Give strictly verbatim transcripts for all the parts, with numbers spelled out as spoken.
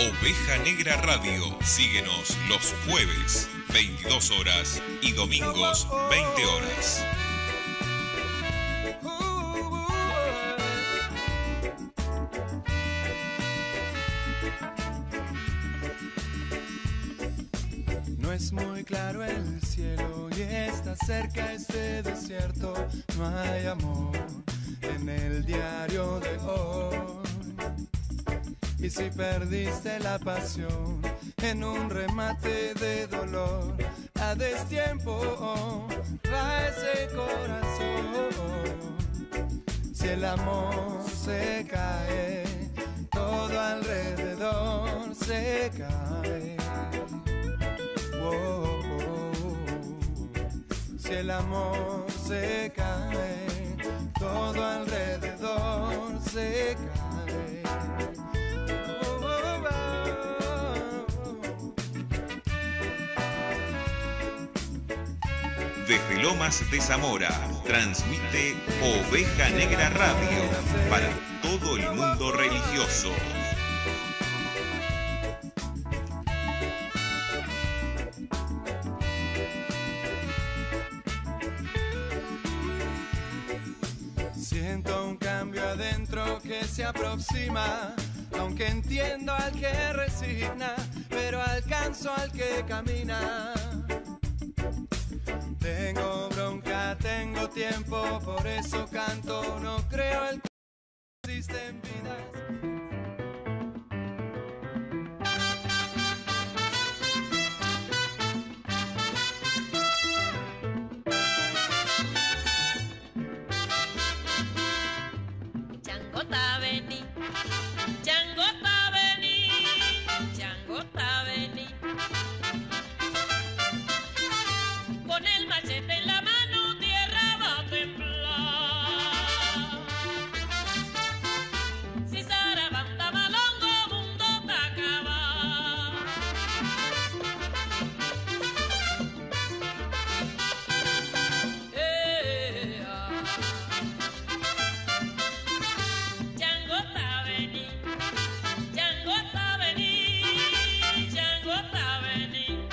Oveja Negra Radio. Síguenos los jueves, veintidós horas y domingos, veinte horas. No es muy claro el cielo y está cerca este desierto. No hay amor en el diario de hoy. Y si perdiste la pasión en un remate de dolor, a destiempo va ese corazón. Si el amor se cae, todo alrededor se cae. Oh, oh, oh. Si el amor se cae, todo alrededor se cae. Oh, oh, oh. Desde Lomas de Zamora, transmite Oveja Negra Radio para todo el mundo religioso. Siento un cambio adentro que se aproxima, aunque entiendo al que resigna, pero alcanzo al que camina. Tengo bronca, tengo tiempo, por eso canto, no creo el que existen vidas. Changota vení, Changota vení, Changota vení. Con el machete en la mano tierra va a temblar. Si zarabanda malongo mundo te acaba. Eh, ah. Changota vení, Changota vení, Changota vení.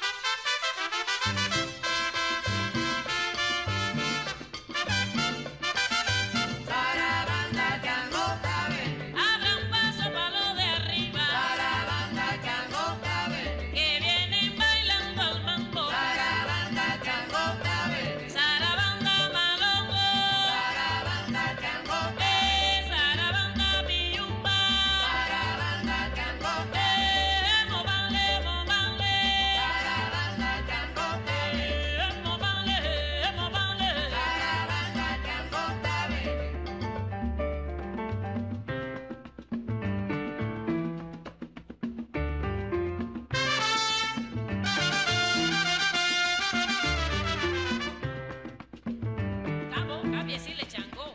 Zarabanda, Changota, ven. Abra un paso pa' lo de arriba, Zarabanda, Changota, ven. que vienen bailando al mambo. Zarabanda, Changota, ven. Zarabanda malongo, Zarabanda, Changota, eh, zarabanda piyumba, Zarabanda, Changota, eh, mobale, mobale, Zarabanda, Changota, eh, mobale, mobale. Zarabanda, Changota, ven. Cabo, cambie, si le changó.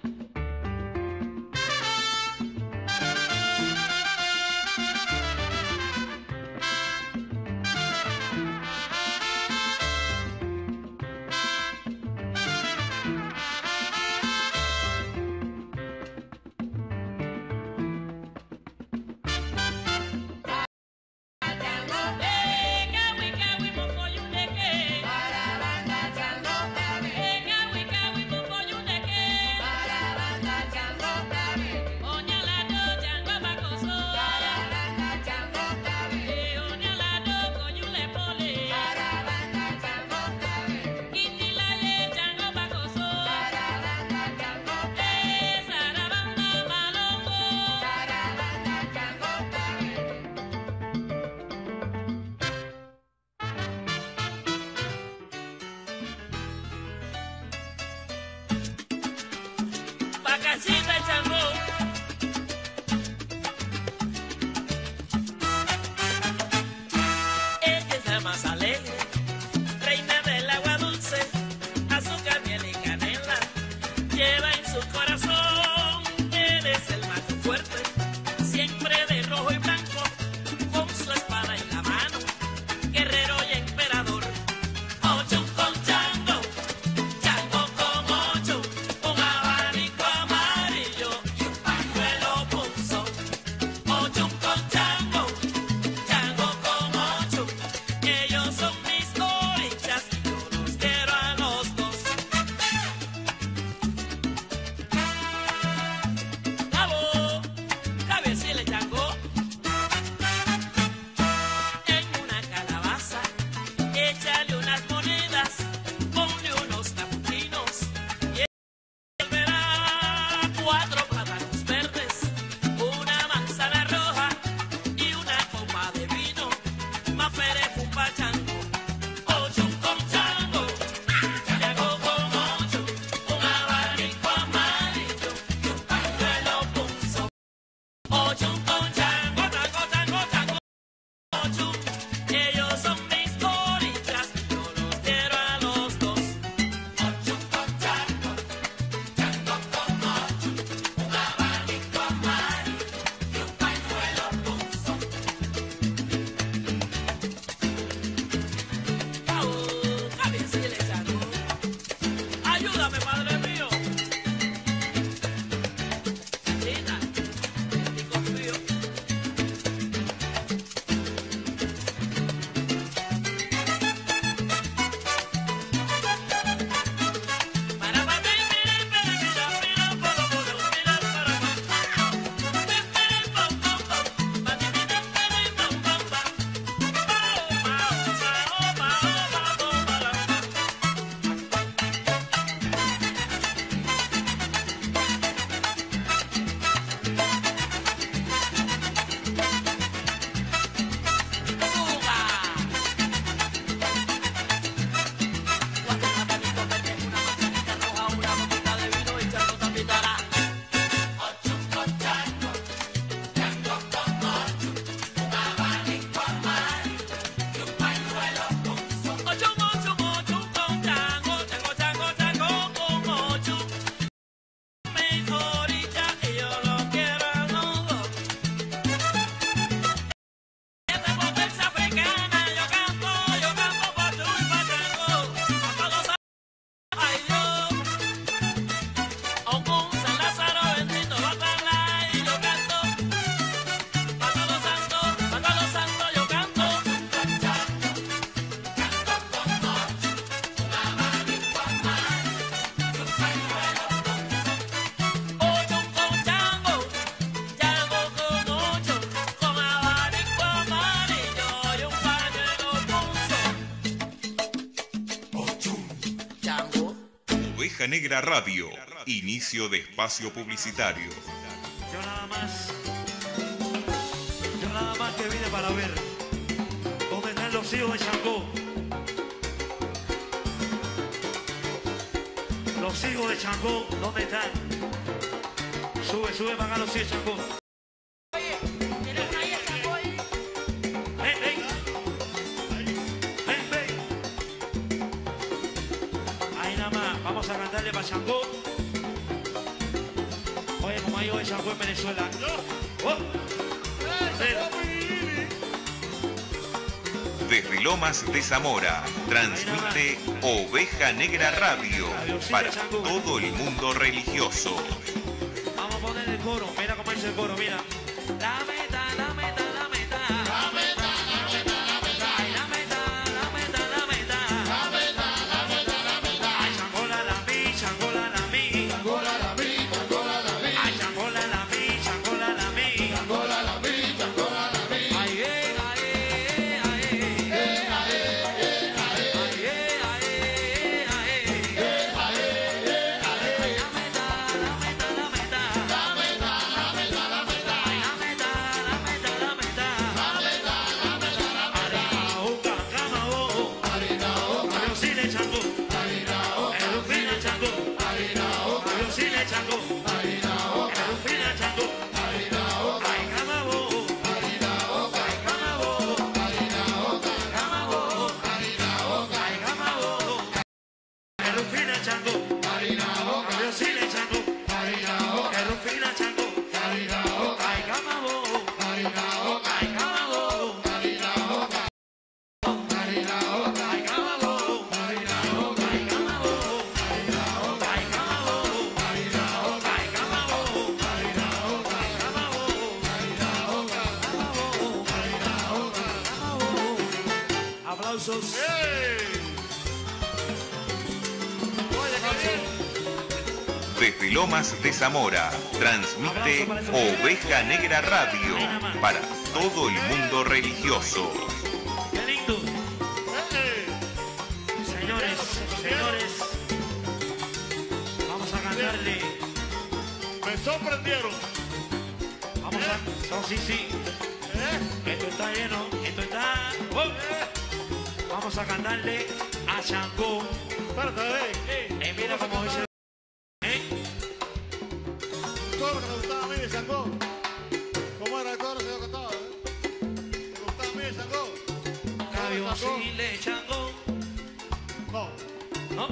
Eh, cawi, cawi, mocoyuneque. Zarabanda, Changota, ven. Eh, cawi, cawi, mocoyuneque. Zarabanda, Changota, ven. Oña la do, chango bacoso. Zarabanda, Changota, ven. Eh, oña la do, coyule pole. Zarabanda, Changota, ven. Kiti la ye, chango bacoso. Zarabanda, Changota, Eh, zarabanda malongo. Zarabanda, Changota, ven. Bacachita y changó. Ella es la más alegre, reina del agua dulce, azúcar, miel y canela. Lleva en su corazón, eres el macho fuerte, siempre de rojo y blanco, con su espada en la mano, guerrero y emperador. Ocho con chango, chango con ocho, un abanico amarillo. Oveja Negra Radio. Inicio de espacio publicitario. Yo nada más, yo nada más que vine para ver dónde están los hijos de Changó. Los hijos de Changó, ¿dónde están? Sube, sube para acá los hijos de Changó. Oye, ¿tienes una hija de Changó ahí? Ven, ven. Ven, ven. Ahí nada más, vamos a cantarle para Changó. Oye, como hay hijos de Changó en Venezuela. Oh. Desde Lomas de Zamora, transmite Oveja Negra Radio para todo el mundo religioso. Vamos a poner el coro, mira cómo dice el coro, mira. La meta, la meta, la meta. La meta, la meta, la meta. Ay, la meta, la meta, la meta. La meta, la meta, la meta. Ay, Changola la mi, Changola la mi. Changola la mi, Changola la mi. Ay, Changola la mi, Changola la mi. Changola la mi, Changola la mi. Ay, eh, ay, eh, ay, eh. Aplausos. Desde Lomas de Zamora, transmite Oveja Negra Radio para todo el mundo religioso. ¡Qué lindo! Señores, señores, vamos a cantarle. Me sorprendieron. Vamos a... Oh, sí, sí. Esto está lleno, esto está... Oh. Vamos a cantarle a Changó. Espérate, eh. Eh, mira cómo dice... ¿Eh? Todo lo que me gustaba a mí de Changó. ¿Cómo era el coro que yo cantaba? ¿Eh? ¿Me gustaba a mí de Changó? Cabio Sile Changó. No. ¿No?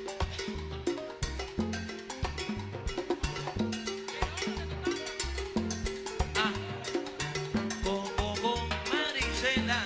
Ah. Go, go, go, Marisela.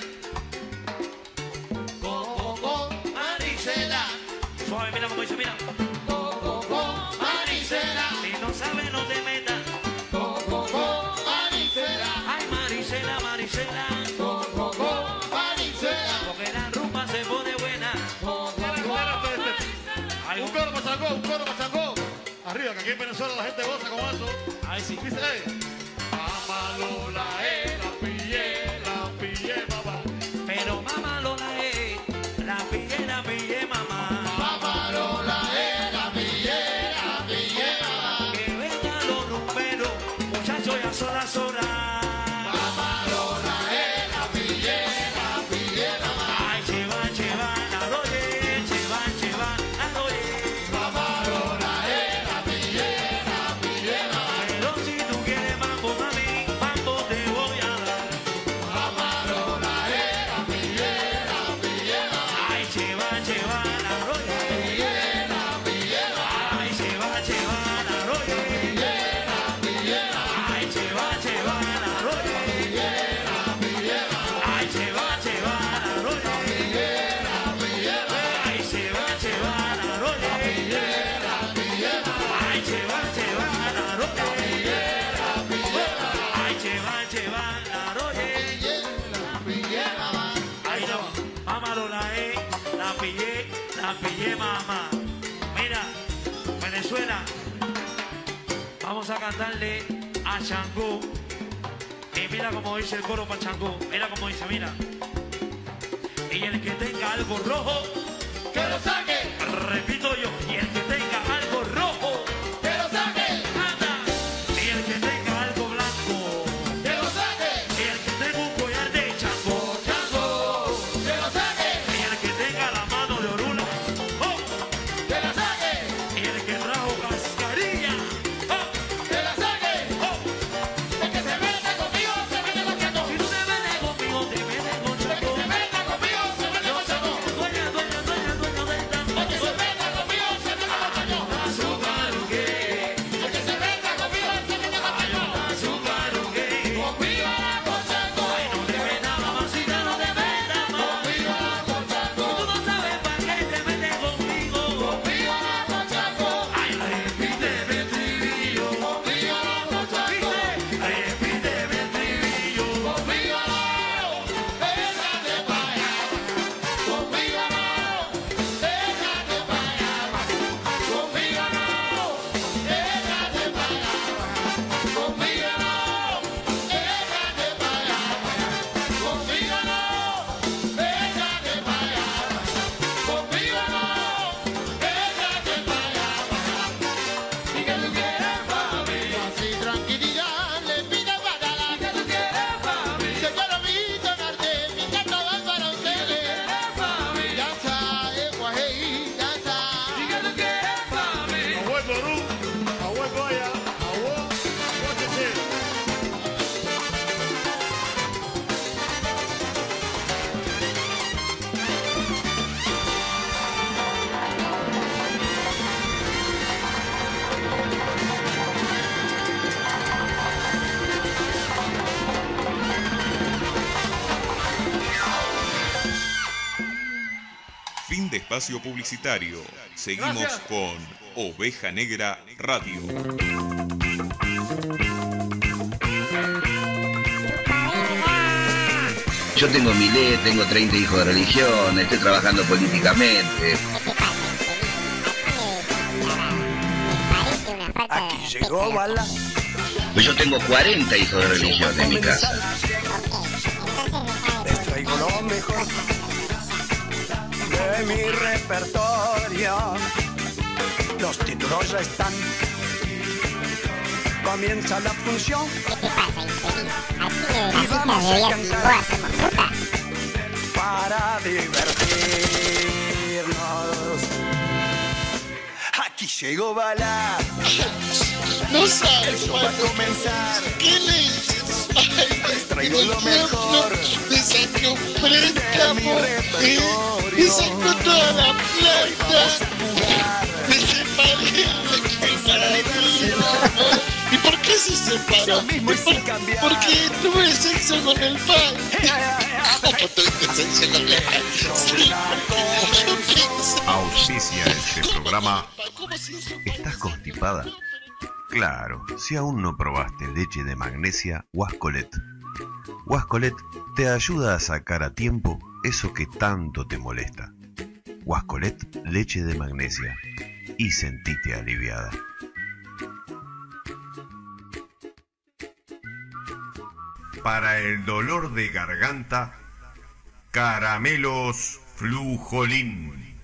Go, go, go, Marisela. Suave, mira cómo dice, mira. Go, go, go, Marisela. Si no sabes, no te metas. Go, go, go, Marisela. Ay, Marisela, Marisela. Go, go, go, Marisela. Porque la rumba se pone buena. Go, go, go, Ay, Un coro para Changó, un coro para Changó. Arriba, que aquí en Venezuela la gente goza con eso. Ay, sí. Dice, eh. Mamá Lola, eh, la pillé, la pillé, mamá. Pero mamá Lola, eh, la pillé, la pillé, mamá. Mamá Lola, eh, la pillé, la pillé, mamá. Que vengan los rumberos, muchachos, ya son las horas. Mamá Lola, eh, la pillé, la pillé, mamá. Ay, cheva, cheva, la roye, cheva, cheva, la roye. Mamá Lola, eh, la pillé, la pillé, mamá. Pero si tú quieres mambo, mami, mambo te voy a dar. Mamá Lola, eh, la pillé, la pillé, mamá. Ay, cheva, cheva, la roye. La pillé, mamá. Ay, cheva, cheva, la roye. La pillé, mamá. Ay, cheva, cheva, la roye. La pillé, mamá. Ay, cheva, cheva, la roye. La pillé, mamá. Ay, cheva, cheva, la roye. La pillé, mamá. Ay, cheva, cheva, la roye. La pillé, mamá. Ay, cheva, cheva, la roye. La pillé, mamá. Ahí no, mamá Lola, eh, la pillé, la pillé, mamá. Mira, Venezuela, vamos a cantarle a Changó. Y mira cómo dice el coro para Changó. Mira cómo dice, mira. Y el que tenga algo rojo, Que lo saque. repito yo, y el que tenga algo Fin de espacio publicitario. Seguimos Gracias. con Oveja Negra Radio. Yo tengo mi ley, tengo treinta hijos de religión, estoy trabajando políticamente. Aquí llegó Bala. Pues yo tengo cuarenta hijos de religión en mi casa. Les traigo lo mejor de mi repertorio. Los títulos ya están. Comienza la función. Y vamos a cantar para divertirnos. Aquí llegó Bala. No sabes, Va a comenzar. ¿qué le dices? Les traigo lo mejor Me sacó de mi préstamo, ¿eh? repertorio. Me sacó toda la Hoy plata. vamos a jugar. Me separé de ¿Y por qué se separó? Lo mismo y ¿Y por- sin cambiar. Porque tuve sexo con el pan. ¿Cómo tuviste sexo con el pan? Sí, yo pensé- Auspicia este programa. ¿Cómo se hizo? ¿Estás constipada? Claro, si aún no probaste leche de magnesia Wascolet. Wascolet te ayuda a sacar a tiempo eso que tanto te molesta. Wascolet, leche de magnesia. Y sentite aliviada. Para el dolor de garganta, caramelos Flujolín.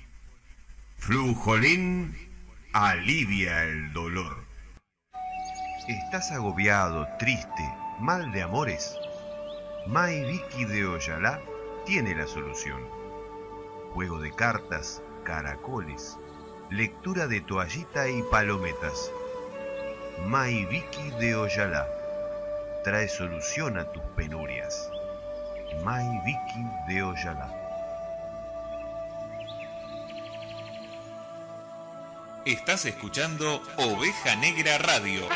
Flujolín alivia el dolor. ¿Estás agobiado, triste, mal de amores? Mai Vicky de Oyalá tiene la solución. Juego de cartas, caracoles, lectura de toallita y palometas. Mai Vicky de Oyalá trae solución a tus penurias. Mai Vicky de Oyalá. Estás escuchando Oveja Negra Radio.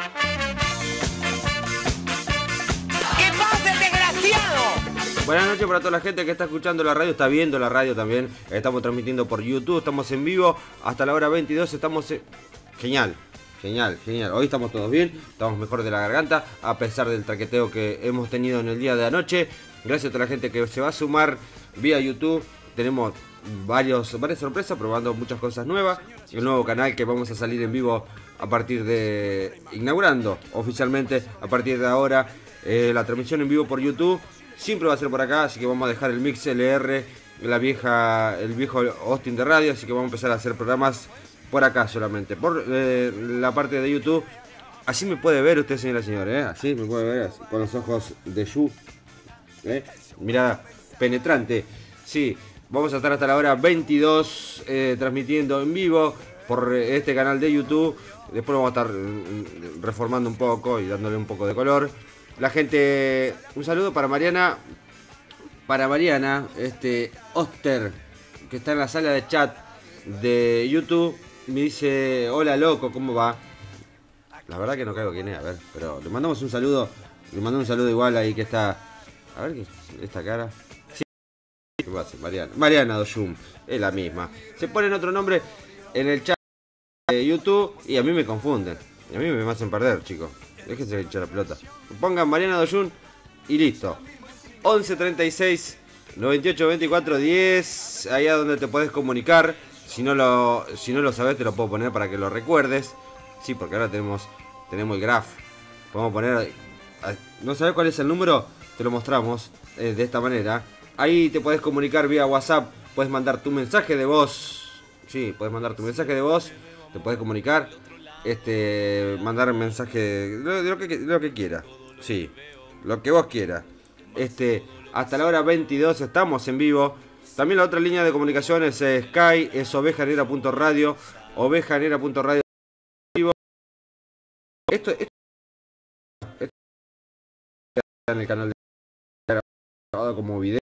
¿Qué pasa, desgraciado? Buenas noches para toda la gente que está escuchando la radio, está viendo la radio también. Estamos transmitiendo por YouTube, estamos en vivo hasta la hora veintidós. Estamos en... Genial, genial, genial. Hoy estamos todos bien, estamos mejor de la garganta, a pesar del traqueteo que hemos tenido en el día de anoche. Gracias a toda la gente que se va a sumar vía YouTube. Tenemos varios, varias sorpresas, probando muchas cosas nuevas. El nuevo canal que vamos a salir en vivo a partir de... inaugurando oficialmente a partir de ahora eh, la transmisión en vivo por YouTube. Siempre va a ser por acá, así que vamos a dejar el Mix L R, la vieja, el viejo hosting de radio, así que vamos a empezar a hacer programas por acá solamente, por eh, la parte de YouTube. Así me puede ver usted, señora y señores, ¿eh? Así me puede ver, así, con los ojos de Yu, ¿eh? Mirada penetrante. Sí, vamos a estar hasta la hora veintidós eh, transmitiendo en vivo por este canal de YouTube. Después vamos a estar mm, reformando un poco y dándole un poco de color. La gente, un saludo para Mariana, para Mariana, este Oster, que está en la sala de chat de YouTube. Me dice, hola loco, ¿cómo va? La verdad que no caigo quién es, a ver, pero le mandamos un saludo, le mandamos un saludo igual ahí que está, a ver, ¿qué, esta cara? Sí, ¿qué pasa? Mariana, Mariana Doyum, es la misma. Se ponen otro nombre en el chat de YouTube y a mí me confunden, y a mí me hacen perder, chicos. Déjense echar la pelota. Pongan Mariana Doyun y listo. once treinta y seis noventa y ocho veinticuatro diez. Allá donde te podés comunicar. Si no lo, si no lo sabes, te lo puedo poner para que lo recuerdes. Sí, porque ahora tenemos, tenemos el graph. Podemos poner. ¿No sabes cuál es el número? Te lo mostramos eh, de esta manera. Ahí te podés comunicar vía WhatsApp. Puedes mandar tu mensaje de voz. Sí, puedes mandar tu mensaje de voz. Te podés comunicar. Este, mandar un mensaje de lo, de lo que, de lo que quiera. Sí, lo que vos quieras. Este, hasta la hora veintidós estamos en vivo. También la otra línea de comunicación es eh, Sky, es ovejanera punto radio, ovejanera punto radio. Esto, esto, esto está en el canal de grabado como video.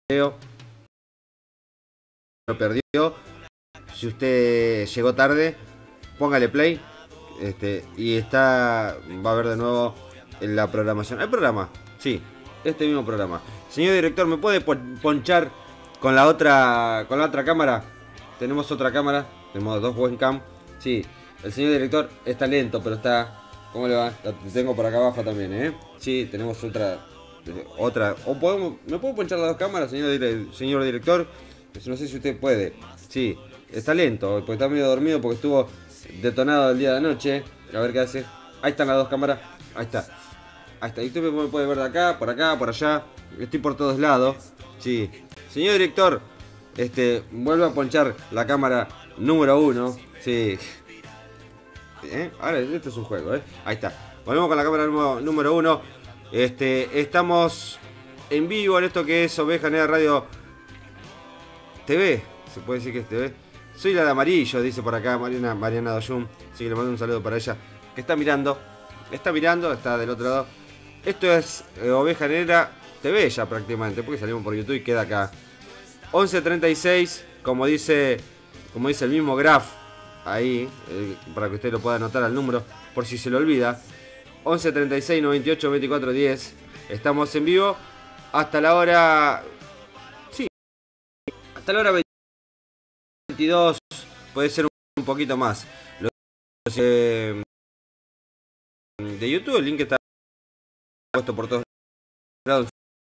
Lo perdió. Si usted llegó tarde, póngale play. Este, y está, va a ver de nuevo en la programación. ¿Hay programa? Sí, este mismo programa. Señor director, ¿me puede ponchar con la otra con la otra cámara. Tenemos otra cámara, tenemos dos webcam. Sí, el señor director está lento, pero está... ¿Cómo le va? La tengo por acá abajo también, ¿eh? Sí, tenemos otra... Otra... O podemos... ¿Me puedo ponchar las dos cámaras, señor, dire... señor director? Pues no sé si usted puede. Sí, está lento, porque está medio dormido, porque estuvo detonado el día de anoche. A ver qué hace. Ahí están las dos cámaras. Ahí está. Ahí está. Y usted me puede ver de acá, por acá, por allá. Estoy por todos lados. Sí. Señor director, este, vuelve a ponchar la cámara número uno. Sí. ¿Eh? Ahora, esto es un juego, ¿eh? Ahí está. Volvemos con la cámara número, número uno. Este, estamos en vivo en esto que es Oveja Negra Radio T V. Se puede decir que es T V. Soy la de amarillo, dice por acá Mariana, Mariana Doyum. Así que le mando un saludo para ella. Que está mirando. Está mirando, está del otro lado. Esto es eh, Oveja Negra T V ya prácticamente. Porque salimos por YouTube y queda acá. once treinta y seis. Como dice. Como dice el mismo Graf. Ahí. Eh, para que usted lo pueda anotar al número. Por si se lo olvida. once treinta y seis noventa y ocho veinticuatro diez. Estamos en vivo. Hasta la hora. Sí. Hasta la hora veintidós. Puede ser un poquito más. Los, eh, de YouTube, el link está puesto por todos lados.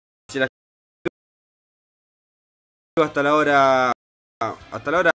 Hasta la hora. Hasta la hora.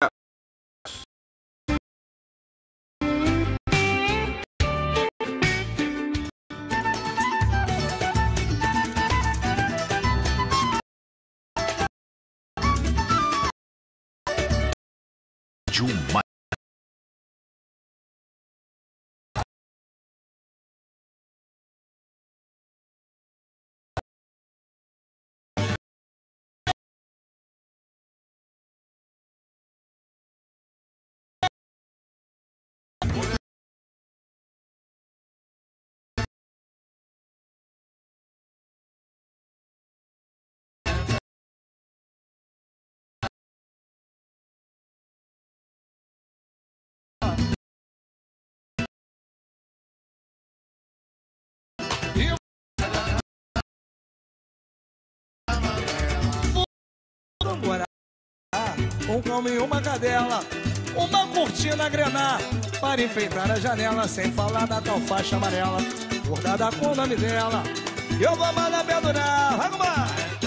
Um calmo e uma cadela, uma cortina grená para enfeitar a janela, sem falar da tal faixa amarela bordada com o nome dela. Eu vou mandar pendurar, vai comer.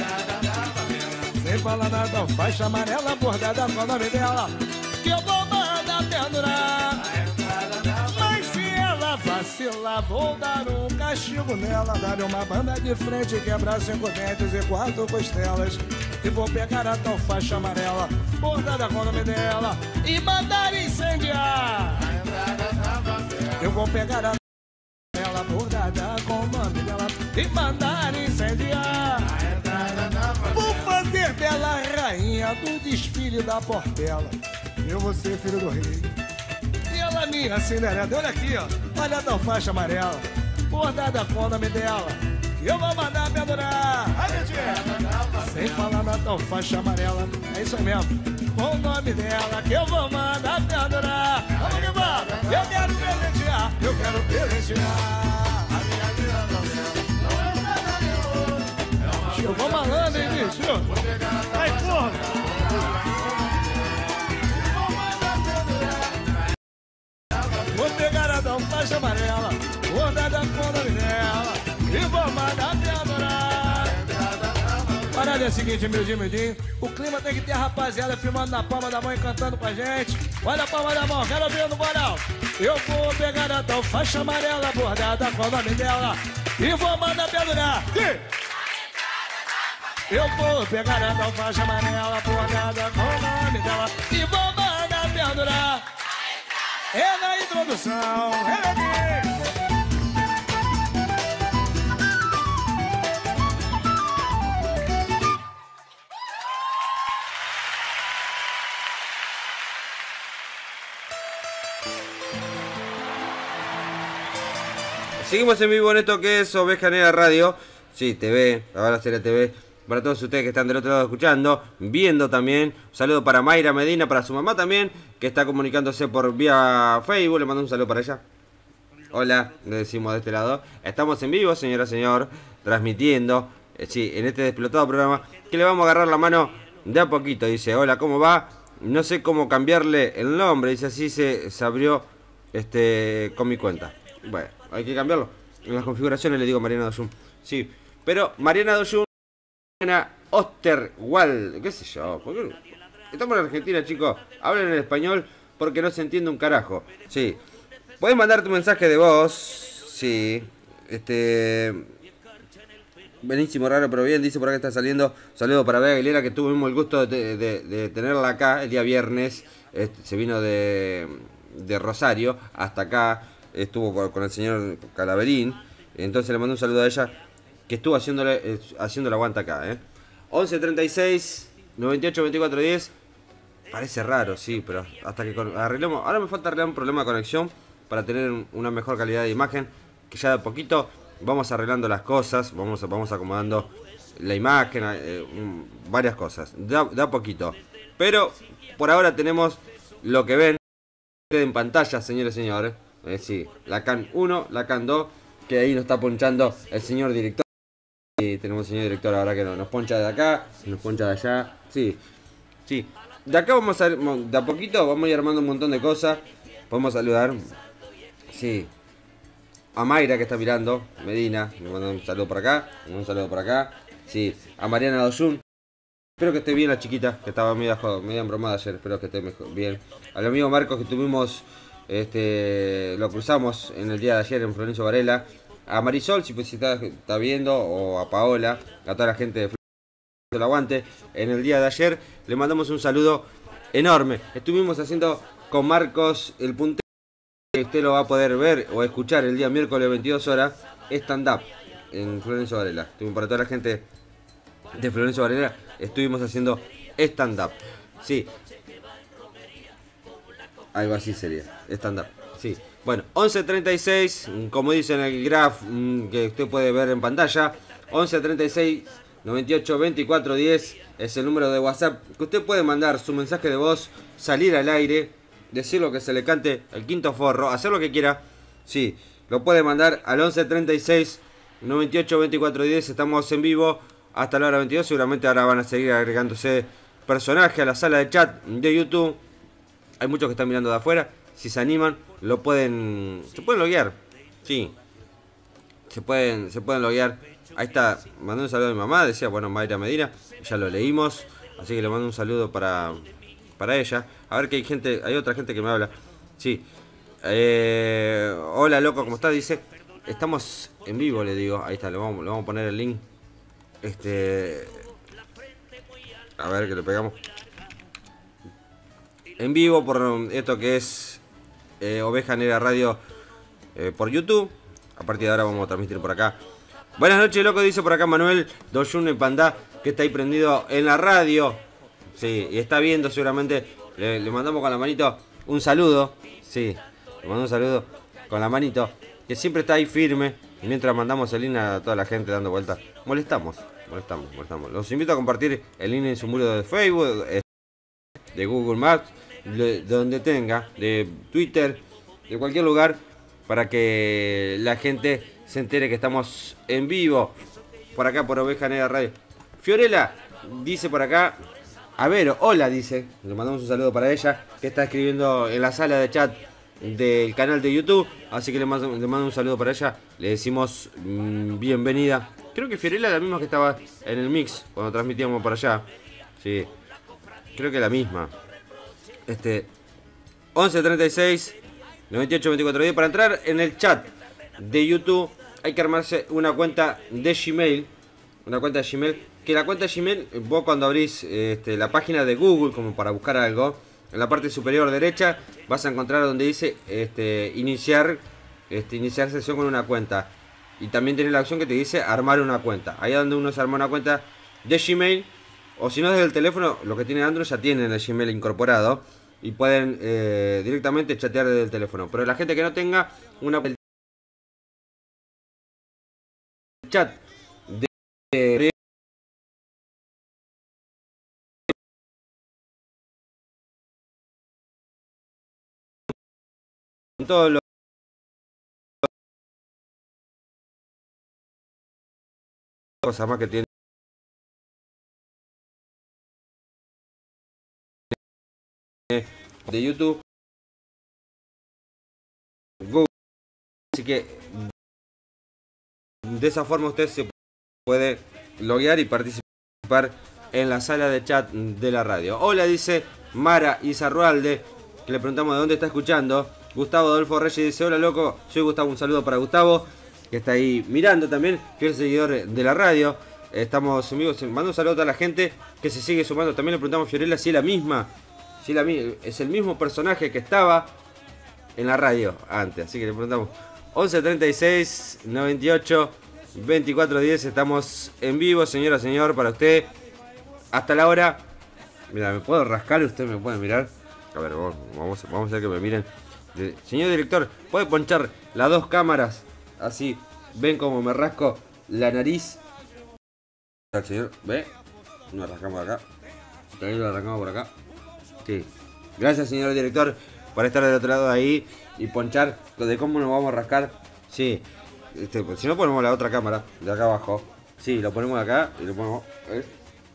Sem falar da tal faixa amarela bordada com o nome dela, que eu vou mandar pendurar. Mas se ela vacilar, vou dar um castigo nela, dar uma banda de frente, quebrar cinco dentes e quatro costelas. E vou pegar a tal faixa amarela bordada com o nome dela e mandar incendiar. Eu vou pegar a ela bordada com o nome dela e mandar incendiar. Vou fazer dela rainha do desfile da Portela. Eu vou ser filho do rei e ela minha Cinderela. Olha aqui, ó, olha a tal faixa amarela bordada com o nome dela. Eu vou mandar pendurar. Sem falar na tal faixa amarela. É isso aí mesmo. Com o nome dela que eu vou mandar pendurar. Vamos que vamos. Eu quero presentear. Eu quero presentear. Eu vou malandro, hein, bicho? Vai, porra. Vou pegar a tal faixa amarela bordada com o nome dela e vou mandar pendurar. Parada é a seguinte, miudinho, miudinho. O clima tem que ter a rapaziada filmando na palma da mão e cantando com a gente. Olha a palma da mão, quero ouvir no coral. Eu vou pegar a tal faixa amarela bordada com o nome dela e vou mandar pendurar. Eu vou pegar a tal faixa amarela bordada com o nome dela e vou mandar pendurar. É na introdução, é aqui. Seguimos en vivo en esto que es Oveja Negra Radio. Sí, T V, ahora será T V. Para todos ustedes que están del otro lado escuchando, viendo también. Un saludo para Mayra Medina, para su mamá también, que está comunicándose por vía Facebook. Le mando un saludo para ella. Hola, le decimos de este lado. Estamos en vivo, señora, señor, transmitiendo. Eh, sí, en este desplotado programa, que le vamos a agarrar la mano de a poquito. Dice, hola, ¿cómo va? No sé cómo cambiarle el nombre. Dice, así se, se abrió este, con mi cuenta. Bueno, hay que cambiarlo. En las configuraciones le digo Mariana Doyun. Sí, pero Mariana Doyun, Mariana Osterwald, qué sé yo. ¿Por qué? Estamos en Argentina, chicos. Hablen en español porque no se entiende un carajo. Sí. Puedes mandar tu mensaje de voz. Sí. Este... Buenísimo, raro, pero bien. Dice por acá está saliendo. Saludo para Bea Aguilera, que tuvimos el gusto de, de, de tenerla acá el día viernes. Este, se vino de, de Rosario hasta acá. Estuvo con, con el señor Calaverín. Entonces le mando un saludo a ella, que estuvo haciéndole, eh, haciendo la aguanta acá. ¿eh? once treinta y seis noventa y ocho veinticuatro diez. Parece raro, sí, pero hasta que con, arreglemos. Ahora me falta arreglar un problema de conexión para tener una mejor calidad de imagen. Que ya de a poquito vamos arreglando las cosas. Vamos, vamos acomodando la imagen, eh, varias cosas. De a, de a poquito. Pero por ahora tenemos lo que ven en pantalla, señores y señores. Eh, sí, la CAN uno, la CAN dos. Que ahí nos está ponchando el señor director. Y tenemos el señor director ahora que nos poncha de acá, nos poncha de allá. Sí, sí. De acá vamos a ir, de a poquito vamos a ir armando un montón de cosas. Podemos saludar. Sí. A Mayra que está mirando, Medina, le mando un saludo por acá, un saludo por acá. Sí, a Mariana Doyun. Espero que esté bien la chiquita, que estaba media, media embromada ayer, espero que esté mejor, bien. Al amigo Marcos que tuvimos, este, lo cruzamos en el día de ayer en Florencio Varela. A Marisol, si pues si está, está viendo, o a Paola, a toda la gente de Florencio el aguante. En el día de ayer le mandamos un saludo enorme. Estuvimos haciendo con Marcos el puntero. Usted lo va a poder ver o escuchar el día miércoles veintidós horas, stand-up en Florencio Varela. Estuvimos para toda la gente de Florencio Varela, estuvimos haciendo stand-up. Sí. Algo así sería, stand-up. Sí. Bueno, once treinta y seis, como dice en el graph que usted puede ver en pantalla, once treinta y seis noventa y ocho veinticuatro diez es el número de WhatsApp que usted puede mandar su mensaje de voz, salir al aire, decir lo que se le cante el quinto forro, hacer lo que quiera. Sí, lo puede mandar al once treinta y seis noventa y ocho veinticuatro diez. Estamos en vivo hasta la hora veintidós. Seguramente ahora van a seguir agregándose personajes a la sala de chat de YouTube. Hay muchos que están mirando de afuera. Si se animan, lo pueden, se pueden loguear. Sí, se pueden, se pueden loguear. Ahí está, mandó un saludo a mi mamá. Decía, bueno, Mayra Medina, ya lo leímos. Así que le mando un saludo para, para ella. A ver que hay gente, hay otra gente que me habla. Sí. Eh, hola loco, ¿cómo estás? Dice, estamos en vivo, le digo. Ahí está, le vamos, le vamos a poner el link. Este, a ver que le pegamos. En vivo por esto que es eh, Oveja Negra Radio eh, por YouTube. A partir de ahora vamos a transmitir por acá. Buenas noches, loco, dice por acá Manuel Doyun en Pandá, que está ahí prendido en la radio. Sí, y está viendo seguramente. Le, le mandamos con la manito un saludo. Sí, le mandamos un saludo con la manito, que siempre está ahí firme. Y mientras mandamos el link a toda la gente dando vueltas, molestamos, molestamos, molestamos. Los invito a compartir el link en su muro de Facebook, de Google Maps, de donde tenga, de Twitter, de cualquier lugar, para que la gente se entere que estamos en vivo por acá por Oveja Negra Radio. Fiorella dice por acá, a ver, hola, dice, le mandamos un saludo para ella, que está escribiendo en la sala de chat del canal de YouTube, así que le mando, le mando un saludo para ella, le decimos mmm, bienvenida. Creo que Fiorella es la misma que estaba en el mix cuando transmitíamos por allá. Sí, creo que la misma. Este, once treinta y seis noventa y ocho veinticuatro diez. Para entrar en el chat de YouTube hay que armarse una cuenta de Gmail. Una cuenta de Gmail. Que la cuenta de Gmail, vos cuando abrís este, la página de Google como para buscar algo, en la parte superior derecha vas a encontrar donde dice este, iniciar, este, iniciar sesión con una cuenta. Y también tiene la opción que te dice armar una cuenta. Ahí es donde uno se arma una cuenta de Gmail. O si no, desde el teléfono, lo que tiene Android ya tienen el Gmail incorporado. Y pueden eh, directamente chatear desde el teléfono. Pero la gente que no tenga una chat de, de todos los cosas más que tiene de YouTube. Google. Así que de esa forma usted se puede loguear y participar en la sala de chat de la radio. Hola, dice Mara Izarrualde, que le preguntamos de dónde está escuchando. Gustavo Adolfo Reyes dice, hola loco, soy Gustavo, un saludo para Gustavo, que está ahí mirando también, que es el seguidor de la radio. Estamos amigos, mando un saludo a toda la gente que se sigue sumando. También le preguntamos a Fiorella si es la misma, si es, la, es el mismo personaje que estaba en la radio antes. Así que le preguntamos once treinta y seis noventa y ocho veinticuatro diez. Estamos en vivo, señora, señor, para usted. Hasta la hora. Mira, ¿me puedo rascar y usted me puede mirar? A ver, vamos, vamos, vamos a hacer que me miren. Señor director, ¿puede ponchar las dos cámaras? Así, ven como me rasco la nariz. El señor, ¿ve? Nos rascamos acá. También lo arrancamos por acá. Sí. Gracias, señor director, por estar del otro lado de ahí y ponchar de cómo nos vamos a rascar. Sí. Este, pues, si no ponemos la otra cámara de acá abajo. Sí, lo ponemos acá y lo ponemos. ¿Ves?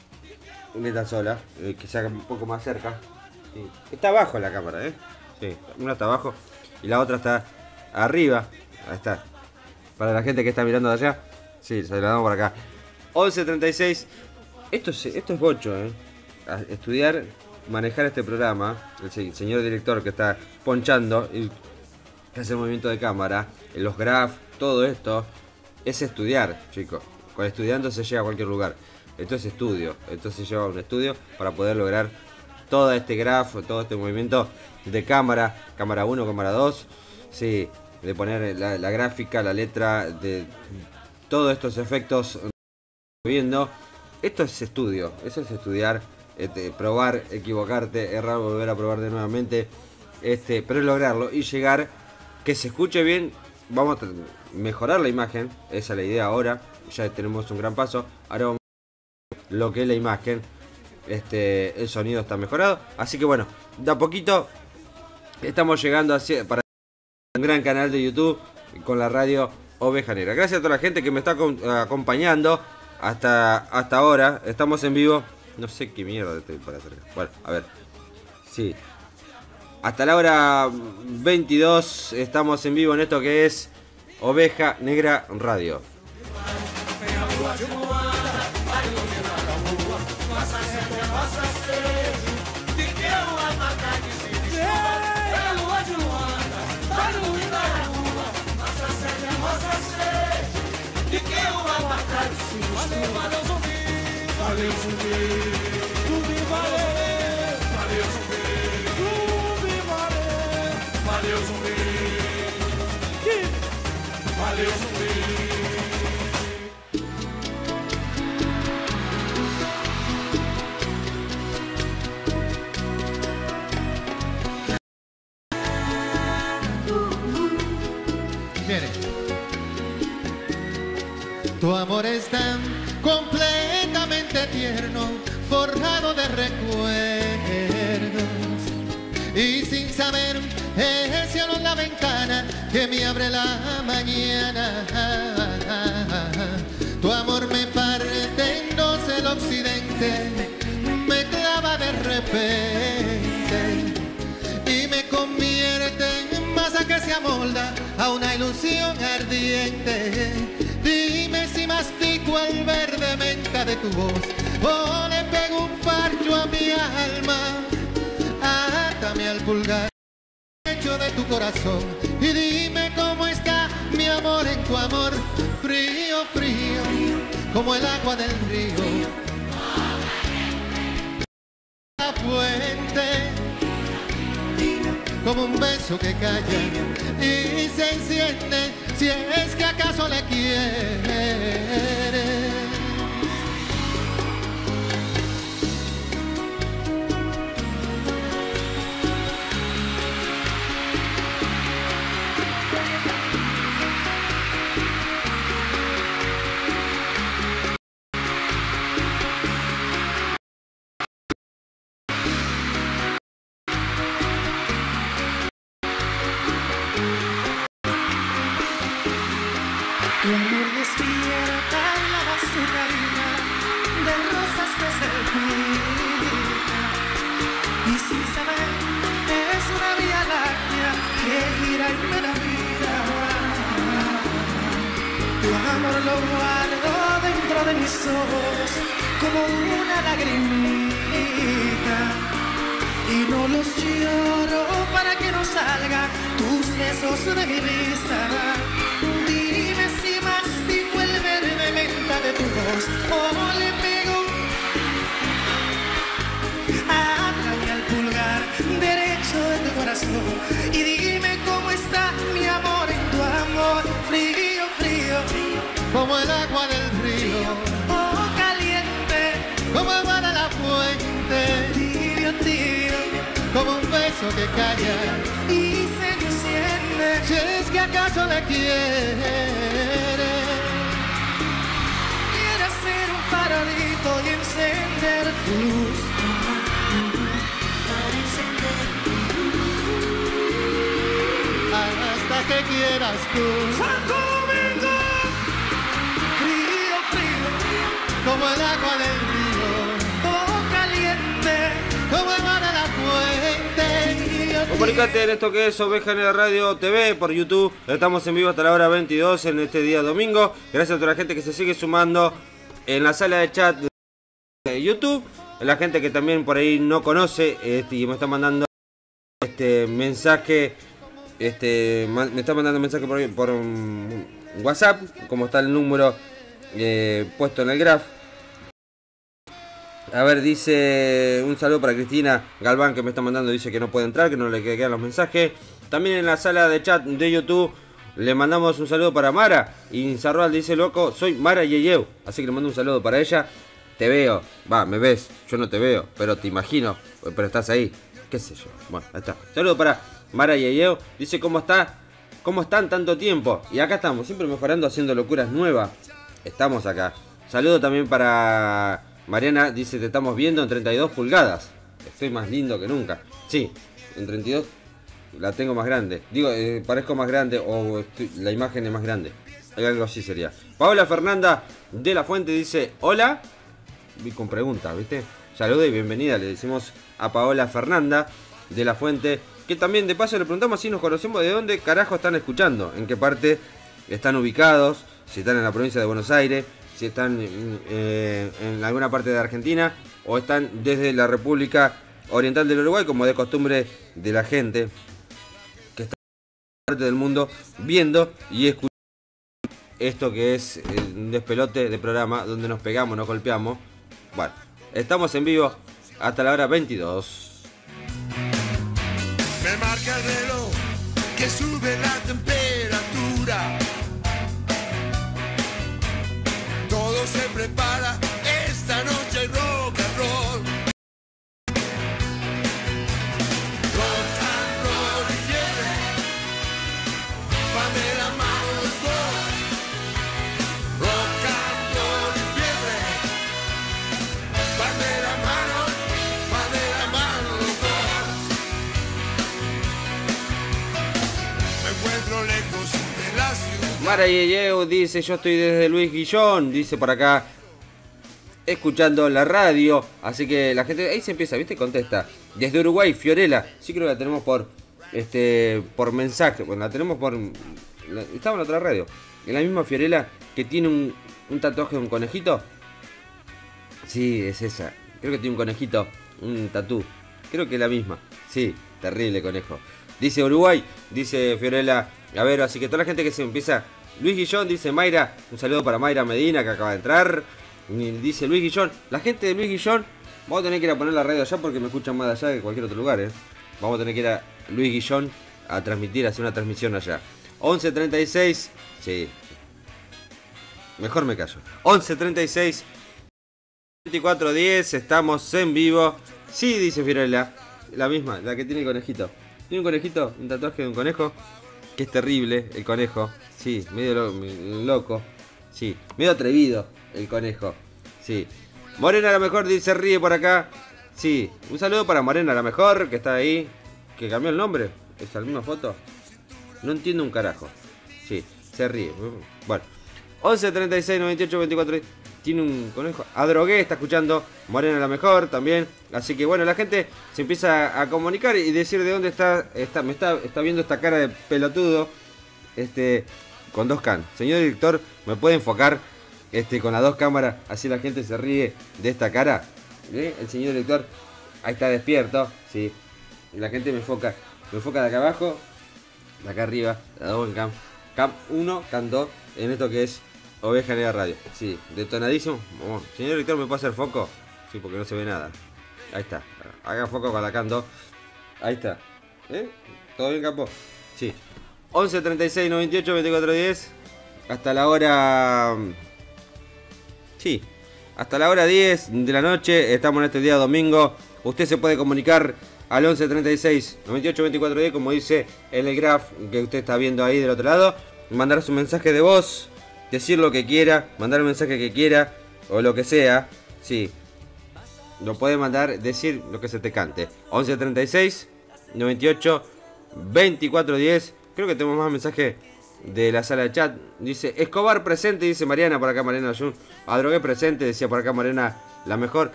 Una sola, eh, que se haga un poco más cerca. Sí. Está abajo la cámara, ¿eh? Sí, una está abajo y la otra está arriba. Ahí está. Para la gente que está mirando de allá. Sí, se la damos por acá. once treinta y seis. Esto es, esto es bocho, ¿eh? A estudiar, manejar este programa. El señor director que está ponchando y que hace el movimiento de cámara, los graph, todo esto es estudiar, chicos. Con estudiando se llega a cualquier lugar. Esto es estudio, esto se lleva a un estudio para poder lograr todo este graph, todo este movimiento de cámara, cámara uno, cámara dos, sí, de poner la, la gráfica, la letra, de todos estos efectos viendo. Esto es estudio, eso es estudiar, este, probar, equivocarte, errar, volver a probar de nuevamente, este, pero lograrlo y llegar, que se escuche bien. Vamos a mejorar la imagen, esa es la idea ahora, ya tenemos un gran paso. Ahora vamos lo que es la imagen, este, el sonido está mejorado, así que bueno, de a poquito estamos llegando hacia, para un gran canal de YouTube con la radio Oveja Negra. Gracias a toda la gente que me está acompañando hasta, hasta ahora. Estamos en vivo, no sé qué mierda estoy para hacer. Bueno, a ver, sí, hasta la hora veintidós estamos en vivo en esto que es Oveja Negra Radio. Valeu zumbi, zumbi valeu, valeu zumbi, zumbi valeu, valeu zumbi, valeu zumbi. Tu amor es tan completamente tierno, forjado de recuerdos, y sin saber es cielo en la ventana que me abre la mañana. Tu amor me parte en dos el occidente, me clava de repente y me convierte en masa que se amolda a una ilusión ardiente. Dime si mastico el verde menta de tu voz o le pego un parcho a mi alma. Átame al pulgar hecho de tu corazón y dime cómo está mi amor en tu amor. Frío, frío, como el agua del río, la fuente, como un beso que calla y se enciende si es que acaso le quieres. Tu amor despierta la lo guardo dentro de mis ojos como una lagrimita y no los lloro para que no salgan tus besos de mi vista. Dime si mastico el verde menta de tu voz o le pego háblame al pulgar derecho de tu corazón y dime cómo está mi amor en tu amor. Frío, frío, como el agua del río, oh caliente, como el mar a la fuente, tibio, tibio, como un beso que calla y se enciende. Si es que acaso le quiere, quiere ser un farolito y encender tu luz. Hasta que quieras tú. ¡Santo Domingo! Frío, frío, como el agua del río, oh caliente, como el mar a la fuente. Comunicate en esto que es Oveja Negra Radio T V por YouTube. Estamos en vivo hasta la hora veintidós en este día domingo. Gracias a toda la gente que se sigue sumando en la sala de chat de YouTube. La gente que también por ahí no conoce este, y me está mandando este mensaje. Este, me está mandando mensaje por, por um, WhatsApp, como está el número eh, puesto en el graph. A ver, dice un saludo para Cristina Galván que me está mandando, dice que no puede entrar, que no le quedan los mensajes. También en la sala de chat de YouTube le mandamos un saludo para Mara Inzarroal, dice loco, soy Mara Yeyeu, así que le mando un saludo para ella. Te veo, va, me ves, yo no te veo, pero te imagino, pero estás ahí, qué sé yo. Bueno, ahí está. Saludo para Mara Yeyeo, dice cómo está, cómo están tanto tiempo. Y acá estamos, siempre mejorando, haciendo locuras nuevas. Estamos acá. Saludo también para Mariana, dice te estamos viendo en treinta y dos pulgadas. Estoy más lindo que nunca. Sí, en treinta y dos la tengo más grande. Digo, eh, parezco más grande o estoy, la imagen es más grande. Algo así sería. Paola Fernanda de la Fuente dice hola. Y con pregunta, ¿viste? Saludo y bienvenida, le decimos a Paola Fernanda de la Fuente. Que también de paso le preguntamos si nos conocemos de dónde carajo están escuchando, en qué parte están ubicados, si están en la provincia de Buenos Aires, si están eh, en alguna parte de Argentina o están desde la República Oriental del Uruguay, como de costumbre de la gente que está en parte del mundo viendo y escuchando esto que es un despelote de programa donde nos pegamos, nos golpeamos. Bueno, estamos en vivo hasta la hora veintidós. Me marca el reloj que sube la temperatura. Todo se prepara, esta noche hay rock and roll. Rock and roll y fiebre, van de la mano los dos. Rock and roll y fiebre, van de la mano, van de la mano los dos. Me encuentro lejos de la ciudad. Mara Yeyeu dice, yo estoy desde Luis Guillón, dice por acá, escuchando la radio. Así que la gente, ahí se empieza, ¿viste? Contesta. Desde Uruguay, Fiorella, sí creo que la tenemos por este por mensaje. Bueno, la tenemos por... La, estaba en la otra radio. En la misma Fiorella que tiene un, un tatuaje de un conejito. Sí, es esa. Creo que tiene un conejito, un tatú. Creo que es la misma. Sí, terrible conejo. Dice Uruguay, dice Fiorella. A ver, así que toda la gente que se empieza... Luis Guillón, dice Mayra. Un saludo para Mayra Medina, que acaba de entrar. Dice Luis Guillón. La gente de Luis Guillón, vamos a tener que ir a poner la radio allá porque me escuchan más allá que cualquier otro lugar, ¿eh? Vamos a tener que ir a Luis Guillón a transmitir, a hacer una transmisión allá. once treinta y seis. Sí. Mejor me callo. once treinta y seis. veinticuatro diez. Estamos en vivo. Sí, dice Fiorella. La misma, la que tiene el conejito. Tiene un conejito, un tatuaje de un conejo. Que es terrible, el conejo. Sí, medio lo, loco. Sí, medio atrevido el conejo. Sí. Morena a lo mejor dice ríe por acá. Sí, un saludo para Morena a lo mejor, que está ahí. Que cambió el nombre. ¿Es la misma foto? No entiendo un carajo. Sí, se ríe. Bueno. once treinta y seis noventa y ocho veinticuatro. Tiene un conejo. A Drogué está escuchando. Morena a lo mejor también. Así que bueno, la gente se empieza a comunicar y decir de dónde está. está me está, está viendo esta cara de pelotudo. Este. con dos can. Señor director, ¿me puede enfocar este, con las dos cámaras? Así la gente se ríe de esta cara. ¿Eh? El señor director, ahí está despierto. Sí. Y la gente me enfoca. Me enfoca de acá abajo, de acá arriba, de la double cam. Cam uno, cam dos, en esto que es Oveja Negra Radio. Sí, detonadísimo. Vamos. Señor director, ¿me puede hacer foco? Sí, porque no se ve nada. Ahí está. Haga foco con la cam dos. Ahí está. ¿Eh? ¿Todo bien, capo? Sí. once treinta y seis noventa y ocho veinticuatro diez. Hasta la hora... Sí. Hasta la hora diez de la noche. Estamos en este día domingo. Usted se puede comunicar al once treinta y seis noventa y ocho veinticuatro diez, como dice en el graph que usted está viendo ahí del otro lado. Mandar su mensaje de voz, decir lo que quiera, mandar el mensaje que quiera o lo que sea. Sí, lo puede mandar, decir lo que se te cante. once treinta y seis noventa y ocho veinticuatro diez. Creo que tenemos más mensajes de la sala de chat. Dice Escobar presente, dice Mariana por acá. Mariana Jun. Adrogué presente, decía por acá Mariana la mejor.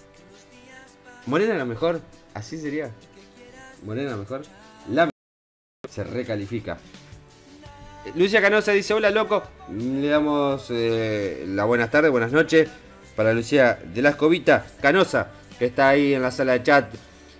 Morena la mejor, así sería. Morena la mejor. La mejor se recalifica. Lucia Canosa dice hola loco. Le damos eh, la buenas tardes, buenas noches para Lucía de la Escobita Canosa, que está ahí en la sala de chat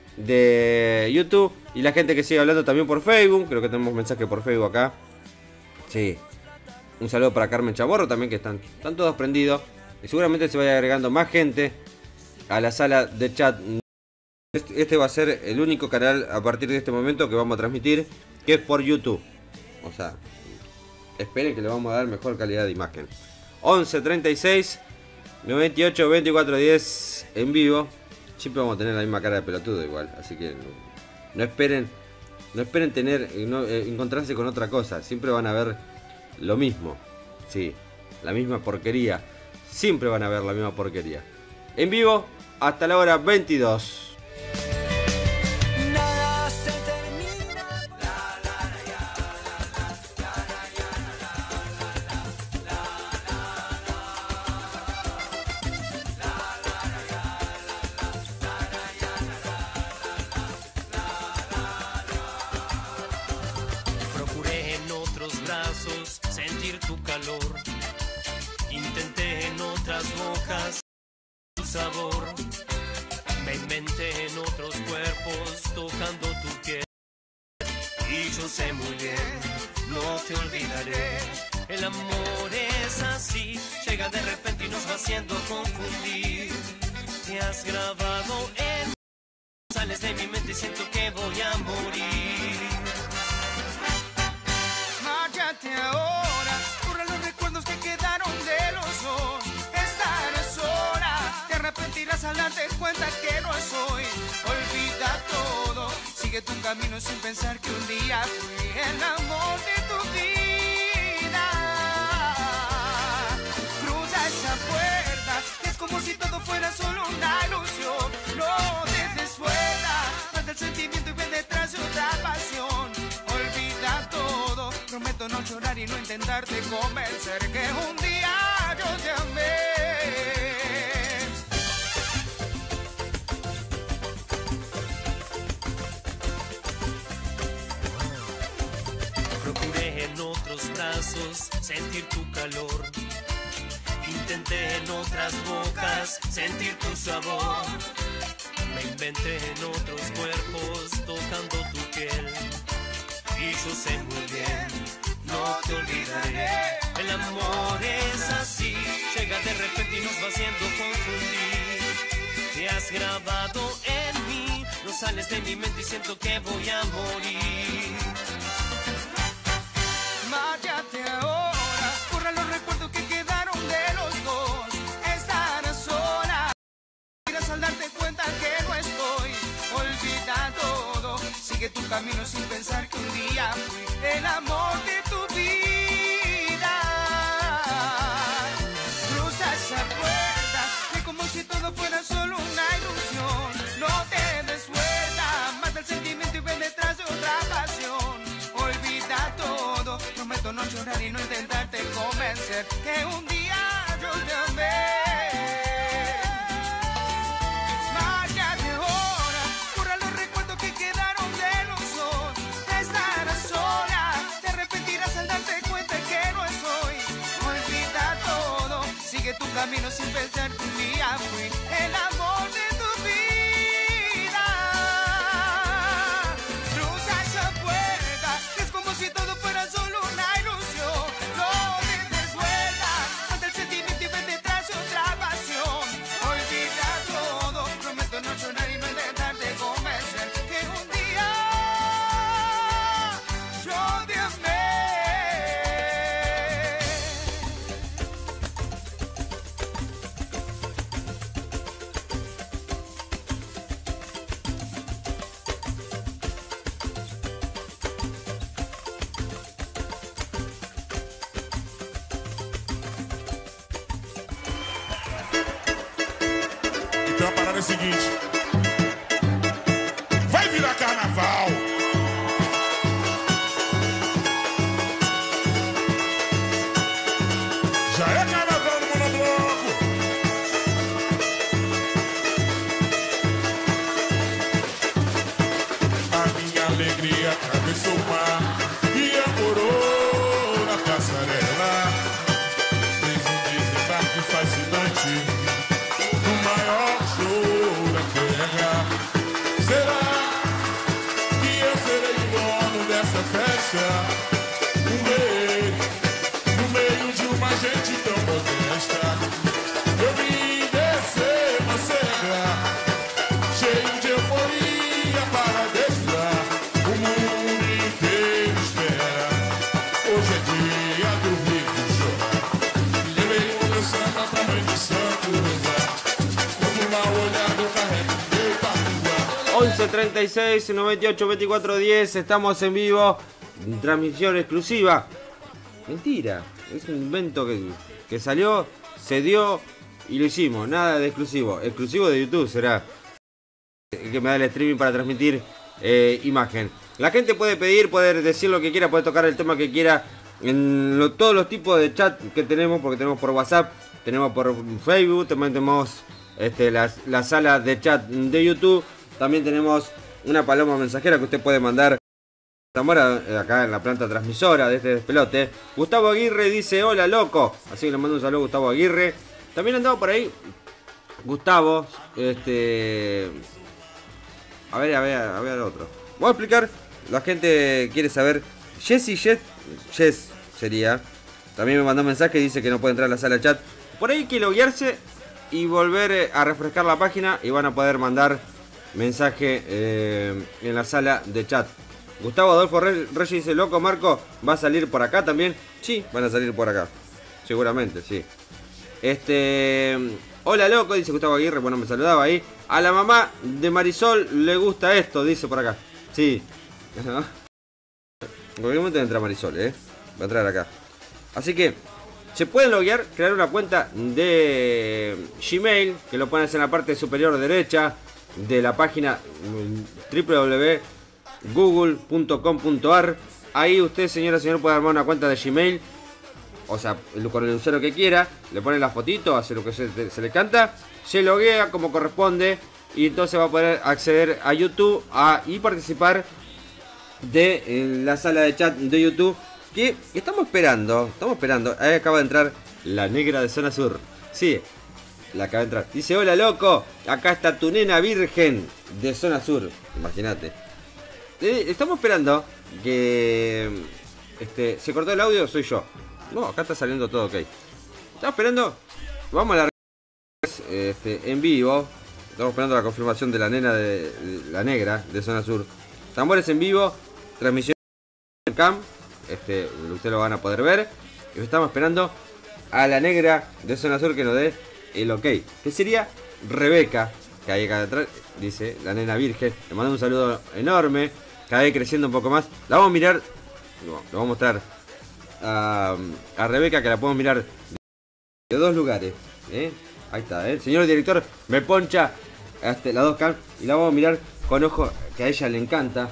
de YouTube. Y la gente que sigue hablando también por Facebook. Creo que tenemos mensaje por Facebook acá. Sí. Un saludo para Carmen Chaborro también, que están, están todos prendidos. Y seguramente se vaya agregando más gente a la sala de chat. Este va a ser el único canal a partir de este momento que vamos a transmitir, que es por YouTube. O sea, esperen que le vamos a dar mejor calidad de imagen. once treinta y seis noventa y ocho veinticuatro diez en vivo. Siempre vamos a tener la misma cara de pelotudo igual, así que no, no esperen, no esperen tener, no, eh, encontrarse con otra cosa. Siempre van a ver lo mismo. Sí, la misma porquería. Siempre van a ver la misma porquería. En vivo hasta la hora veintidós. Nada se termina. Procuré en otros brazos sentir tu calor. Intenté en otras bocas tu sabor. Me inventé en otros cuerpos tocando tu piel. Y yo sé muy bien, no te olvidaré. El amor es así, llega de repente y nos va haciendo confundir. Te has grabado en mí, sales de mi mente y siento que voy a morir. Márchate ahora, borra los recuerdos que quedaron de los dos. Estarás sola, te arrepentirás al darte cuenta que no soy. Olvida todo, sigue tu camino sin pensar que un día fui el amor de tu vida. Cruza esa puerta, que es como si todo fuera solo una ilusión. No te des vuelta, mata el sentimiento y ven detrás de otra pasión. Olvida todo, prometo no llorar y no intentarte convencer que un día yo te amé. Procuré en otros brazos sentir tu calor. Intenté en otras bocas sentir tu sabor. Me inventé en otros cuerpos tocando tu piel. Y yo sé muy bien, no te olvidaré. El amor es así, llega de repente y nos va haciendo confundir. Te has grabado en mí, no sales de mi mente y siento que voy a morir. Márchate ahora, borra los recuerdos que quedaron de los dos. Estarás sola, irás al darte cuenta que no estoy. Olvida todo, sigue tu camino sin pensar que un día fui el amor de tu vida. Cruza esa puerta, que como si todo fuera solo una ilusión. No te des vuelta, mata el sentimiento y ven detrás de otra pasión. Olvida todo, prometo no llorar y no intentarte convencer que un día yo te amé. Márchate ahora, borra los recuerdos que quedaron de los dos. Estarás sola, te arrepentirás al darte cuenta que sin pensar que un día fui el amor de tu vida. Cruza esa puerta, es como si todo fuera solo una ilusión. No des vuelta ante el sentimiento y ven detrás otra pasión. Olvida todo, prometo no llorar y no intentar de convencer que un día yo te amé. Então a parada é a seguinte: vai virar carnaval. Já é carnaval no monobloco. A minha alegria atravessou o mar e amorou na passarela. Fez um desembarque fascinante no maior show da terra. Será que eu serei o dono dessa festa? Um rei no meio de uma gente tão modesta. Eu vim descer uma serra, cheio de euforia para desfilar. O mundo inteiro espera. Hoje é dia do rico chorar. Levei o meu samba pra mãe de santo rezar. once treinta y seis, noventa y ocho, veinticuatro diez, estamos en vivo, transmisión exclusiva. Mentira, es un invento que, que salió, se dio y lo hicimos, nada de exclusivo. Exclusivo de YouTube será que me da el streaming para transmitir eh, imagen. La gente puede pedir, puede decir lo que quiera, puede tocar el tema que quiera en lo, todos los tipos de chat que tenemos, porque tenemos por WhatsApp, tenemos por Facebook, también tenemos este, la, la sala de chat de YouTube. También tenemos una paloma mensajera que usted puede mandar Zamora, acá en la planta transmisora de este despelote. Gustavo Aguirre dice: hola loco. Así que le mando un saludo a Gustavo Aguirre. También andaba por ahí Gustavo. Este. A ver, a ver, a ver otro. Voy a explicar. La gente quiere saber. Jessy Jet. Jess sería. También me mandó un mensaje y dice que no puede entrar a la sala de chat. Por ahí hay que loguearse y volver a refrescar la página y van a poder mandar mensaje eh, en la sala de chat. Gustavo Adolfo Reyes dice: loco Marco, ¿va a salir por acá también? Sí, van a salir por acá. Seguramente, sí. Este. Hola loco, dice Gustavo Aguirre. Bueno, me saludaba ahí. A la mamá de Marisol le gusta esto, dice por acá. Sí. En cualquier momento entra Marisol, eh. Va a entrar acá. Así que se pueden loguear, crear una cuenta de Gmail, que lo pones en la parte superior derecha de la página w w w punto google punto com punto a r. Ahí usted, señora, señor, puede armar una cuenta de Gmail, o sea, con el usuario que quiera, le pone la fotito, hace lo que se, se le canta, se loguea como corresponde y entonces va a poder acceder a YouTube a, y participar de en la sala de chat de YouTube, que estamos esperando, estamos esperando. Ahí acaba de entrar la negra de Zona Sur. Sí, la acaba de entrar. Dice: hola loco, acá está tu nena virgen de Zona Sur. Imagínate. Eh, estamos esperando que este, se cortó el audio, soy yo. No, acá está saliendo todo ok. Estamos esperando. Vamos a la este, en vivo. Estamos esperando la confirmación de la nena de, de la negra de Zona Sur. Tambores en vivo, transmisión cam. Este, ustedes lo van a poder ver. Y estamos esperando a la negra de Zona Sur que nos dé el ok. Que sería Rebeca, que ahí acá atrás dice la nena virgen. Le mando un saludo enorme. Cada vez creciendo un poco más. La vamos a mirar. No, lo vamos a mostrar a, a Rebeca, que la podemos mirar de dos lugares. ¿eh? Ahí está, ¿eh? El señor director me poncha hasta las dos cam. Y la vamos a mirar con ojo que a ella le encanta.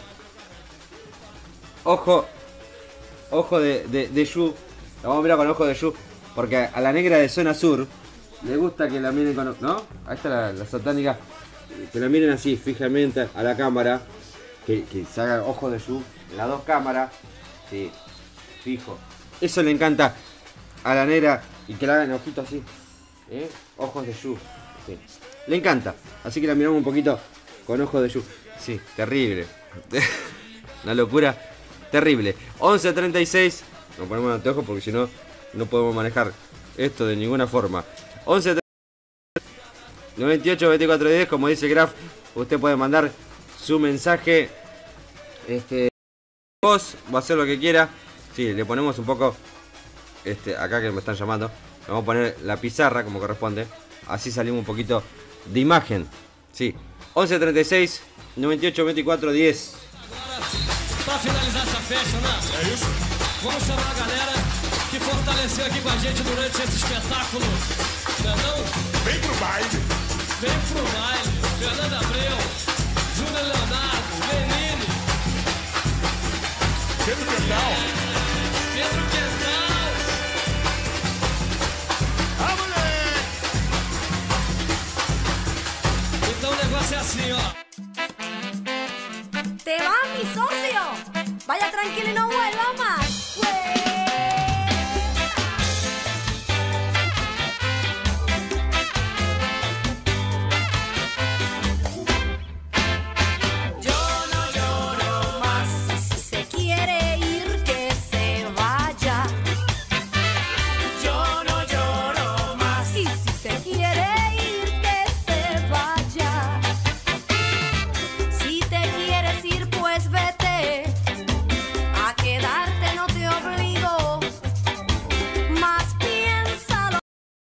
Ojo. Ojo de, de, de Yu. La vamos a mirar con ojo de Yu. Porque a la negra de Zona Sur le gusta que la miren con... ¿No? Ahí está la, la satánica. Que la miren así, fijamente a la cámara. Que, que se haga ojo de Yu en las dos cámaras. Sí, fijo. Eso le encanta a la negra. Y que la hagan ojito así. ¿eh? Ojos de Yu. Sí. Le encanta. Así que la miramos un poquito con ojos de Yu. Sí, terrible. Una locura terrible. once treinta y seis. Nos ponemos anteojos porque si no, no podemos manejar esto de ninguna forma. once noventa y ocho veinticuatro diez. Como dice Graf, usted puede mandar su mensaje. Este. Vos va a hacer lo que quiera. Sí, le ponemos un poco. Este, acá que me están llamando. Le vamos a poner la pizarra como corresponde. Así salimos un poquito de imagen. Sí. once treinta y seis noventa y ocho veinticuatro diez. Para finalizar essa festa, né? É isso? Vamos chamar a galera que fortaleceu aqui com a gente durante esse espetáculo. Não é não? Vem pro baile. Vem pro baile. Fernando Abreu, Júnior Leonardo, Lenine. Pedro Quental. Pedro Quental. Ah, moleque! Então o negócio é assim, ó. ¡Te vas, mi socio! Vaya tranquilo y no vuelva más. Yo no lloro más. Si se quiere ir, que se vaya. Yo no lloro más. Y si se quiere ir, que se vaya. Si te quieres ir, pues vete. A quedarte no te obligo. Más piénsalo.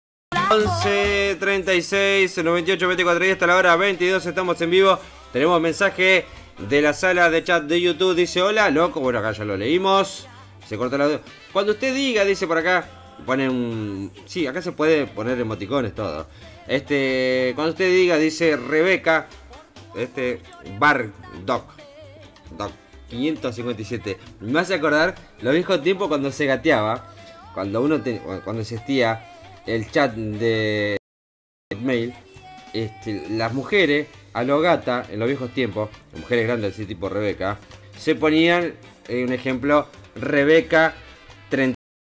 once treinta y seis noventa y ocho veinticuatro diez. Hasta la hora veintidós estamos en vivo. Tenemos mensaje de la sala de chat de YouTube. Dice hola, loco. Bueno, acá ya lo leímos. Se corta la... Cuando usted diga, dice por acá. Pone un... Sí, acá se puede poner emoticones, todo. Este... Cuando usted diga, dice Rebeca. Este... Bar Doc. Doc. quinientos cincuenta y siete. Me hace acordar los viejos tiempos cuando se gateaba. Cuando uno te, cuando existía el chat de mail. Este, las mujeres a lo gata en los viejos tiempos, mujeres grandes así tipo Rebeca, se ponían, eh, un ejemplo, Rebeca treinta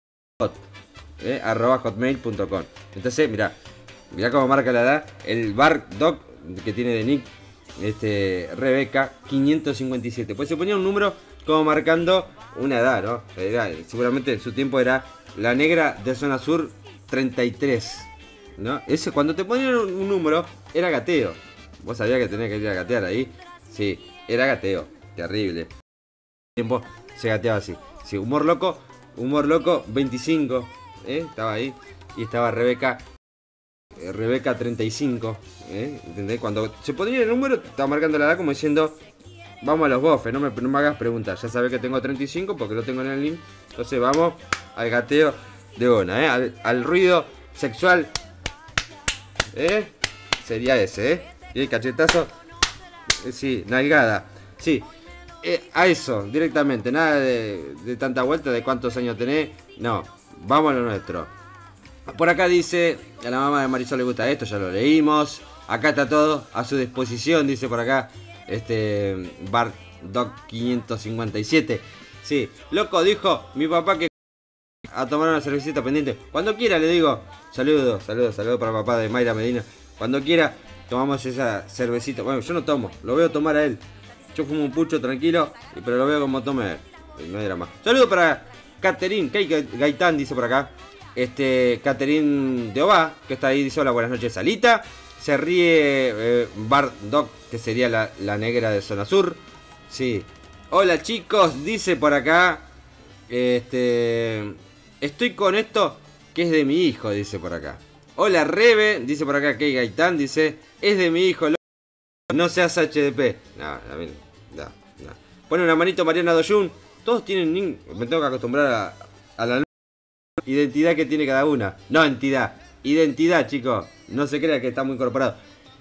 eh, arroba hotmail punto com. Entonces, mira, mira cómo marca la edad. El bar doc que tiene de nick este, Rebeca quinientos cincuenta y siete. Pues se ponía un número como marcando una edad, ¿no? Era, seguramente en su tiempo era la negra de zona sur treinta y tres, ¿no? Ese, cuando te ponían un, un número, era gateo. Vos sabías que tenías que ir a gatear ahí. Sí, era gateo. Terrible. Tiempo se gateaba así. Sí, humor loco, humor loco veinticinco, ¿eh? Estaba ahí. Y estaba Rebeca. Eh, Rebeca treinta y cinco, ¿eh? ¿Entendés? Cuando se ponía el número, estaba marcando la edad como diciendo, vamos a los bofes, no me, no me hagas preguntas. Ya sabés que tengo treinta y cinco porque lo tengo en el link. Entonces vamos al gateo de una, ¿eh? Al, al ruido sexual, ¿eh? Sería ese, ¿eh? Y el cachetazo, eh, sí, nalgada, sí. Eh, a eso, directamente, nada de, de tanta vuelta de cuántos años tenés. No, vamos a lo nuestro. Por acá dice, a la mamá de Marisol le gusta esto, ya lo leímos. Acá está todo a su disposición, dice por acá este Bar Doc quinientos cincuenta y siete. Sí, loco, dijo mi papá que a tomar una cervecita pendiente. Cuando quiera, le digo. Saludos, saludos, saludos para el papá de Mayra Medina. Cuando quiera, tomamos esa cervecita. Bueno, yo no tomo, lo veo tomar a él. Yo fumo un pucho tranquilo, pero lo veo como tome él. No era más. Saludos para Caterín, Kei Gaitán, dice por acá. Este, Caterín de Oba, que está ahí, dice hola, buenas noches, Salita. Se ríe eh, Bar Doc, que sería la, la negra de zona sur. Sí. Hola chicos, dice por acá. Este... Estoy con esto que es de mi hijo, dice por acá. Hola Rebe, dice por acá Kei Gaitán, dice, es de mi hijo, no seas H D P. No, no, no, no. Pone una manito Mariana Doyun. Todos tienen, me tengo que acostumbrar a, a la identidad que tiene cada una. No entidad, identidad, chicos. No se crea que está muy incorporado.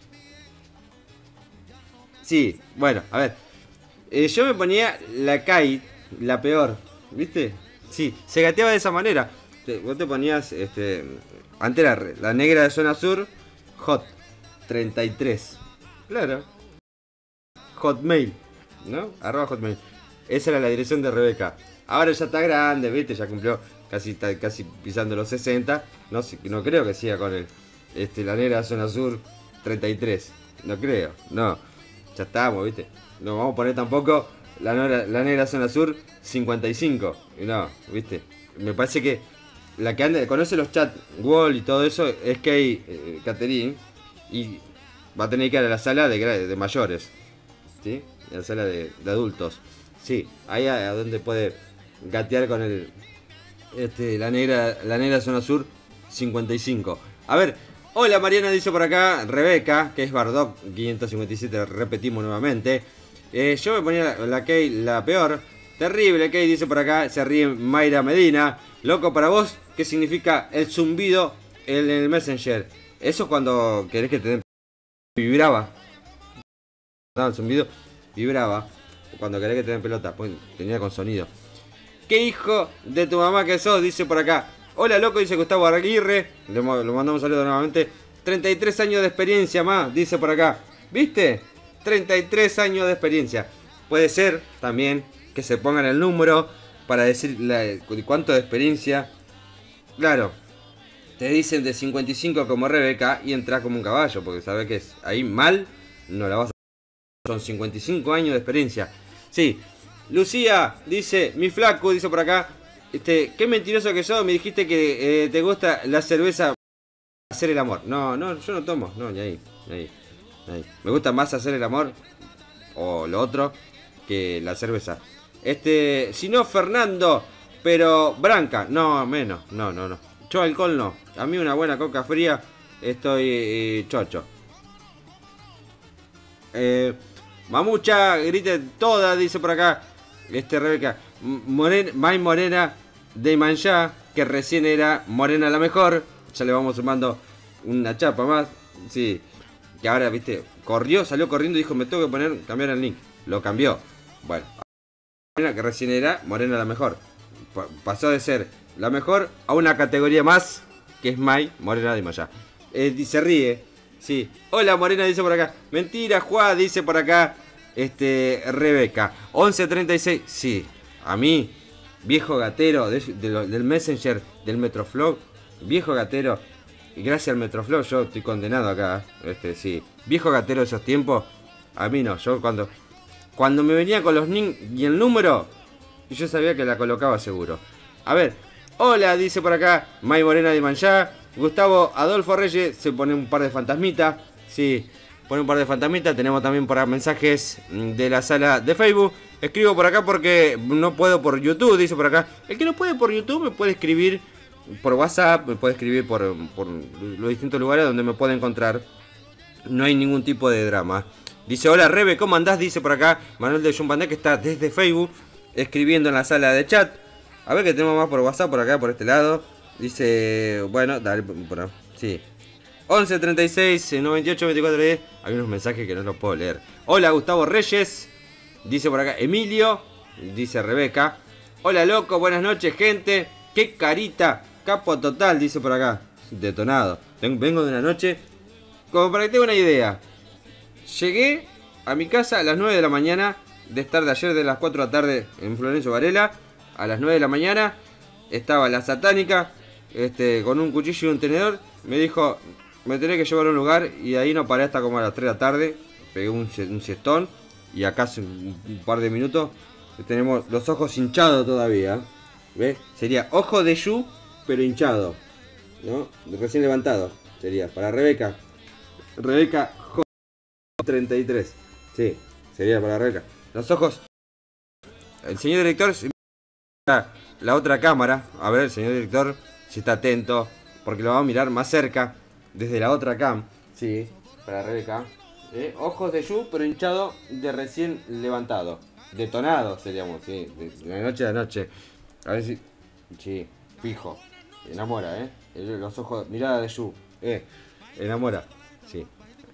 Sí, bueno, a ver. Eh, yo me ponía la Kai, la peor, ¿viste? Sí, se gateaba de esa manera. Vos te ponías, este, antes era la negra de zona sur, hot, treinta y tres. Claro. Hotmail, ¿no? Arroba Hotmail. Esa era la dirección de Rebeca. Ahora ya está grande, ¿viste? Ya cumplió casi, está casi pisando los sesenta. No, no creo que siga con el, Este, la negra zona sur, treinta y tres. No creo, no. Ya estamos, ¿viste? No vamos a poner tampoco la negra, la negra zona sur, cincuenta y cinco. No, ¿viste? Me parece que la que anda, conoce los chat wall y todo eso es Kay eh, Catherine. Y va a tener que ir a la sala de, de mayores. ¿Sí? A la sala de, de adultos. Sí, ahí a, a donde puede gatear con el... Este, la negra, la negra zona sur, cincuenta y cinco. A ver, hola Mariana, dice por acá Rebeca, que es Bardock quinientos cincuenta y siete, repetimos nuevamente. Eh, yo me ponía la, la Kay, la peor. Terrible Kay, dice por acá, se ríe Mayra Medina. Loco, para vos, ¿qué significa el zumbido en el Messenger? Eso es cuando querés que te den... Vibraba. No, el zumbido vibraba. Cuando querés que te den pelota, pues tenía con sonido. ¿Qué hijo de tu mamá que sos? Dice por acá. Hola loco, dice Gustavo Aguirre. Le, le mandamos un saludo nuevamente. treinta y tres años de experiencia más, dice por acá. ¿Viste? treinta y tres años de experiencia. Puede ser también que se pongan el número para decir la, cuánto de experiencia. Claro, te dicen de cincuenta y cinco como Rebeca y entras como un caballo, porque sabes que es ahí mal, no la vas a... Son cincuenta y cinco años de experiencia. Sí. Lucía dice, mi flaco, dice por acá, este, qué mentiroso que sos, me dijiste que eh, te gusta la cerveza hacer el amor. No, no, yo no tomo, no, ni ahí, ni ahí, ni ahí. Me gusta más hacer el amor, o lo otro, que la cerveza. Este, si no, Fernando, pero Branca, no, menos, no, no, no. Yo alcohol no, a mí una buena coca fría, estoy eh, chocho. Eh, Mamucha, grite toda, dice por acá. Este Rebeca, Morena, May Morena de Manchá, que recién era Morena la mejor. Ya le vamos sumando una chapa más. Sí, que ahora, viste, corrió, salió corriendo y dijo, me tengo que poner, cambiar el link. Lo cambió. Bueno, Morena que recién era Morena la mejor. Pasó de ser la mejor a una categoría más, que es May Morena de Manchá. Eh, se ríe. Sí. Hola Morena, dice por acá. Mentira, Juan, dice por acá. Este, Rebeca. once treinta y seis. Sí. A mí, viejo gatero de, de lo, del Messenger, del Metroflow. Viejo gatero. Y gracias al Metroflow yo estoy condenado acá. Este, sí. Viejo gatero de esos tiempos. A mí no. Yo cuando, cuando me venía con los nin y el número, yo sabía que la colocaba seguro. A ver. Hola, dice por acá. May Morena de Manchá. Gustavo Adolfo Reyes se pone un par de fantasmitas. Sí, pone un par de fantasmitas. Tenemos también por acá mensajes de la sala de Facebook. Escribo por acá porque no puedo por YouTube, dice por acá. El que no puede por YouTube me puede escribir por WhatsApp, me puede escribir por, por los distintos lugares donde me puede encontrar. No hay ningún tipo de drama. Dice, hola Rebe, ¿cómo andás? Dice por acá Manuel de Jumbandé, que está desde Facebook escribiendo en la sala de chat. A ver qué tenemos más por WhatsApp, por acá, por este lado. Dice, bueno, dale, bueno, sí. once treinta y seis noventa y ocho veinticuatro diez. Hay unos mensajes que no los puedo leer. Hola Gustavo Reyes. Dice por acá Emilio. Dice Rebeca. Hola loco, buenas noches gente. Qué carita. Capo total, dice por acá. Detonado. Vengo de una noche. Como para que tenga una idea. Llegué a mi casa a las nueve de la mañana. De estar de ayer de las cuatro de la tarde en Florencio Varela. A las nueve de la mañana. Estaba la satánica. Este, con un cuchillo y un tenedor. Me dijo, me tenés que llevar a un lugar. Y ahí no paré hasta como a las tres de la tarde. Pegué un, un siestón. Y acá hace un, un par de minutos tenemos los ojos hinchados todavía. ¿Ves? Sería ojo de Yu, pero hinchado, ¿no? Recién levantado. Sería para Rebeca. Rebeca treinta y tres. Sí, sería para Rebeca. Los ojos. El señor director, la otra cámara. A ver, el señor director, si está atento. Porque lo vamos a mirar más cerca. Desde la otra cam. Sí, para Rebeca. ¿Eh? Ojos de Yu, pero hinchado de recién levantado. Detonado seríamos, sí. De la noche a la noche. A ver si. Sí, fijo. Enamora, ¿eh? Los ojos. Mirada de Yu. Eh. Enamora. Sí.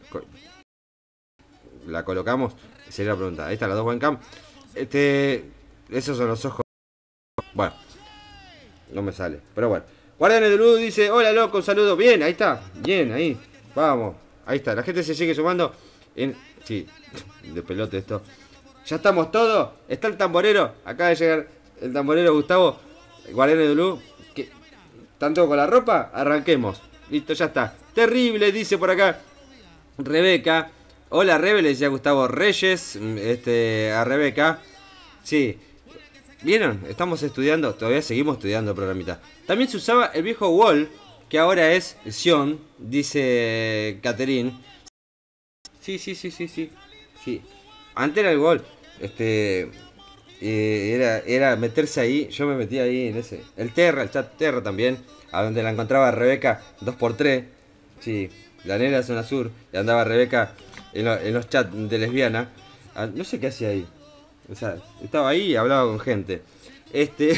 La colocamos. Sería la pregunta. Ahí está las dos webcam. Este. Esos son los ojos. Bueno. No me sale. Pero bueno. Guardianes de Luz dice. Hola loco, un saludo. Bien, ahí está. Bien, ahí. Vamos. Ahí está. La gente se sigue sumando. En... Sí. De pelote esto. Ya estamos todos. Está el tamborero. Acaba de llegar el tamborero Gustavo. Guardianes de Luz. ¿Están todos con la ropa? Arranquemos. Listo, ya está. Terrible, dice por acá Rebeca. Hola Rebe, le decía Gustavo Reyes este, a Rebeca. Sí. ¿Vieron? Estamos estudiando, todavía seguimos estudiando programita. También se usaba el viejo Wall, que ahora es Sion, dice Catherine. Sí, sí, sí, sí, sí. sí. Antes era el Wall. Este... Eh, era, era meterse ahí, yo me metí ahí en ese. El Terra, el chat Terra también, a donde la encontraba Rebeca dos por tres. Sí, la negra zona sur. Y andaba Rebeca en, lo, en los chats de lesbiana. Ah, no sé qué hacía ahí. O sea, estaba ahí y hablaba con gente. Este.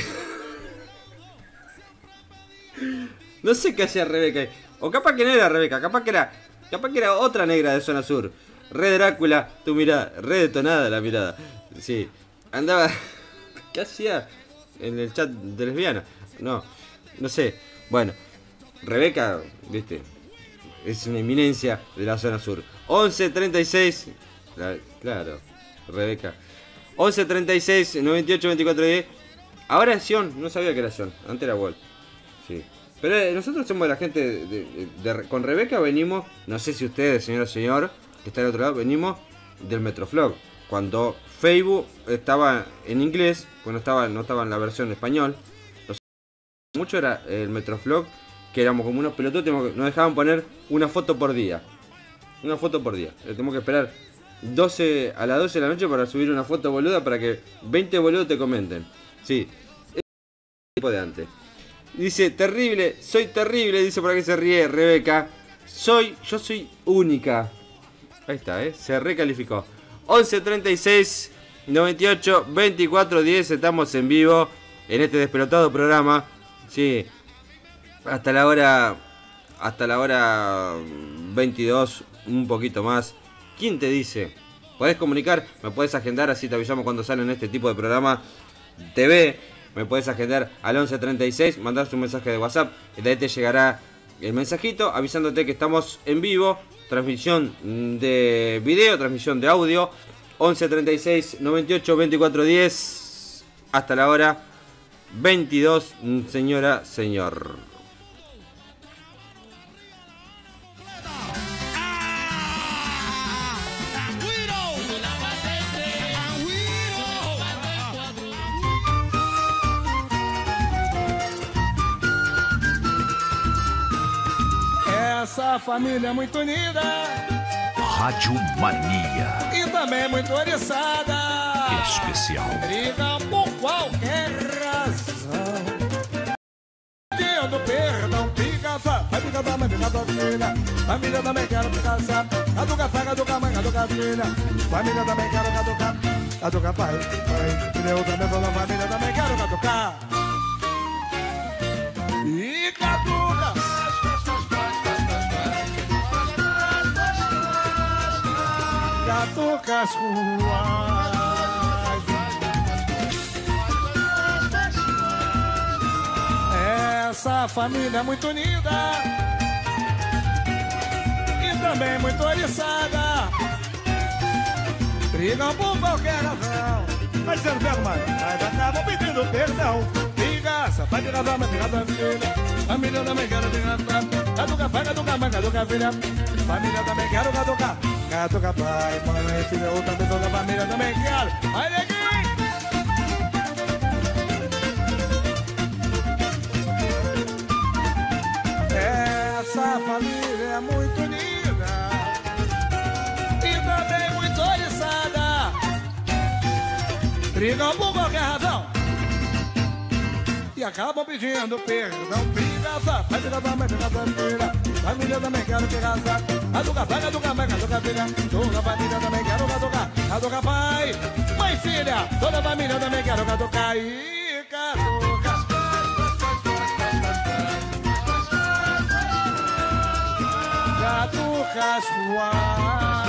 No sé qué hacía Rebeca ahí. O capaz que no era Rebeca, capaz que era. Capaz que era otra negra de zona sur. Re Drácula, tu mirada, re detonada la mirada. Sí. Andaba... ¿Qué hacía en el chat de lesbiana? No, no sé. Bueno, Rebeca, viste, es una eminencia de la zona sur. once treinta y seis... Claro, Rebeca. once treinta y seis, noventa y ocho, veinticuatro diez. Ahora es Sion, no sabía que era Sion. Antes era Wall. Sí. Pero eh, nosotros somos la gente... De, de, de, de, con Rebeca venimos... No sé si ustedes, señora señor, que está al otro lado, venimos del Metroflog. Cuando Facebook estaba en inglés, cuando estaba, no estaba en la versión en español, mucho era el Metroflog, que éramos como unos pelotudos, nos dejaban poner una foto por día. Una foto por día. Tenemos que esperar doce a las doce de la noche para subir una foto boluda para que veinte boludos te comenten. Sí. Es el tipo de antes. Dice, terrible, soy terrible, dice por aquí se ríe Rebeca. Soy, yo soy única. Ahí está, eh. Se recalificó. once treinta y seis, noventa y ocho, veinticuatro diez, estamos en vivo en este despelotado programa. Sí, hasta la hora hasta la hora veintidós, un poquito más. ¿Quién te dice? Podés comunicar, me podés agendar, así te avisamos cuando salen este tipo de programa T V. Me podés agendar al once treinta y seis, mandar un mensaje de WhatsApp, y de ahí te llegará el mensajito avisándote que estamos en vivo. Transmisión de video, transmisión de audio. once treinta y seis, noventa y ocho, veinticuatro diez. Hasta la hora veintidós, señora, señor. Essa família é muito unida, Rádio Mania e também muito oriçada. Especial. Briga por qualquer razão. Pedindo perdão, fica só. Vai me casar, vai me casar, filha. Família também quero me casar. Caduca pai, caduca mãe, caduca filha. Família também quero caducar. Caduca pai, mãe. Filha, outra vez toda a família também quero caducar. E caduca. Catuca as ruas. Essa família é muito unida e também muito oriçada. Brigam por qualquer razão. Mas dizendo verbo, mano, mas acabam pedindo perdão. Vingança, vai virar dama, virar da filha. Família também quero virar da. Caduca pai, caduca mãe, caduca filha. Família também quero caducar. Caduca pai, mãe, filha, outra pessoa da família também quero. Vai, neguinho! Essa família é muito unida e também muito oriçada. Brigam por qualquer razão e acabam pedindo perdão. Briga só, vai virar da mãe, virar da filha. Família também quero que casar. Caduca pai, caduca mãe, caduca filha. Toda a família também quero caducar. Caduca pai, mãe, filha. Toda a família também quero caducar. E caduca. Caduca as ruas.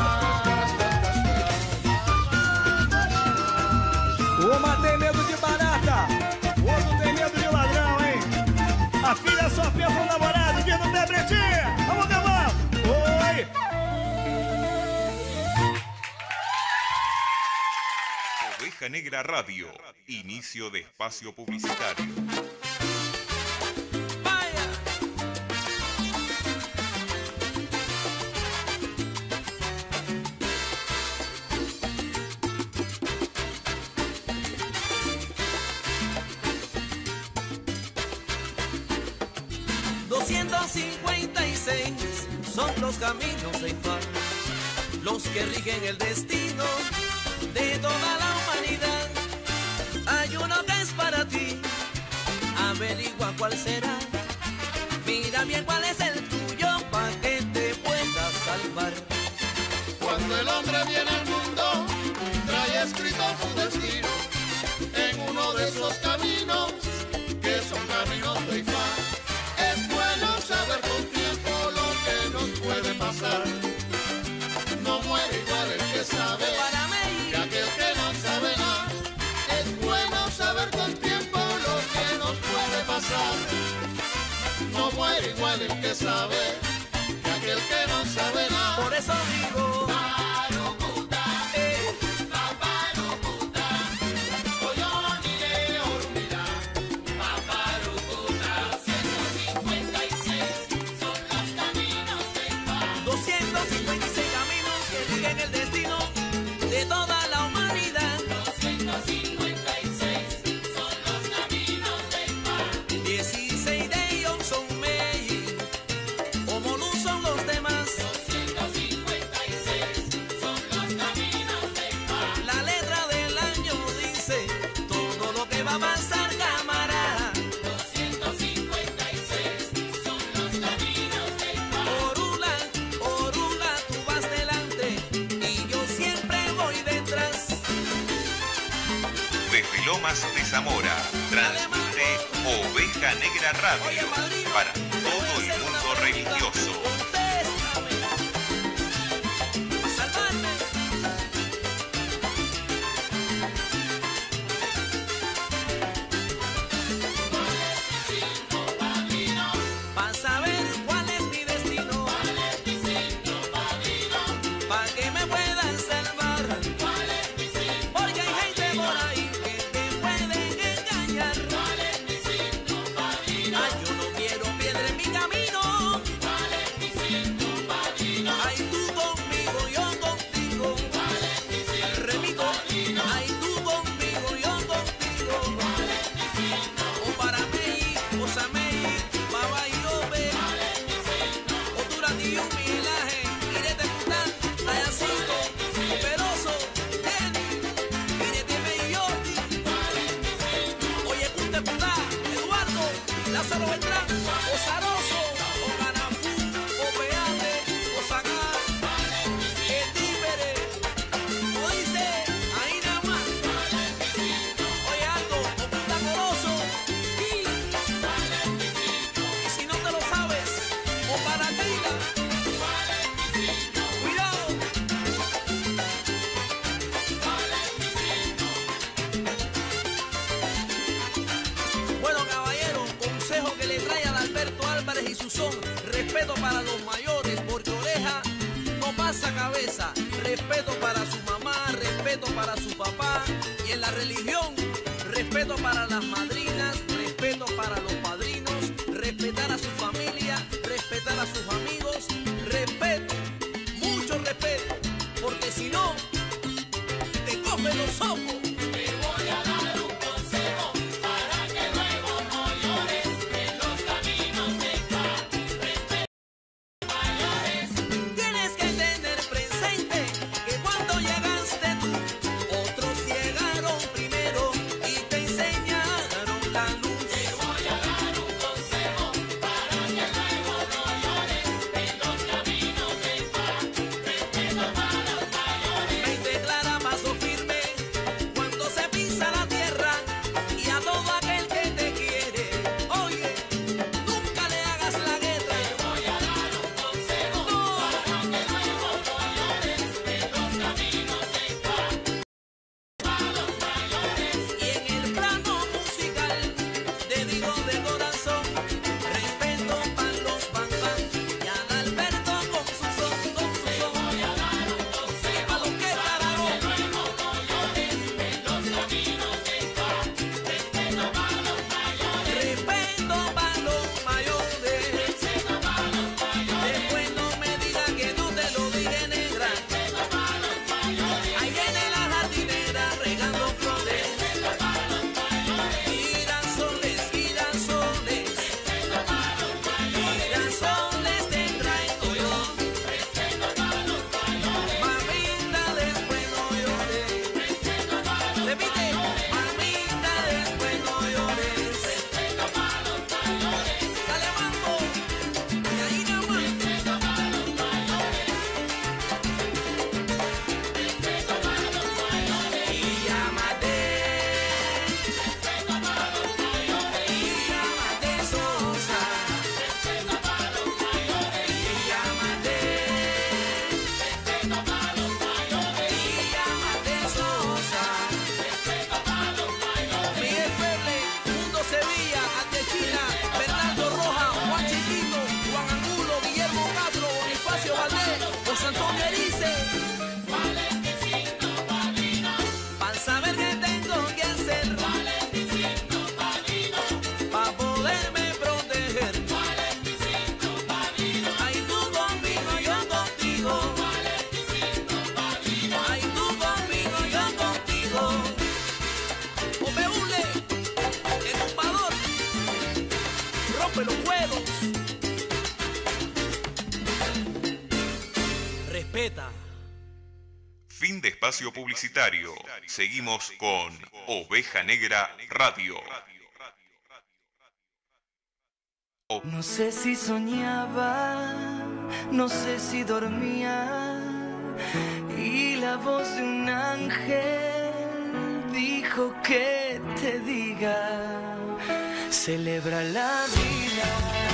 Uma tem medo de barata, o outro tem medo de ladrão, hein? A filha só pensa no namorado que não tem pretinha. Vamos, Gamão! Oi! Oveja Negra Radio. Inicio de espacio publicitario. doscientos cincuenta y seis son los caminos de Ifá, los que rigen el destino de toda la humanidad. Hay uno que es para ti, averigua cuál será. Mira bien cuál es el tuyo para que te puedas salvar. Cuando el hombre viene al mundo, trae escrito su destino en uno de esos caminos que son caminos de Ifá. Es bueno saber con tiempo lo que nos puede pasar. No muere igual el que sabe que aquel que no sabe nada. Es bueno saber con tiempo lo que nos puede pasar. No muere igual el que sabe que aquel que no sabe nada. Por eso digo, Lomas de Zamora, transmite Oveja Negra Radio para todo el mundo religioso. Respeto para los mayores, porque oreja no pasa cabeza. Respeto para su mamá, respeto para su papá. Y en la religión, respeto para las madrinas, respeto para los padrinos, respetar a su familia, respetar a sus amigos, respeto, mucho respeto, porque si no, te coge los ojos. Te voy a dar un consejo para que luego no llores en los caminos de respeta. Fin de espacio publicitario. Seguimos con Oveja Negra Radio. No sé si soñaba, no sé si dormía, y la voz de un ángel dijo que te diga, celebra la vida.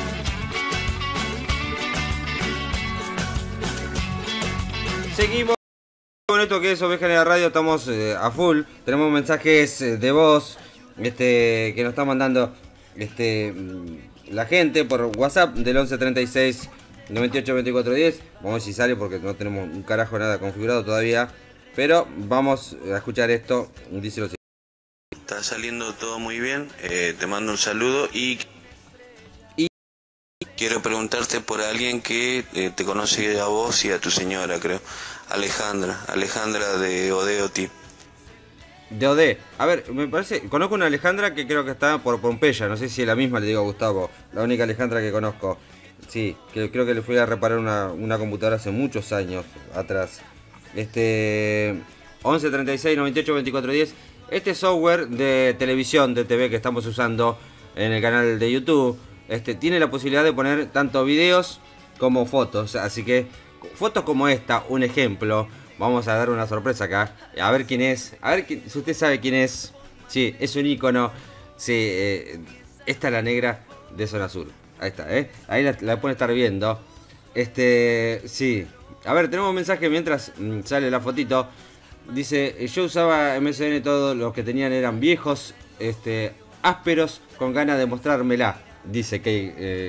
Seguimos con esto que es Oveja Negra Radio, estamos eh, a full, tenemos mensajes eh, de voz este, que nos está mandando este, la gente por WhatsApp del once treinta y seis noventa y ocho veinticuatro diez. Vamos a ver si sale porque no tenemos un carajo nada configurado todavía, pero vamos a escuchar esto, dice lo siguiente. Está saliendo todo muy bien, eh, te mando un saludo y... y quiero preguntarte por alguien que eh, te conoce a vos y a tu señora, creo. Alejandra, Alejandra de Odeoti. De Ode. A ver, me parece, conozco una Alejandra que creo que está por Pompeya, no sé si es la misma, le digo a Gustavo, la única Alejandra que conozco. Sí, que, creo que le fui a reparar una, una computadora hace muchos años atrás. Este... once treinta y seis noventa y ocho veinticuatro diez. Este software de televisión, de T V que estamos usando en el canal de YouTube, este, tiene la posibilidad de poner tanto videos como fotos, así que fotos como esta, un ejemplo. Vamos a dar una sorpresa acá. A ver quién es. A ver quién, si usted sabe quién es. Sí, es un icono. Sí, eh, esta es la negra de Zona Sur. Ahí está, ¿eh? Ahí la, la pueden estar viendo. Este, sí. A ver, tenemos un mensaje mientras mmm, sale la fotito. Dice, yo usaba M S N, todos los que tenían eran viejos, este, ásperos, con ganas de mostrármela. Dice que... Eh,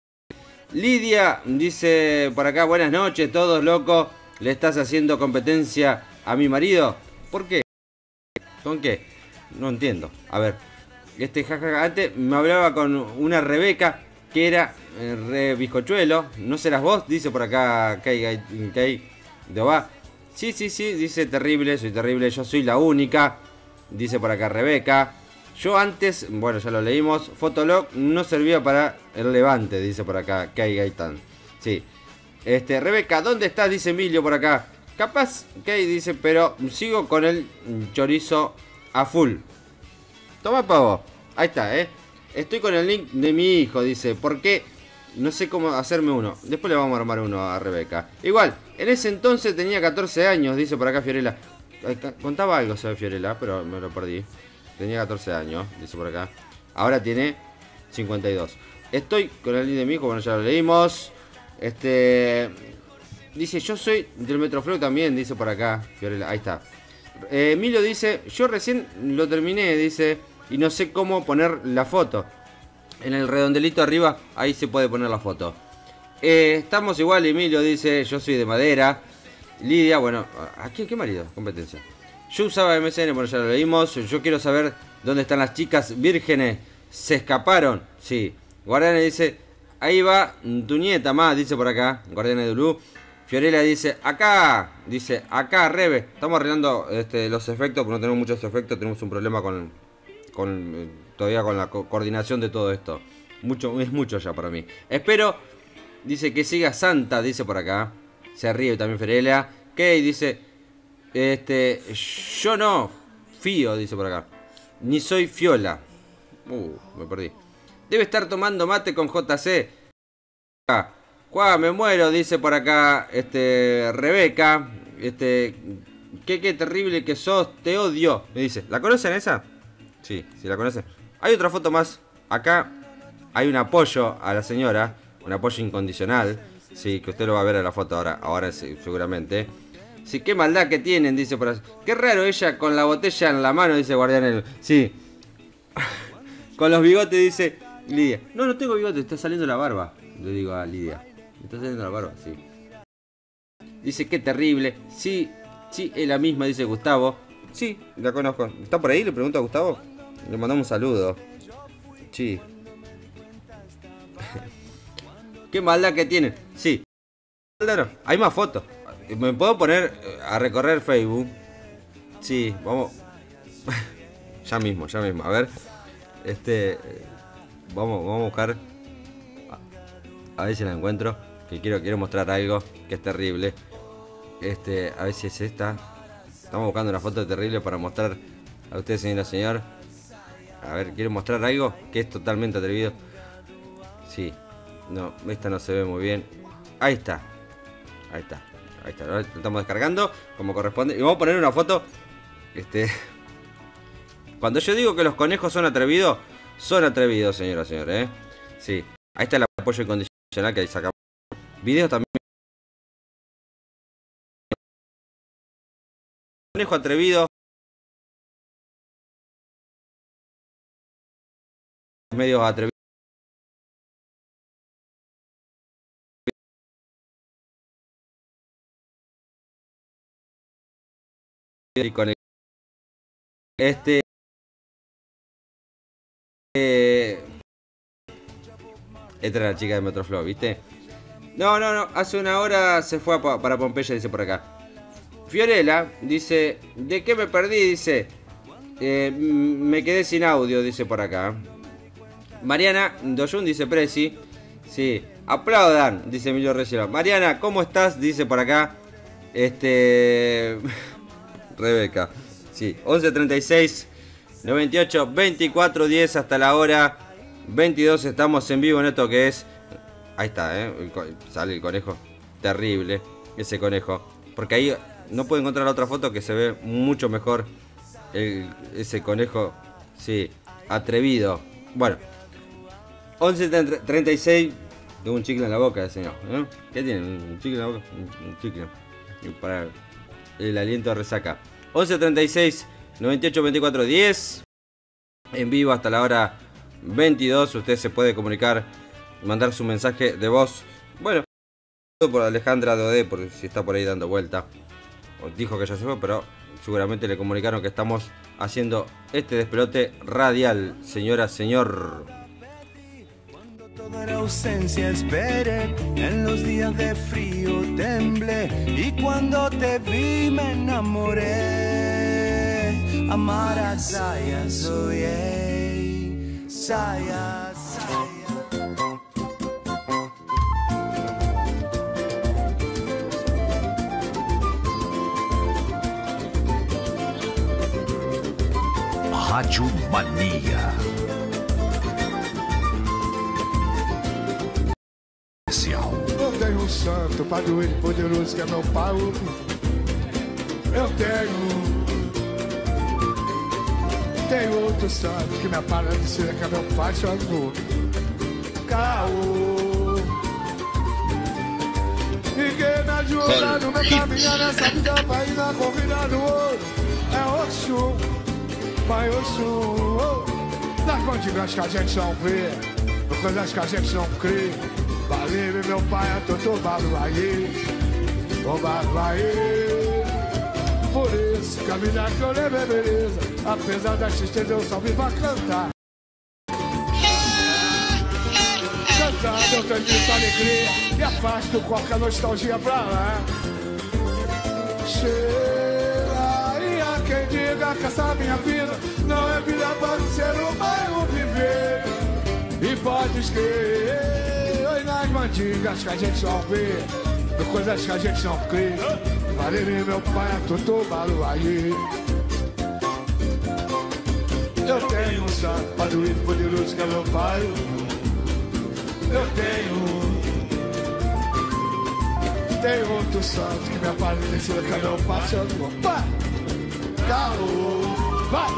Lidia dice por acá, buenas noches, todos locos, ¿le estás haciendo competencia a mi marido? ¿Por qué? ¿Con qué? No entiendo. A ver, este jajaja, antes me hablaba con una Rebeca que era eh, re bizcochuelo, ¿no serás vos? Dice por acá Kay Kay de Oba. Sí, sí, sí, dice terrible, soy terrible, yo soy la única, dice por acá Rebeca. Yo antes, bueno, ya lo leímos, Fotolog no servía para el levante, dice por acá Kay Gaitán. Sí. Este, Rebeca, ¿dónde estás? Dice Emilio por acá. Capaz, Kay dice, pero sigo con el chorizo a full. Toma pavo. Ahí está, ¿eh? Estoy con el link de mi hijo, dice. ¿Por qué? No sé cómo hacerme uno. Después le vamos a armar uno a Rebeca. Igual, en ese entonces tenía catorce años, dice por acá Fiorella. Contaba algo sobre Fiorella, pero me lo perdí. Tenía catorce años, dice por acá. Ahora tiene cincuenta y dos. Estoy con el link de mi hijo, bueno, ya lo leímos. Este... Dice, yo soy del Metroflow también, dice por acá Fiorella. Ahí está. Eh, Emilio dice, yo recién lo terminé, dice, y no sé cómo poner la foto. En el redondelito arriba, ahí se puede poner la foto. Eh, estamos igual, Emilio dice, yo soy de madera. Lidia, bueno, ¿aquí qué marido? Competencia. Yo usaba M S N, bueno, ya lo leímos. Yo quiero saber dónde están las chicas vírgenes. ¿Se escaparon? Sí. Guardiane dice, ahí va tu nieta más, dice por acá. Guardiane de Ulu. Fiorella dice, acá, dice, acá, Rebe. Estamos arreglando este, los efectos, porque no tenemos muchos efectos, tenemos un problema con, con eh, todavía con la co coordinación de todo esto. Mucho, es mucho ya para mí. Espero, dice, que siga Santa, dice por acá. Se ríe también Fiorella. Kay dice, este, yo no, Fío, dice por acá. Ni soy Fiola. Uh, me perdí. Debe estar tomando mate con J C. Cuá, me muero, dice por acá este Rebeca. Este, qué, qué terrible que sos, te odio. Me dice, ¿la conocen esa? Sí, sí la conocen. Hay otra foto más. Acá hay un apoyo a la señora. Un apoyo incondicional. Sí, que usted lo va a ver en la foto ahora. Ahora sí, seguramente. Sí, qué maldad que tienen, dice por ahí. Qué raro ella con la botella en la mano, dice Guardián. Sí. Con los bigotes, dice Lidia. No, no tengo bigotes, está saliendo la barba. Le digo a Lidia. ¿Me está saliendo la barba? Sí. Dice, qué terrible. Sí, sí, es la misma, dice Gustavo. Sí, la conozco. ¿Está por ahí? Le pregunto a Gustavo. Le mandamos un saludo. Sí. Qué maldad que tienen. Sí. Hay más fotos. ¿Me puedo poner a recorrer Facebook? Sí, vamos. Ya mismo, ya mismo. A ver. Este. Vamos, vamos a buscar. A ver si la encuentro. Que quiero, quiero mostrar algo que es terrible. Este, a ver si es esta. Estamos buscando una foto terrible para mostrar a usted, señora, señor. A ver, ¿quiere mostrar algo? Que es totalmente atrevido. Sí. No, esta no se ve muy bien. Ahí está. Ahí está. Ahí está. Ahora lo estamos descargando como corresponde. Y vamos a poner una foto. Este. Cuando yo digo que los conejos son atrevidos, son atrevidos, señora, señor, ¿eh? Sí. Ahí está el apoyo incondicional que ahí sacamos. Videos también. Conejo atrevido. Medios atrevidos. Y con este eh, esta era la chica de Metroflow, ¿viste? No, no, no, hace una hora se fue a, para Pompeya, dice por acá. Fiorella dice, ¿de qué me perdí? Dice, eh, me quedé sin audio, dice por acá. Mariana Doyun dice, Presi, sí, aplaudan, dice Emilio Reciero. Mariana, ¿cómo estás? Dice por acá. Este... Rebeca, sí, once treinta y seis, noventa y ocho, veinticuatro, diez hasta la hora veintidós. Estamos en vivo en esto que es. Ahí está, ¿eh? El co... Sale el conejo. Terrible, ese conejo. Porque ahí no puedo encontrar otra foto que se ve mucho mejor. El... Ese conejo, sí, atrevido. Bueno, once treinta y seis. Tengo un chicle en la boca, señor, ¿eh? ¿Qué tiene? ¿Un chicle en la boca? Un, un chicle. Para el aliento de resaca. once treinta y seis, noventa y ocho, veinticuatro, diez. En vivo hasta la hora veintidós. Usted se puede comunicar, mandar su mensaje de voz. Bueno, por Alejandra Dodé, por si está por ahí dando vuelta. Dijo que ya se fue, pero seguramente le comunicaron que estamos haciendo este despelote radial, señora, señor. Toda la ausencia esperé, en los días de frío temblé, y cuando te vi me enamoré. Amar a Saya soy, Saya, Saya. Rádio Mania. Eu tenho um santo, padroeiro poderoso que é meu pai. Eu tenho. Tenho outro santo que me apara de ser que é meu pai, chamado Caô. E quem me ajuda no meu caminhar nessa vida vai ir na corrida do ouro. É Oxum, Pai Oxum. Oh. Das cantigas que a gente não vê, das coisas que a gente não crê. Valeu, meu pai, é Totô Baluaí, o Baluaí. Por isso, caminhar que eu levo é beleza. Apesar das tristezas, eu só vivo a cantar. Cantando, eu transmito alegria e afasto qualquer nostalgia pra lá. Cheira, e há quem diga que essa minha vida não é vida para o ser humano viver. E pode escrever nas mandigas que a gente não vê, de coisas que a gente não crê. Valeu, meu pai, é Totô Baluaí. Eu tenho um santo, padroeiro poderoso que é meu pai. Eu tenho. Tenho outro santo que me apareceu que é meu pai. Chama pai. Caô, vai.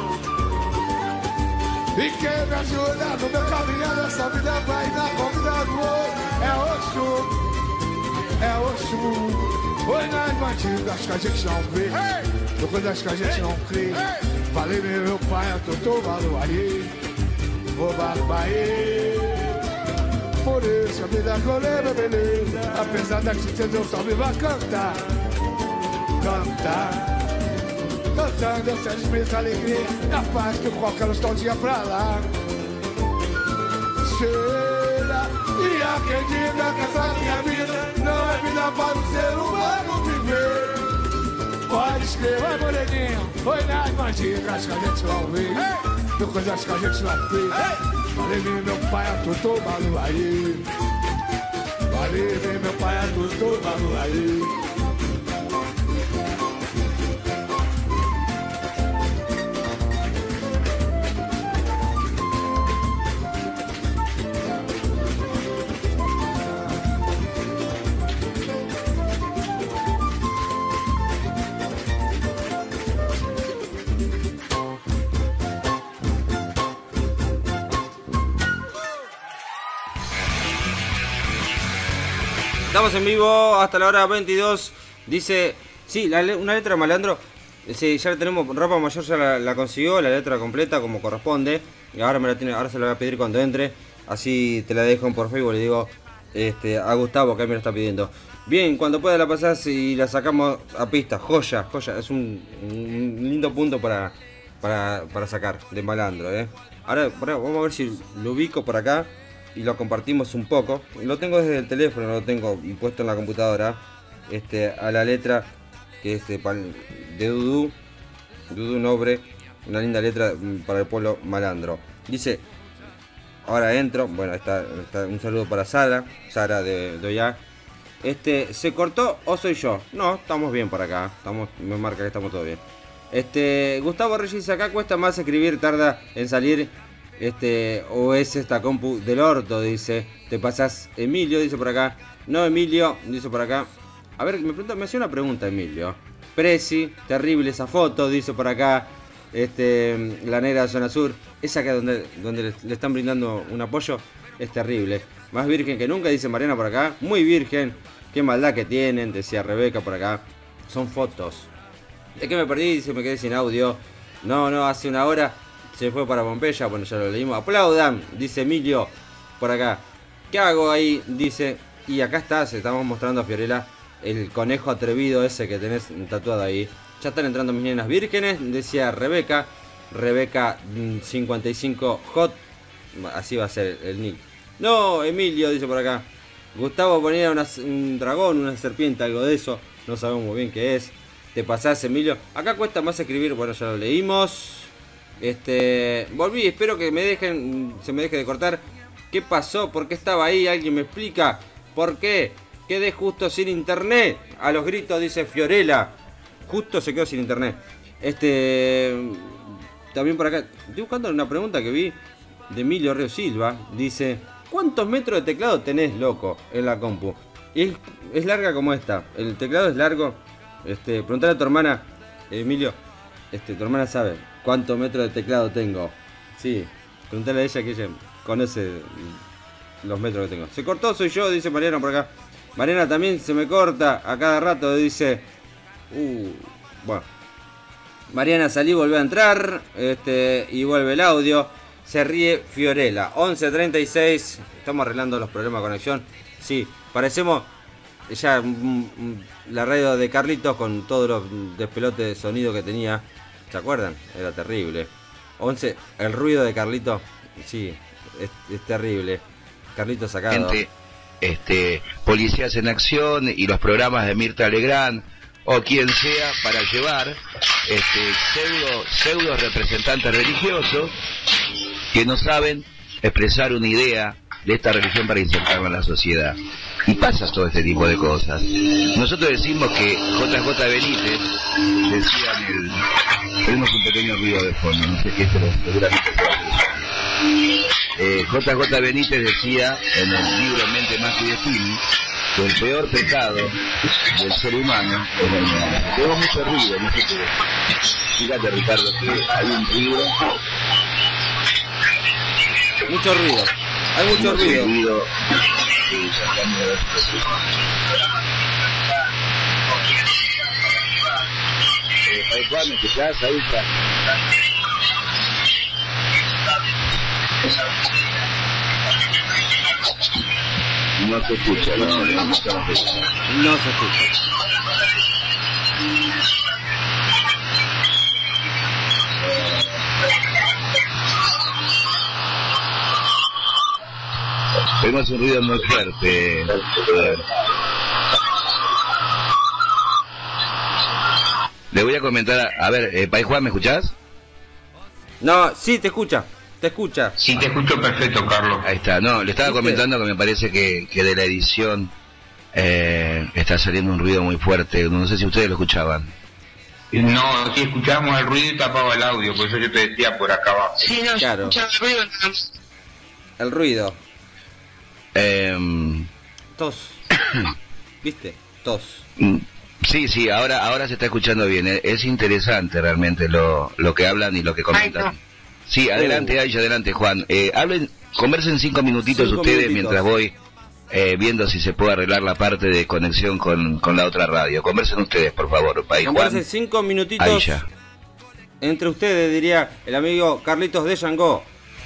E quem me ajuda no meu caminhar nessa vida vai na convidada do ouro. É Oxum, é Oxum. Oi nas mandigas que a gente não vê, de coisas que a gente não crê. Valeu, meu pai, é Totô Baluaí, o Baluaí. Por isso a vida que eu levo é beleza. Apesar da tristeza eu só vivo a cantar. Cantar. Cantando eu transmito alegria e a paz que qualquer nostalgia pra lá. Cheira, e há quem diga que essa minha vida não é vida para o ser humano viver. Pode escrever, vai moreninho, foi nas mandigas que a gente não vê, de coisas que a gente não vê. Valeu, meu pai, é Totô Baluaí. Valeu, meu pai, é Totô Baluaí. Estamos en vivo hasta la hora veintidós. Dice, sí, la le- una letra de Malandro. Sí, ya la tenemos, Ropa Mayor ya la, la consiguió, la letra completa como corresponde. Y ahora me la tiene, ahora se la voy a pedir cuando entre. Así te la dejo por Facebook, le digo este, a Gustavo que él me la está pidiendo. Bien, cuando pueda la pasás y la sacamos a pista. Joya, joya. Es un, un lindo punto para, para, para sacar de Malandro, ¿eh? Ahora, ahora vamos a ver si lo ubico por acá y lo compartimos un poco. Lo tengo desde el teléfono, lo tengo puesto en la computadora. Este, a la letra que es de, de Dudu. Dudu Nobre. Una linda letra para el pueblo malandro. Dice, ahora entro. Bueno, está, está un saludo para Sara. Sara de, de Ollá. Este, ¿se cortó o soy yo? No, estamos bien por acá. Estamos, me marca que estamos todo bien. Este, Gustavo Reyes dice, acá cuesta más escribir, tarda en salir. Este, o es esta compu del orto, dice. Te pasás, Emilio, dice por acá. No, Emilio, dice por acá. A ver, me pregunta, me hacía una pregunta, Emilio. Preci, terrible esa foto, dice por acá. Este, la negra de zona sur. Esa que donde, donde le, le están brindando un apoyo es terrible. Más virgen que nunca, dice Mariana por acá. Muy virgen. Qué maldad que tienen, decía Rebeca por acá. Son fotos. Es que me perdí, dice, me quedé sin audio. No, no, hace una hora se fue para Pompeya. Bueno, ya lo leímos. Aplaudan, dice Emilio por acá. ¿Qué hago ahí? Dice. Y acá está, se estamos mostrando a Fiorella el conejo atrevido ese que tenés tatuado ahí. Ya están entrando mis nenas vírgenes, decía Rebeca. Rebeca cincuenta y cinco Hot. Así va a ser el nick. No, Emilio, dice por acá. Gustavo ponía una, un dragón, una serpiente, algo de eso. No sabemos muy bien qué es. Te pasás, Emilio. Acá cuesta más escribir. Bueno, ya lo leímos. Este, volví, espero que me dejen, se me deje de cortar. ¿Qué pasó? ¿Por qué estaba ahí? ¿Alguien me explica? ¿Por qué? Quedé justo sin internet. A los gritos, dice Fiorella. Justo se quedó sin internet. Este, también por acá, estoy buscando una pregunta que vi de Emilio Río Silva. Dice, ¿cuántos metros de teclado tenés, loco, en la compu? Y es, es larga como esta. El teclado es largo. Este, preguntale a tu hermana, Emilio. Este, tu hermana sabe cuántos metros de teclado tengo. Sí, preguntale a ella que ella conoce los metros que tengo. Se cortó, soy yo, dice Mariana por acá. Mariana también se me corta a cada rato, dice. Uh, bueno. Mariana salí, volvió a entrar. Este, y vuelve el audio. Se ríe Fiorella. once treinta y seis. Estamos arreglando los problemas de conexión. Sí, parecemos ya mm, la radio de Carlitos con todos los despelotes de sonido que tenía. ¿Se acuerdan? Era terrible. once, el ruido de Carlitos. Sí, es, es terrible. Carlitos sacado. Gente, este, policías en acción y los programas de Mirta Legrand o quien sea para llevar este, pseudo, pseudo representantes religiosos que no saben expresar una idea de esta religión para insertarla en la sociedad. Y pasa todo este tipo de cosas. Nosotros decimos que J J Benítez decía en el... Tenemos un pequeño ruido de fondo, no sé qué es, pero seguramente eh, J J Benítez decía en el libro Mente, Más y Destino que el peor pecado del ser humano es la ignorancia. Tengo mucho ruido, no sé qué. Fíjate, Ricardo, que hay un ruido. Mucho ruido. Hay mucho, mucho ruido. ruido. Sí, eh, Juan, ¿me escuchás? Ahí está. No se escucha, no, no, no, no se escucha. No se escucha. Tenemos un ruido muy fuerte. Le voy a comentar, a, a ver, eh, Pai Juan, ¿me escuchás? No, sí, te escucha, te escucha. Sí, te escucho perfecto, Carlos. Ahí está, no, le estaba ¿Viste? comentando que me parece que, que de la edición eh, está saliendo un ruido muy fuerte, no sé si ustedes lo escuchaban. No, aquí escuchábamos el ruido y tapaba el audio, por eso yo te decía por acá abajo. Sí, no, claro. escuchaba el ruido. El ruido. Eh, Tos. ¿Viste? Tos. Sí, sí, ahora ahora se está escuchando bien. Es interesante realmente lo, lo que hablan y lo que comentan. Ay, no. Sí, adelante, Uh. Aisha, adelante, Juan. Eh, hablen, conversen cinco minutitos Cinco ustedes minutitos. mientras voy eh, viendo si se puede arreglar la parte de conexión con, con la otra radio. Conversen ustedes, por favor. Ahí, Juan. Conversen cinco minutitos Ahí ya. entre ustedes, diría el amigo Carlitos de Yangó.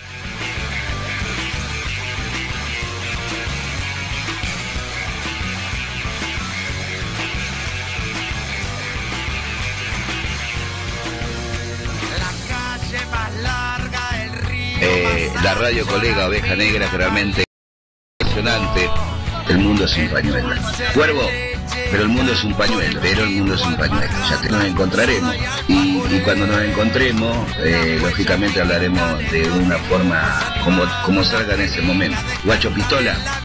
Eh, la radio colega Oveja Negra es realmente impresionante. El mundo es un pañuelo. Cuervo, pero el mundo es un pañuelo, pero el mundo es un pañuelo. Ya que nos encontraremos. Y, y cuando nos encontremos, eh, lógicamente hablaremos de una forma como, como salga en ese momento. Guacho Pistola.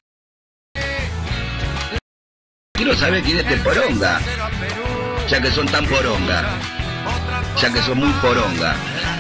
Quiero saber quién es este poronga. Ya que son tan poronga. Ya que son muy poronga.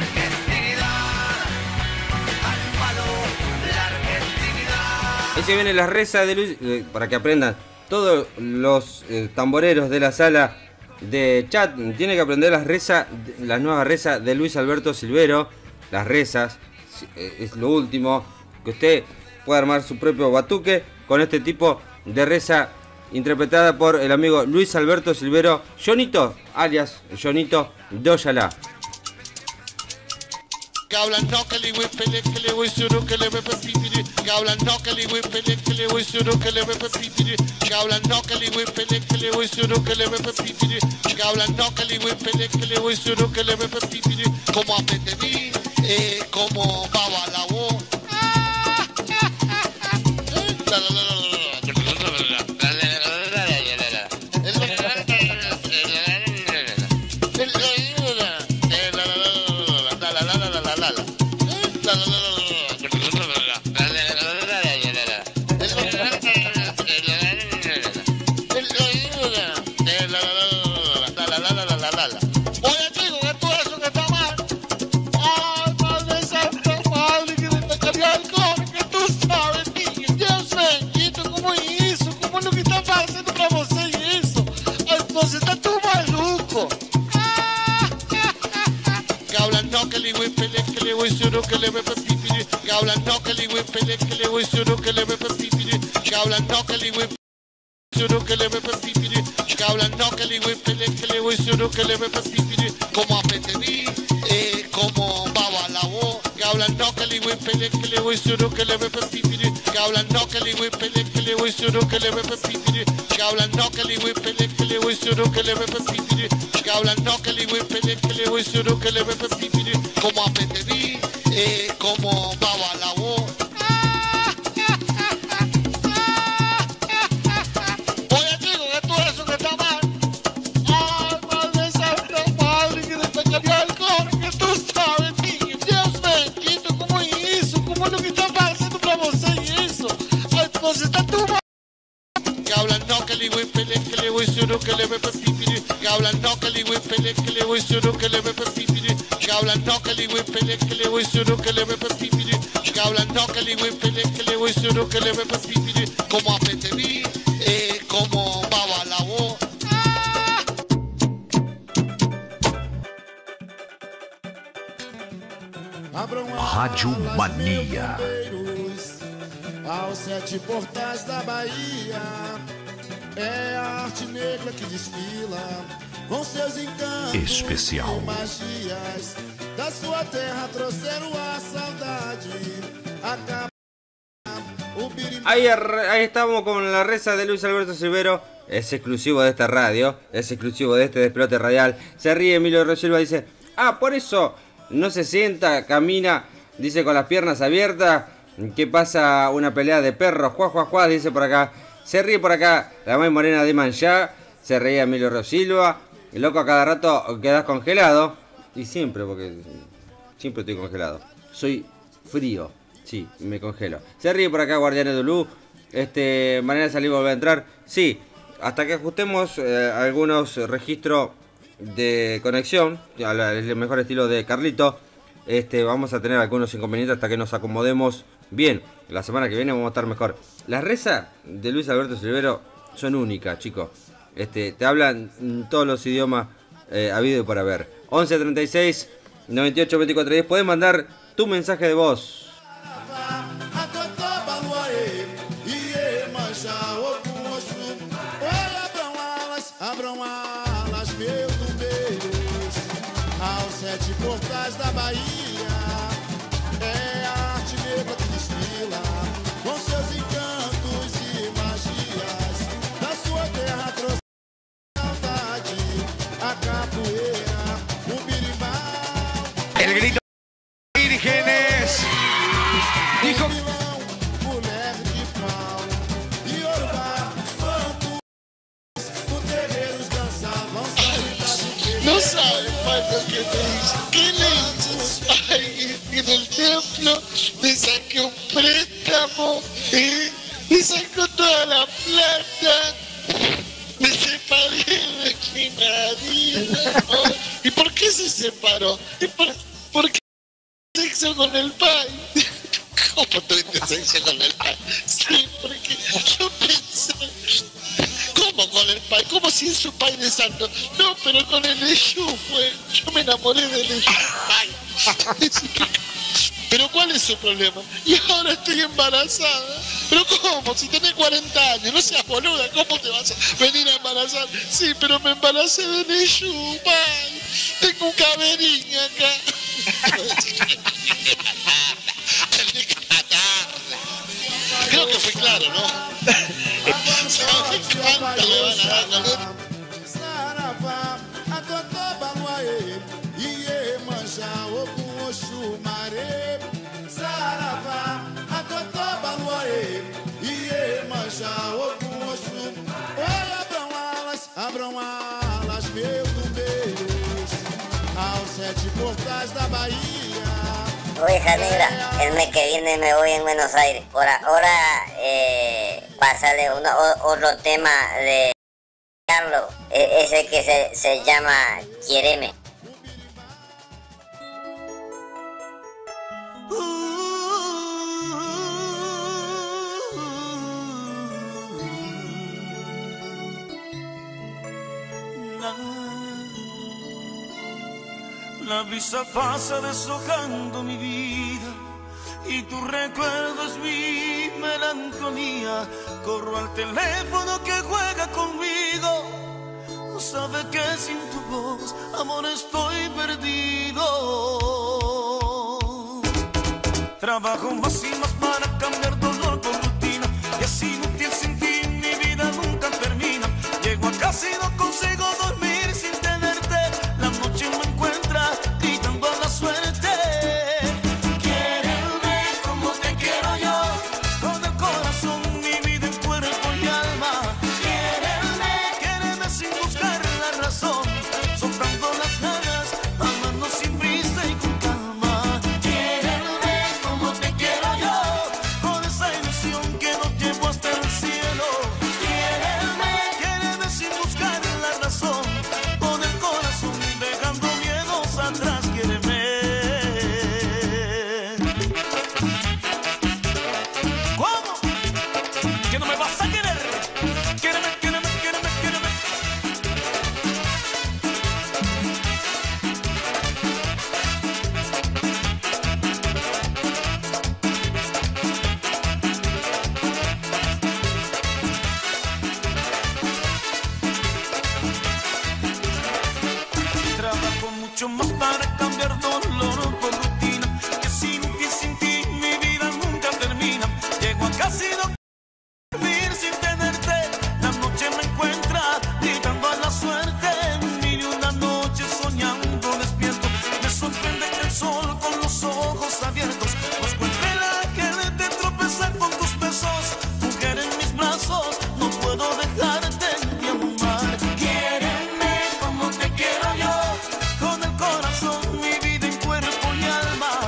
Ahí se viene la reza de Luis, eh, para que aprendan. Todos los eh, tamboreros de la sala de chat tienen que aprender las rezas, las nuevas rezas de Luis Alberto Silvero. Las rezas, eh, es lo último. Que usted pueda armar su propio batuque con este tipo de reza interpretada por el amigo Luis Alberto Silvero, Jonito, alias Jonito de Oyalá. Gablan no que le voy pele que le voy suru que le ve pepitiri. Gablan no que le voy pele que le voy suru que le ve pepitiri. Gablan no que le voy pele que le voy suru que le ve pepitiri. Gablan no que le voy pele que le voy suru que le ve pepitiri. Como apetení, eh, como baba la voz. Você tá tão maluco. Gablan no que le voy pele que le voy suru que le ve pepitiri. Gablan no que le voy pele que le voy suru que le ve pepitiri. Gablan no que le voy suru que le ve pepitiri. Gablan no que le voy pele que le voy suru que le ve pepitiri. Como apetení, eh, como baba la voz. Gablan no que le voy pele que le voy suru que le ve pepitiri. Gablan no que le voy pele que le voy suru que le ve pepitiri. Gablan no que le voy pele que le voy suru que le ve pepitiri. Gablan no que le voy pele que le voy suru que le ve pepitiri. Como apetení, eh, como baba la voz. Oye chico, que tú eso que está mal. Ay, madre santa madre, que te cambiar el coro, que tú sabes, niño. Deus bendito, como é isso? Como é lo que está pasando pra você isso? Ai, você tá tão mal. Gablan no que le voy pele que le voy suru que le ve pepitiri. Gablan no que le voy pele que le voy suru que le ve pepitiri. Gablan no que le voy pele que le voy suru que le ve pepitiri. Gablan no que le voy pele que le voy suru que le ve pepitiri. Como apetení, eh, como baba la voz. Rádio Mania. Aos sete portais da Bahia, é a arte negra que desfila com seus encantos Especial. e magias. Da sua terra trouxeram a saudade. Acaba o birimbau. Ahí, arre- ahí estamos con la reza de Luis Alberto Silvero. Es exclusivo de esta radio, es exclusivo de este despelote radial. Se ríe Emilio Rosilva, dice: ah, por eso no se sienta, camina, dice, con las piernas abiertas. ¿Qué pasa? Una pelea de perros, juá, juá, juá, dice por acá. Se ríe por acá la May Morena de Manchá. Se reía Emilio Rosilva. El loco, a cada rato quedas congelado. Y siempre, porque siempre estoy congelado. Soy frío, sí, me congelo. Se ríe por acá Guardianes de Luz. Este, manera de salir y volver a entrar. Sí, hasta que ajustemos eh, algunos registros de conexión, al, al mejor estilo de Carlito. Este, vamos a tener algunos inconvenientes hasta que nos acomodemos bien. La semana que viene vamos a estar mejor. Las rezas de Luis Alberto Silvero son únicas, chicos. Este, te hablan todos los idiomas eh, habido y por haber. once treinta y seis noventa y ocho veinticuatro diez. Puedes mandar tu mensaje de voz. portais da Bahia. É a arte negra que desfila com seus encantos e magias. Da sua terra trouxe saudade, a capoeira, o birimbau. El grito de Vírgenes dijo mulher de pau e Yorubá, quando os terreiros dançavam saudade. No sabe más lo que te hice. ¿Qué le hice? Ay, en el templo me saqué un préstamo ¿eh? y sacó toda la plata. Me separé de mi marido. ¿Y por qué se separó? ¿Y por, por qué sexo con el pai? ¿Cómo tuviste sexo con el pai? Sí, porque yo pensé, ¿cómo con el pai? ¿Cómo sin su pai de santo? No, pero con el Eshu fue. Yo me enamoré del Eshu pai. Pero ¿cuál es su problema? Y ahora estoy embarazada. ¿Pero cómo? Si tenés cuarenta años, no seas boluda, ¿cómo te vas a venir a embarazar? Sí, pero me embaracé del Eshu pai. Tengo un caberín acá. Creo que fue claro, ¿no? ¿Sabes cuánto le van a dar con él? Saravá, a Totó Baluaê, Iemanjá, Ogum, Oxum, Maré. Saravá, a Totó Baluaê, Iemanjá, Ogum, Oxum. Oi, abram alas, abram alas, meu Deus, aos sete portais da Bahia. Oveja Negra, el mes que viene me voy en Buenos Aires. Por ahora, eh, pásale uno, o, otro tema de Carlos, e, ese que se, se llama Quiéreme. La brisa pasa deshojando mi vida y tu recuerdo es mi melancolía. Corro al teléfono que juega conmigo. No sabe que sin tu voz, amor, estoy perdido. Trabajo más y más para cambiar dolor por rutina y es inútil sin ti, mi vida nunca termina. Llego a casa y no consigo dormir sin tenerte. La noche me encuentra gritando a la suerte. Quiéreme como te quiero yo, con el corazón, mi vida en cuerpo y alma. Quiéreme, quiéreme sin buscar la razón, soltando las ganas, amando sin prisa y con calma. Quiéreme como te quiero yo, con esa ilusión que nos llevó hasta el cielo. Quiéreme, quiéreme sin buscar la razón, con el corazón dejando miedos atrás. Quiéreme. ¿Cómo? ¿Que no me vas a querer? Quiéreme, quiéreme, quiéreme, quiéreme. Trabajo mucho más para cambiar dolor por rutina, que sin ti, sin ti, mi vida nunca termina. Llego a casa y no dormir sin tenerte. La noche me encuentra gritando a la suerte. Mil y una noche soñando despierto. Me sorprende que el sol con los ojos abiertos nos cuente la gente tropezar con tus besos. Mujer en mis brazos, no puedo dejarte de amar. Quiéreme como te quiero yo, con el corazón, mi vida en cuerpo y alma.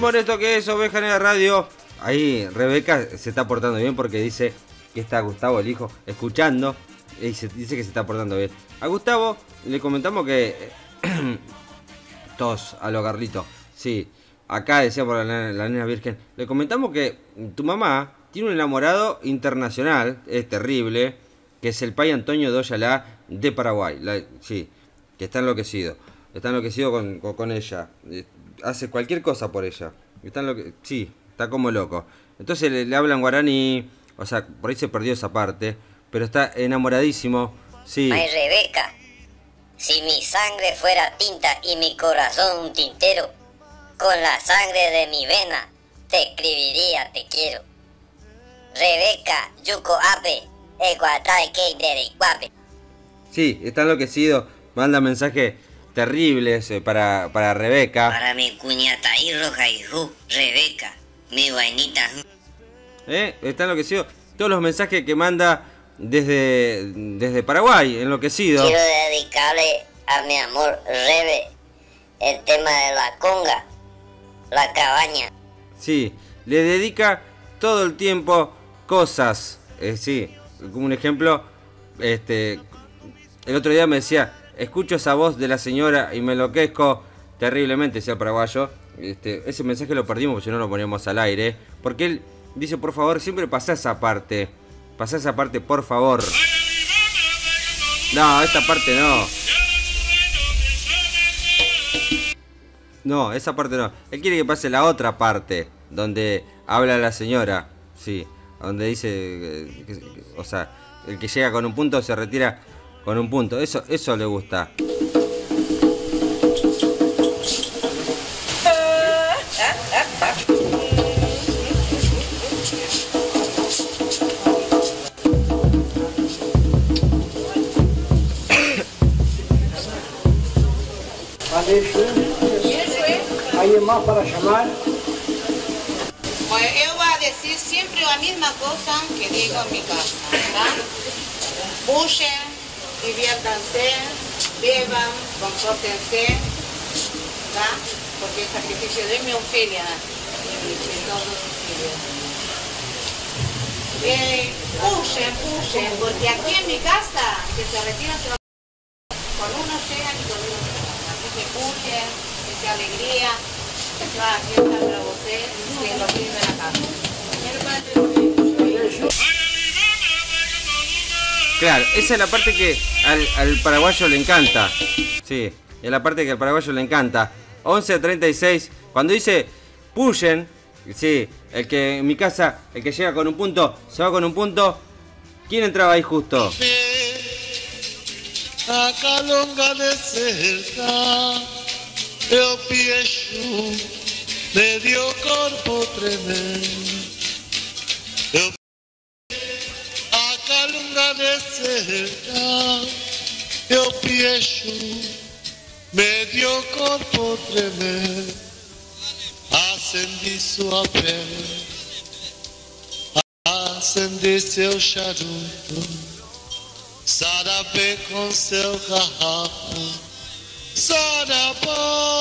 molesto que es Oveja Negra Radio. Ahí Rebeca se está portando bien porque dice que está Gustavo, el hijo, escuchando. Y dice, dice que se está portando bien. A Gustavo le comentamos que... Todos a lo Carlito. Sí, acá decía por la, la nena virgen. Le comentamos que tu mamá tiene un enamorado internacional, es terrible, que es el Pai Antonio Doyalá de Paraguay. La, sí, que está enloquecido. Está enloquecido con, con, con ella. Hace cualquier cosa por ella. Está enloque... Sí, está como loco. Entonces le, le hablan guaraní. O sea, por ahí se perdió esa parte. Pero está enamoradísimo. Sí. Ay, Rebeca, si mi sangre fuera tinta y mi corazón un tintero, con la sangre de mi vena te escribiría te quiero. Rebeca, yuko ape, eguatay kei derikwape. Sí, está enloquecido. Manda mensajes terribles eh, para, para Rebeca. Para mi cuñata y roja y ju, Rebeca, mi vainita. ¿Eh? Está enloquecido. Todos los mensajes que manda desde, desde Paraguay, enloquecido. Quiero dedicarle a mi amor Rebe el tema de la conga, la cabaña. Sí, le dedica todo el tiempo cosas. Eh, sí, como un ejemplo, este, el otro día me decía, escucho esa voz de la señora y me enloquezco terriblemente, decía el paraguayo. Este, ese mensaje lo perdimos porque si no lo poníamos al aire. Porque él dice, por favor, siempre pasá esa parte. Pasá esa parte, por favor. No, esta parte no. No, esa parte no. Él quiere que pase la otra parte, donde habla la señora. Sí, donde dice, que, que, que, o sea, el que llega con un punto se retira con un punto. Eso, eso le gusta. ¿Hay más para llamar? Bueno, yo voy a decir siempre la misma cosa que digo en mi casa, ¿verdad? Pushen, diviértanse, beban, compórtense, ¿verdad? Porque el sacrificio de mi Ofelia y de todos eh, pushen, pushen, porque aquí en mi casa, que se retiran, se con uno llegan y con uno se van. Así que pushen, que sea alegría. La fiesta para usted, que lo tiene en la casa. Claro, esa es la parte que al, al paraguayo le encanta. Sí, es la parte que al paraguayo le encanta. once treinta y seis, cuando dice pushen, sí, el que en mi casa, el que llega con un punto, se va con un punto. ¿Quién entraba ahí justo? A calonga de cerca, eu pienso me dio corpo tremendo. Eu a calunga de cerca, eu pienso me dio corpo tremendo. Acendi sua pele, acendi seu charuto, sarapé com seu garrafo. Sarapá,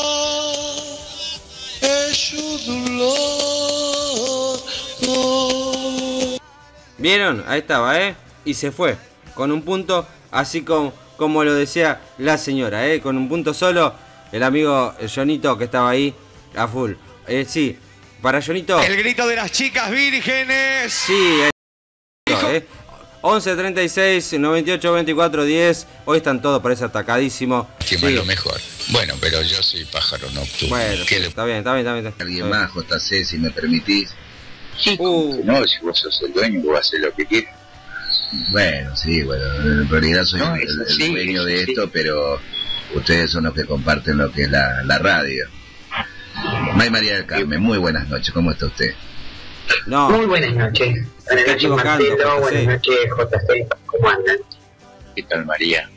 ¿vieron? Ahí estaba, ¿eh? Y se fue con un punto, así como, como lo decía la señora, ¿eh? Con un punto solo, el amigo Jonito que estaba ahí a full. Eh, sí, para Jonito. El grito de las chicas vírgenes. Sí, eh. once treinta y seis, noventa y ocho, veinticuatro, diez. Hoy están todos, parece atacadísimo. Que más sí. Lo mejor. Bueno, pero yo soy pájaro nocturno. Bueno, sí, le... está bien, está bien, está bien. Está bien. Alguien más, J C, si me permitís. Sí, uh. No, si vos sos el dueño, vos haces lo que quieras. Bueno, sí, bueno, en realidad soy no, el, el sí, dueño sí, de sí. esto, pero ustedes son los que comparten lo que es la, la radio. May María del Carmen, muy buenas noches, ¿cómo está usted? No. Muy buenas noches. Buenas noches, Marcelo. Buenas noches, J C. ¿Cómo andan? ¿Qué tal, María?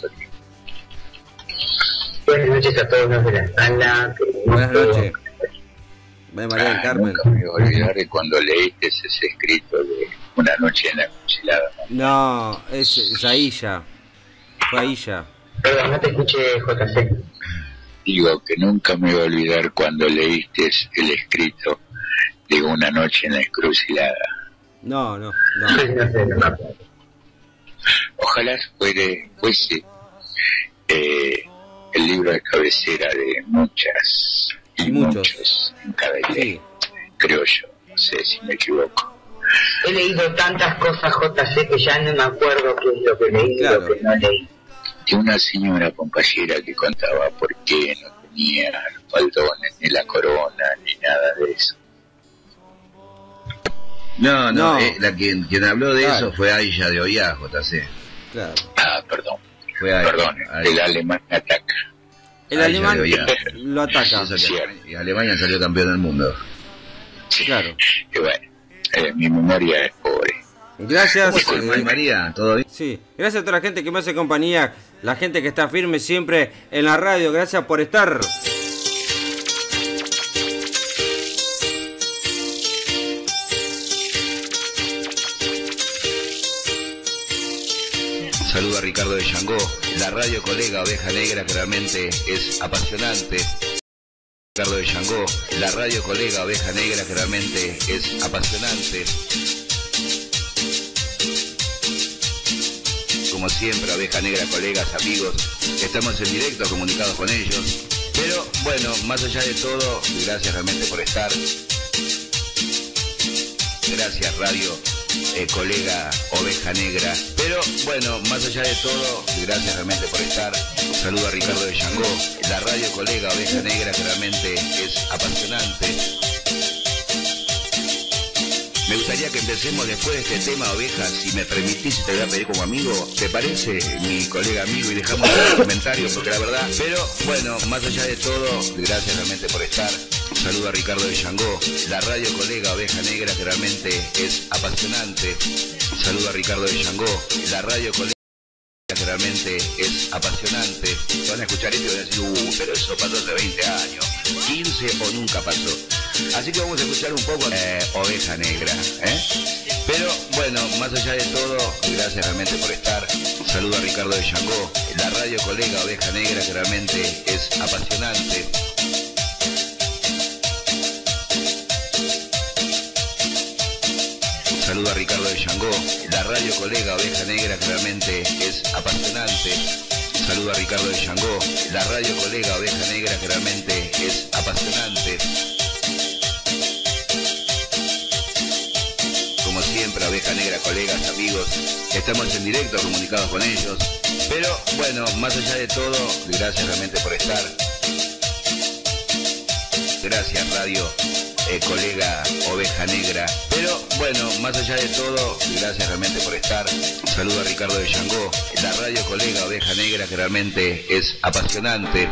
Buenas noches a todos los de la sala. Buenas noches. May María del Carmen. Nunca me voy a olvidar de cuando leíste ese escrito de Una noche en la cuchilada. No, es, es Aisha. Fue Aisha. Perdón, no te escuché, J C. digo que nunca me voy a olvidar cuando leíste el escrito de Una noche en la encrucijada. No, no, no. Ojalá fuere, fuese eh, el libro de cabecera de muchas y muchos, muchos en cada idea, sí. Creo yo, no sé si me equivoco. He leído tantas cosas, J C, que ya no me acuerdo qué es lo que leí y claro. Lo que no leí. De una señora compañera que contaba por qué no tenía los faldones, ni la corona, ni nada de eso. No, no, No. eh, la quien, quien habló de Claro. eso fue Aisha de Ollá, J C. Claro. Ah, perdón. Fue Aisha, Perdón, Aisha. el alemán ataca. El Aisha alemán de Ollá. lo ataca. Eso que Alemania- y Alemania salió campeón del mundo. Claro. Y bueno, eh, mi memoria es pobre. Gracias. ¿Cómo estás, eh, María? ¿Todo bien? Sí, gracias a toda la gente que me hace compañía, la gente que está firme siempre en la radio, gracias por estar. Saludo a Ricardo de Yangó, la radio colega Oveja Negra que realmente es apasionante. Ricardo de Yangó, la radio colega Oveja Negra que realmente es apasionante. Como siempre, Oveja Negra, colegas, amigos, estamos en directo comunicados con ellos. Pero bueno, más allá de todo, gracias realmente por estar. Gracias, radio eh, colega Oveja Negra. Pero bueno, más allá de todo, gracias realmente por estar. Un saludo a Ricardo de Yangó, la radio colega Oveja Negra que realmente es apasionante. Me gustaría que empecemos después de este tema, Oveja, si me permitís, te voy a pedir como amigo, ¿te parece, mi colega amigo? Y dejamos el comentario, porque la verdad, pero bueno, más allá de todo, gracias realmente por estar. Un saludo a Ricardo de Yangó, la radio colega Oveja Negra que realmente es apasionante. Un saludo a Ricardo de Yangó, la radio colega que realmente es apasionante. Van a escuchar esto y van a decir, uh, pero eso pasó hace veinte años, quince o nunca pasó. Así que vamos a escuchar un poco eh, Oveja Negra, ¿eh? Pero bueno, más allá de todo, gracias realmente por estar. Un saludo a Ricardo de Yangó, la radio colega Oveja Negra que realmente es apasionante. Un saludo a Ricardo de Yangó, la radio colega Oveja Negra que realmente es apasionante. Un saludo a Ricardo de Yangó, la radio colega Oveja Negra que realmente es apasionante. Como siempre, Oveja Negra, colegas, amigos, estamos en directo comunicados con ellos. Pero bueno, más allá de todo, gracias realmente por estar. Gracias, radio eh, colega Oveja Negra. Pero bueno, más allá de todo, gracias realmente por estar. Un saludo a Ricardo de Yangó, la radio colega Oveja Negra que realmente es apasionante.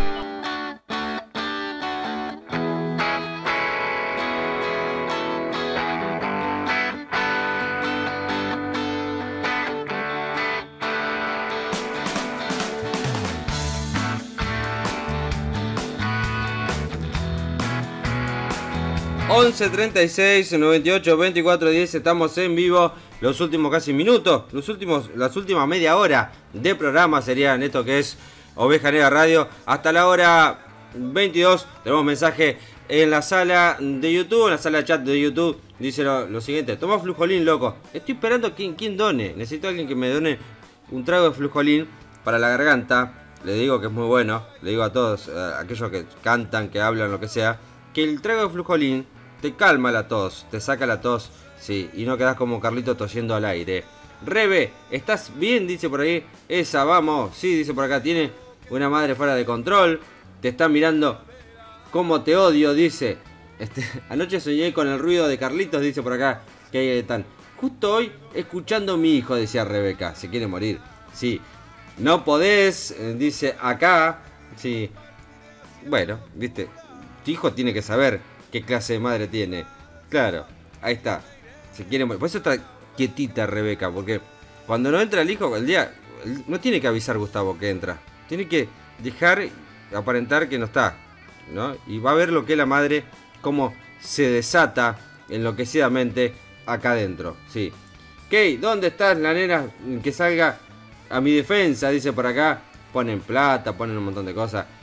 once treinta y seis noventa y ocho veinticuatro diez, estamos en vivo. Los últimos casi minutos, los últimos, las últimas media hora de programa serían esto que es Oveja Negra Radio. Hasta la hora veintidós tenemos mensaje en la sala de YouTube, en la sala de chat de YouTube. Dice lo, lo siguiente: toma Flujolín, loco. Estoy esperando a quien, quien done. Necesito a alguien que me done un trago de Flujolín para la garganta. Le digo que es muy bueno. Le digo a todos, a aquellos que cantan, que hablan, lo que sea, que el trago de Flujolín te calma la tos, te saca la tos, sí, y no quedas como Carlito tosiendo al aire. Rebe, ¿estás bien? Dice por ahí. Esa, vamos. Sí, dice por acá, tiene una madre fuera de control. Te está mirando como te odio, dice. Este, anoche soñé con el ruido de Carlitos, dice por acá, que ahí están. Justo hoy, escuchando a mi hijo, decía Rebeca. Se quiere morir. Sí. No podés, dice acá. Sí. Bueno, viste. Tu hijo tiene que saber qué clase de madre tiene. Claro, ahí está. Se quiere morir. Por eso está quietita Rebeca, porque cuando no entra el hijo, el día, no tiene que avisar Gustavo que entra. Tiene que dejar aparentar que no está, ¿no? Y va a ver lo que es la madre, cómo se desata enloquecidamente acá adentro. Sí. Key, ¿dónde estás, la nena? Que salga a mi defensa, dice por acá. Ponen plata, ponen un montón de cosas.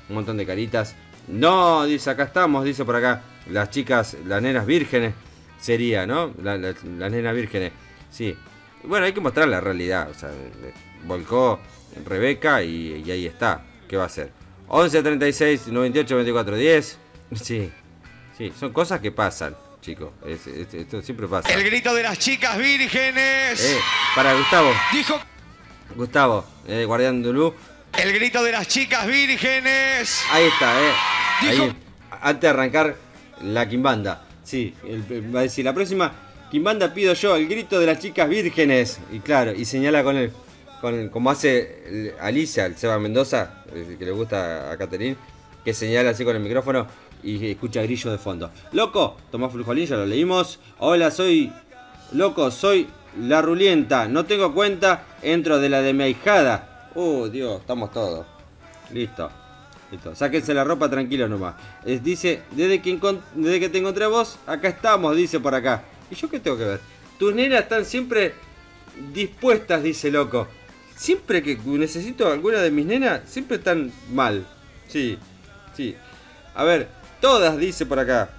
un montón de caritas. No, dice, acá estamos, dice por acá. Las chicas, las nenas vírgenes sería, ¿no? La, la, las nenas vírgenes, sí. Bueno, hay que mostrar la realidad. O sea, volcó Rebeca y, y ahí está. ¿Qué va a hacer? once treinta y seis noventa y ocho veinticuatro diez. Sí, sí, son cosas que pasan, chicos. Es, es, esto siempre pasa. El grito de las chicas vírgenes. Eh, para Gustavo. Dijo. Gustavo, eh, Guardián de Luz. El grito de las chicas vírgenes. Ahí está, eh. Dijo. Ahí, antes de arrancar la quimbanda. Sí, el, va a decir la próxima quimbanda pido yo, el grito de las chicas vírgenes. Y claro, y señala con el, con el, como hace el, Alicia, el Seba Mendoza, el que le gusta a Caterín, que señala así con el micrófono y escucha grillo de fondo. Loco, Tomás Flujolín, ya lo leímos. Hola, soy loco, soy la Rulienta. No tengo cuenta, entro de la de mi ahijada. Oh, Dios, estamos todos. Listo. Listo. Sáquense la ropa tranquilo nomás. Es, dice, desde que, desde que te encontré a vos, acá estamos, dice por acá. ¿Y yo qué tengo que ver? Tus nenas están siempre dispuestas, dice loco. Siempre que necesito alguna de mis nenas, siempre están mal. Sí, sí. A ver, todas, dice por acá.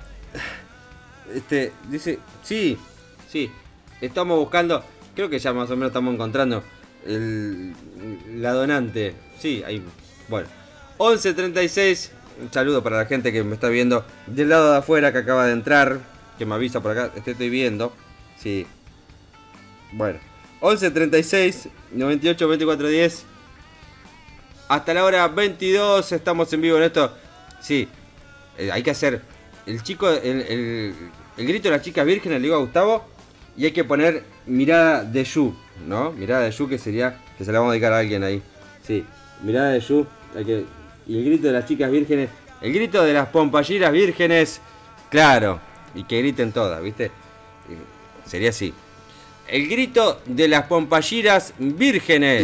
Este, dice, sí, sí. Estamos buscando, creo que ya más o menos estamos encontrando el, la donante. Sí, ahí, bueno. once treinta y seis, un saludo para la gente que me está viendo del lado de afuera, que acaba de entrar, que me avisa por acá, te estoy viendo. Sí. Bueno, once treinta y seis noventa y ocho veinticuatro diez. Hasta la hora veintidós estamos en vivo en esto. Sí, eh, hay que hacer el chico, el, el, el grito de las chicas vírgenes, le digo a Gustavo, y hay que poner mirada de Yu, ¿no? Mirada de Yu, que sería, que se la vamos a dedicar a alguien ahí. Sí, mirada de Yu, hay que... Y el grito de las chicas vírgenes, el grito de las pompalleras vírgenes, claro, y que griten todas, ¿viste? Sería así. El grito de las pompalleras vírgenes.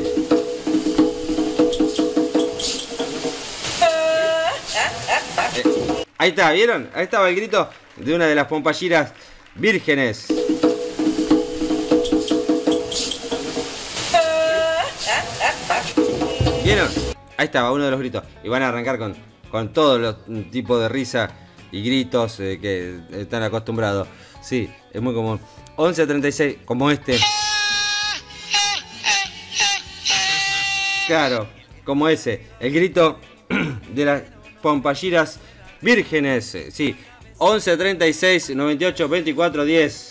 Eh, ahí está, ¿vieron? Ahí estaba el grito de una de las pompalleras vírgenes. ¿Vieron? Ahí estaba uno de los gritos. Y van a arrancar con, con todos los tipos de risa y gritos eh, que están acostumbrados. Sí, es muy común. once treinta y seis, como este. Claro, como ese. El grito de las pompalleras vírgenes. Sí, once treinta y seis noventa y ocho veinticuatro diez.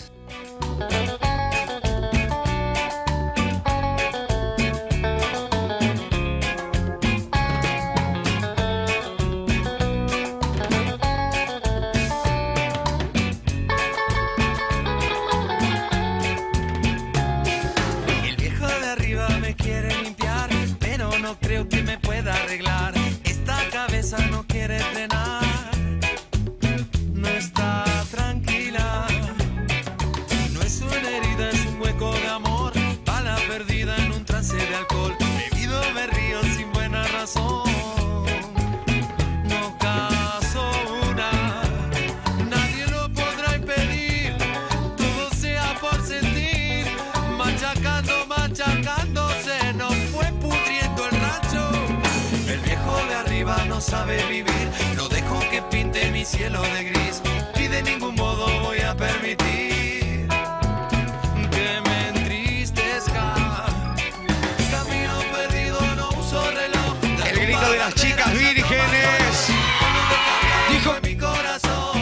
Sabe vivir, no dejo que pinte mi cielo de gris y de ningún modo voy a permitir que me entristezca. Camino perdido, no uso reloj. El grito de las chicas vírgenes. Dijo mi corazón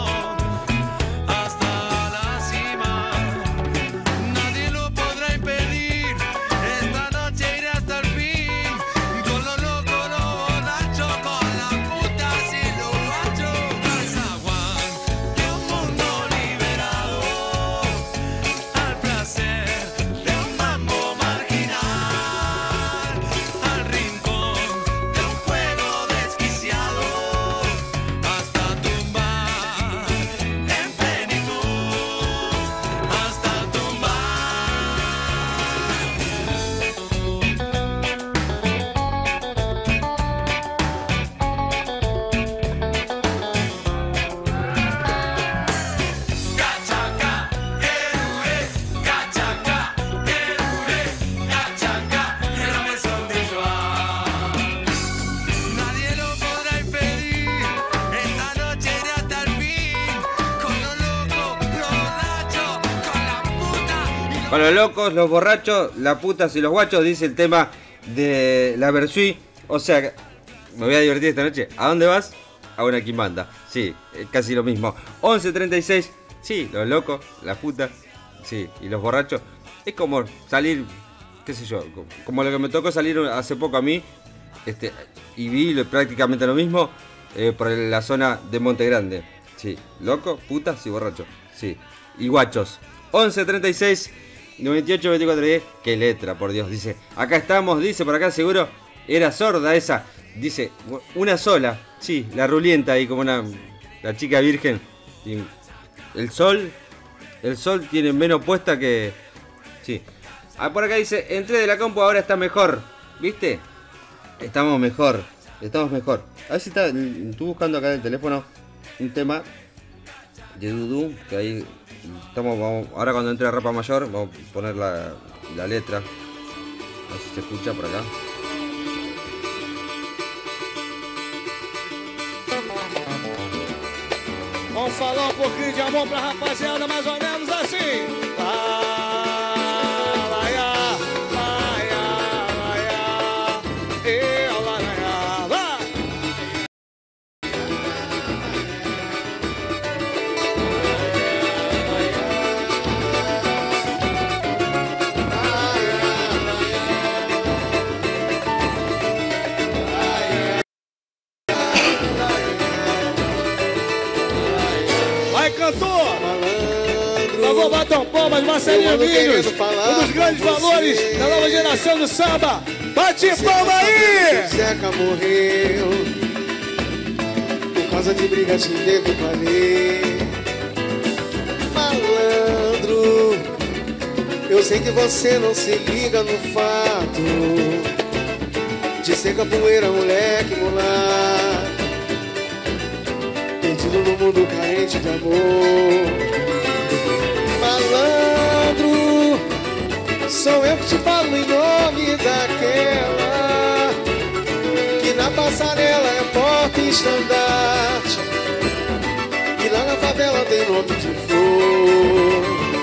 hasta la cima. Nadie lo podrá impedir. Esta noche iré hasta el fin. Con lo loco, lo borracho, con la puta sin lo guacho. San Juan, de un mundo liberado. Para los locos, los borrachos, las putas y los guachos, dice el tema de la Versuit. O sea, me voy a divertir esta noche. ¿A dónde vas? A una quimbanda. Sí, casi lo mismo. once treinta y seis. Sí, los locos, las putas, sí, y los borrachos. Es como salir, qué sé yo, como lo que me tocó salir hace poco a mí. Este, y vi lo- prácticamente lo mismo eh, por la zona de Monte Grande. Sí, loco, putas y borrachos. Sí, y guachos. once treinta y seis, noventa y ocho, veinticuatro diez. Qué letra, por Dios. Dice, acá estamos, dice por acá seguro. Era sorda esa. Dice, una sola. Sí, la rulienta ahí como una. La chica virgen. Y el sol. El sol tiene menos puesta que. Sí. Ah, por acá dice, entré de la compu, ahora está mejor. ¿Viste? Estamos mejor. Estamos mejor. A ver si está. Estoy buscando acá en el teléfono un tema de Dudu. Que ahí estamos. Vamos, ahora cuando entre a Rapa Mayor, vamos a poner la, la letra. A ver si se escucha por acá. Vamos falar um pouquinho de amor pra rapaziada, mais ou menos assim. Lá, lá, ia, lá, ia, lá, ia, e, lá, lá, ia, lá. Vai, cantor! Por favor, batam palmas, Marcelinho Vinhos, um dos grandes valores da nova geração do samba. Bate palma aí! Zeca morreu por causa de briga, te devo valer. Malandro, eu sei que você não se liga no fato de ser capoeira, moleque, mulato, perdido no mundo carente de amor. Malandro, sou eu que te falo em nome daquela que na passarela é porta e estandarte, e lá na favela tem nome de flor.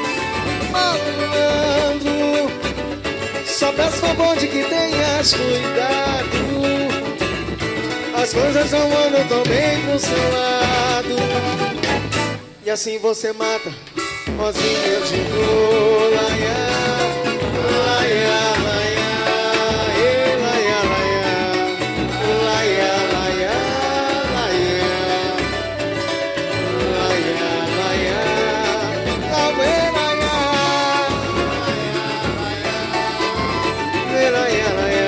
Malandro, só peço favor de que tenhas cuidado, as coisas não andam tão bem pro seu lado, e assim você mata mozinha de dor. Laia, laia, laia, e laia, laia, laia, laia, laia, laia, laia, laia, laia, laia, laia.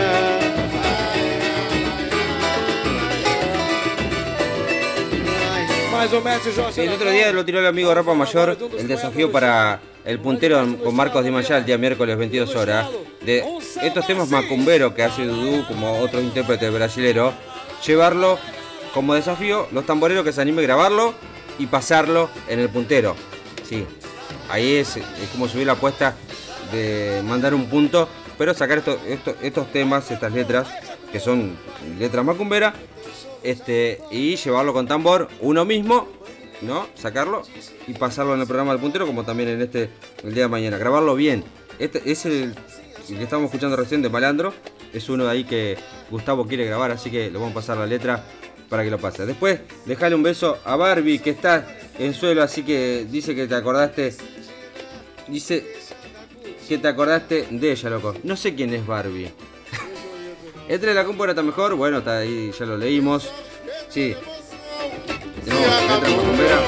Mais ou menos, Jorge. El otro día lo tiró el amigo Rapa Mayor, el desafío para el puntero con Marcos Di Mayal el día miércoles veintidós horas, de estos temas macumberos que hace Dudu como otros intérpretes brasileros, llevarlo como desafío, los tamboreros que se anime a grabarlo y pasarlo en el puntero. Sí, ahí es, es como subir la apuesta de mandar un punto, pero sacar estos, estos, estos temas, estas letras, que son letras macumberas, este, y llevarlo con tambor uno mismo, ¿no? Sacarlo y pasarlo en el programa del puntero, como también en este, el día de mañana. Grabarlo bien. Este es el, el que estamos escuchando recién de Malandro. Es uno de ahí que Gustavo quiere grabar, así que le vamos a pasar la letra para que lo pase. Después, dejale un beso a Barbie, que está en suelo, así que dice que te acordaste. Dice que te acordaste de ella, loco. No sé quién es Barbie. Entre la compu está mejor. Bueno, está ahí, ya lo leímos. Sí. Tenemos letra macumbera.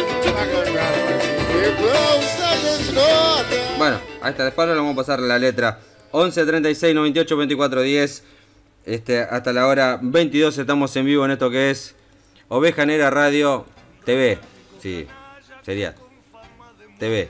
Bueno, ahí está. Después le vamos a pasar la letra. once treinta y seis noventa y ocho veinticuatro diez. Este, hasta la hora veintidós estamos en vivo en esto que es Oveja Negra Radio T V. Sí, sería T V.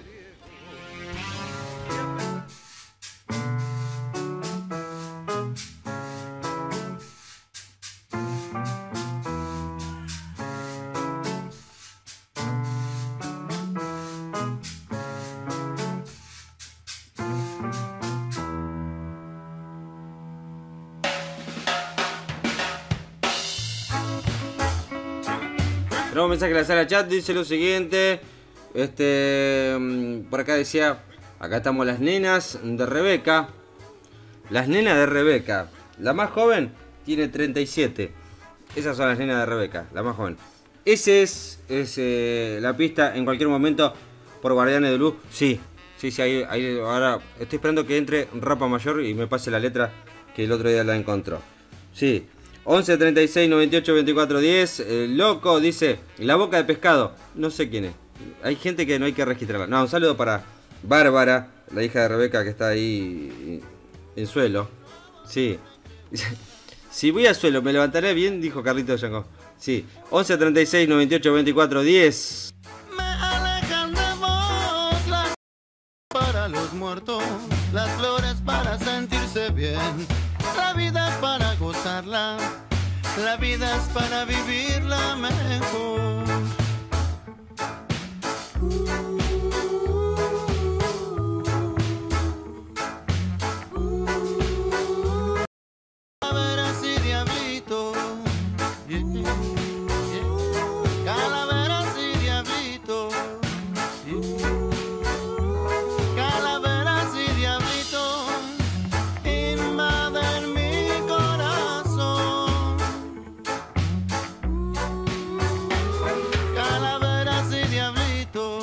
Tenemos un mensaje en la sala chat, dice lo siguiente. Este, por acá decía, Acá estamos las nenas de Rebeca. Las nenas de Rebeca. La más joven tiene treinta y siete. Esas son las nenas de Rebeca, la más joven. Ese es, es eh, la pista en cualquier momento por Guardianes de Luz. Sí, sí, sí, ahí, ahí ahora estoy esperando que entre Rapa Mayor y me pase la letra que el otro día la encontró. Sí, once treinta y seis noventa y ocho veinticuatro diez. El loco dice, la boca de pescado. No sé quién es. Hay gente que no hay que registrarla. No, un saludo para Bárbara, la hija de Rebeca que está ahí en suelo. Sí. Si voy al suelo, ¿me levantaré bien? Dijo Carlito Yango. Sí. once treinta y seis noventa y ocho veinticuatro diez. Me alejan de vos las para los muertos, las flores para sentirse bien. La vida es para gozarla, la vida es para vivirla mejor. Calaveras y diablitos, yeah, yeah. Calaveras y diablitos, yeah. Calaveras y diablitos invaden mi corazón. Calaveras y diablitos,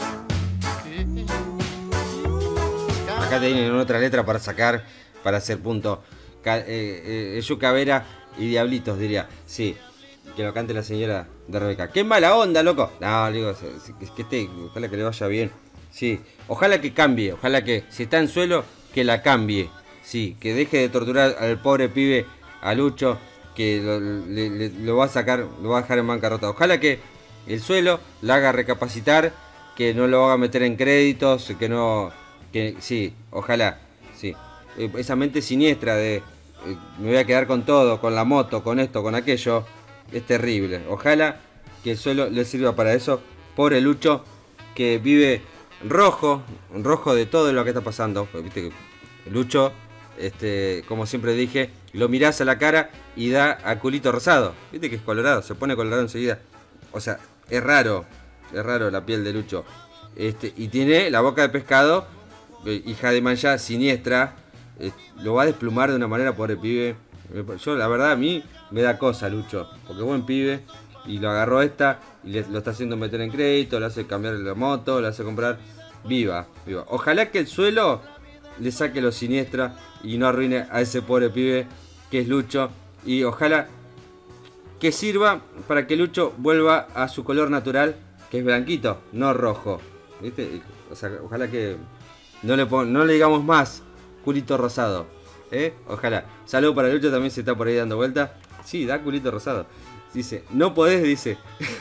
yeah. Acá tienen otra letra para sacar, para hacer punto. Eh, eh, Yuca Vera y Diablitos, diría. Sí, que lo cante la señora de Rebeca. ¡Qué mala onda, loco! No, digo, que, que esté, ojalá que le vaya bien. Sí, ojalá que cambie, ojalá que, si está en suelo, que la cambie. Sí, que deje de torturar al pobre pibe, a Lucho, que lo, le, le, lo va a sacar, lo va a dejar en bancarrota. Ojalá que el suelo la haga recapacitar, que no lo haga meter en créditos, que no... que sí, ojalá, sí. Esa mente siniestra de... me voy a quedar con todo, con la moto, con esto, con aquello, es terrible. Ojalá que el suelo le sirva para eso. Pobre Lucho, que vive rojo, rojo de todo lo que está pasando. Viste que Lucho, este, como siempre dije, lo mirás a la cara y da a culito rosado. Viste que es colorado, se pone colorado enseguida. O sea, es raro, es raro la piel de Lucho. Este, y tiene la boca de pescado, hija de mancha siniestra. Eh, lo va a desplumar de una manera, pobre pibe. Yo, la verdad, a mí me da cosa Lucho, porque buen pibe. Y lo agarró esta y le, lo está haciendo meter en crédito, le hace cambiar la moto, le hace comprar. Viva, viva. Ojalá que el suelo le saque lo siniestra y no arruine a ese pobre pibe que es Lucho. Y ojalá que sirva para que Lucho vuelva a su color natural, que es blanquito, no rojo. ¿Viste? O sea, ojalá que no le, pon, no le digamos más culito rosado, ¿eh? Ojalá. Saludo para Lucho, también se está por ahí dando vuelta. Sí, da culito rosado. Dice, no podés, dice.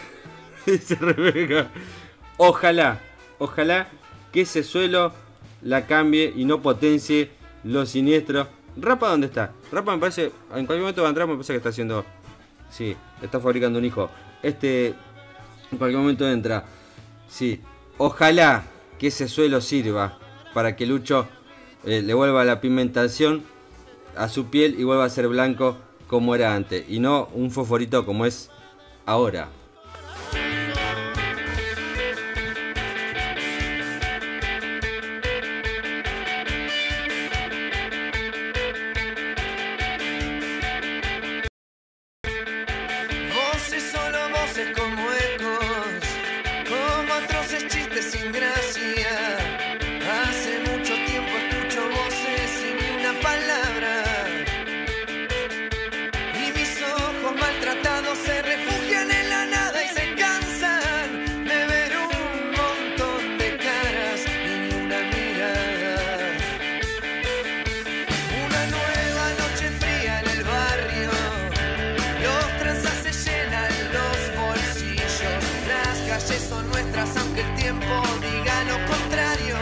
Dice Rebeca. Ojalá, ojalá que ese suelo la cambie y no potencie lo siniestro. Rapa, ¿dónde está? Rapa me parece, en cualquier momento va a entrar, me parece que está haciendo... Sí, está fabricando un hijo. Este, en cualquier momento entra. Sí, ojalá que ese suelo sirva para que Lucho... Eh, le vuelva la pigmentación a su piel y vuelva a ser blanco como era antes y no un fosforito como es ahora. Voces, solo voces como ecos, como atroces chistes sin gracia. Hace mucho tiempo escucho voces sin ni una palabra, y mis ojos maltratados se refugian en la nada y se cansan de ver un montón de caras y ni una mirada. Una nueva noche fría en el barrio, los tranzas se llenan los bolsillos, las calles son nuestras aunque el tiempo diga lo contrario.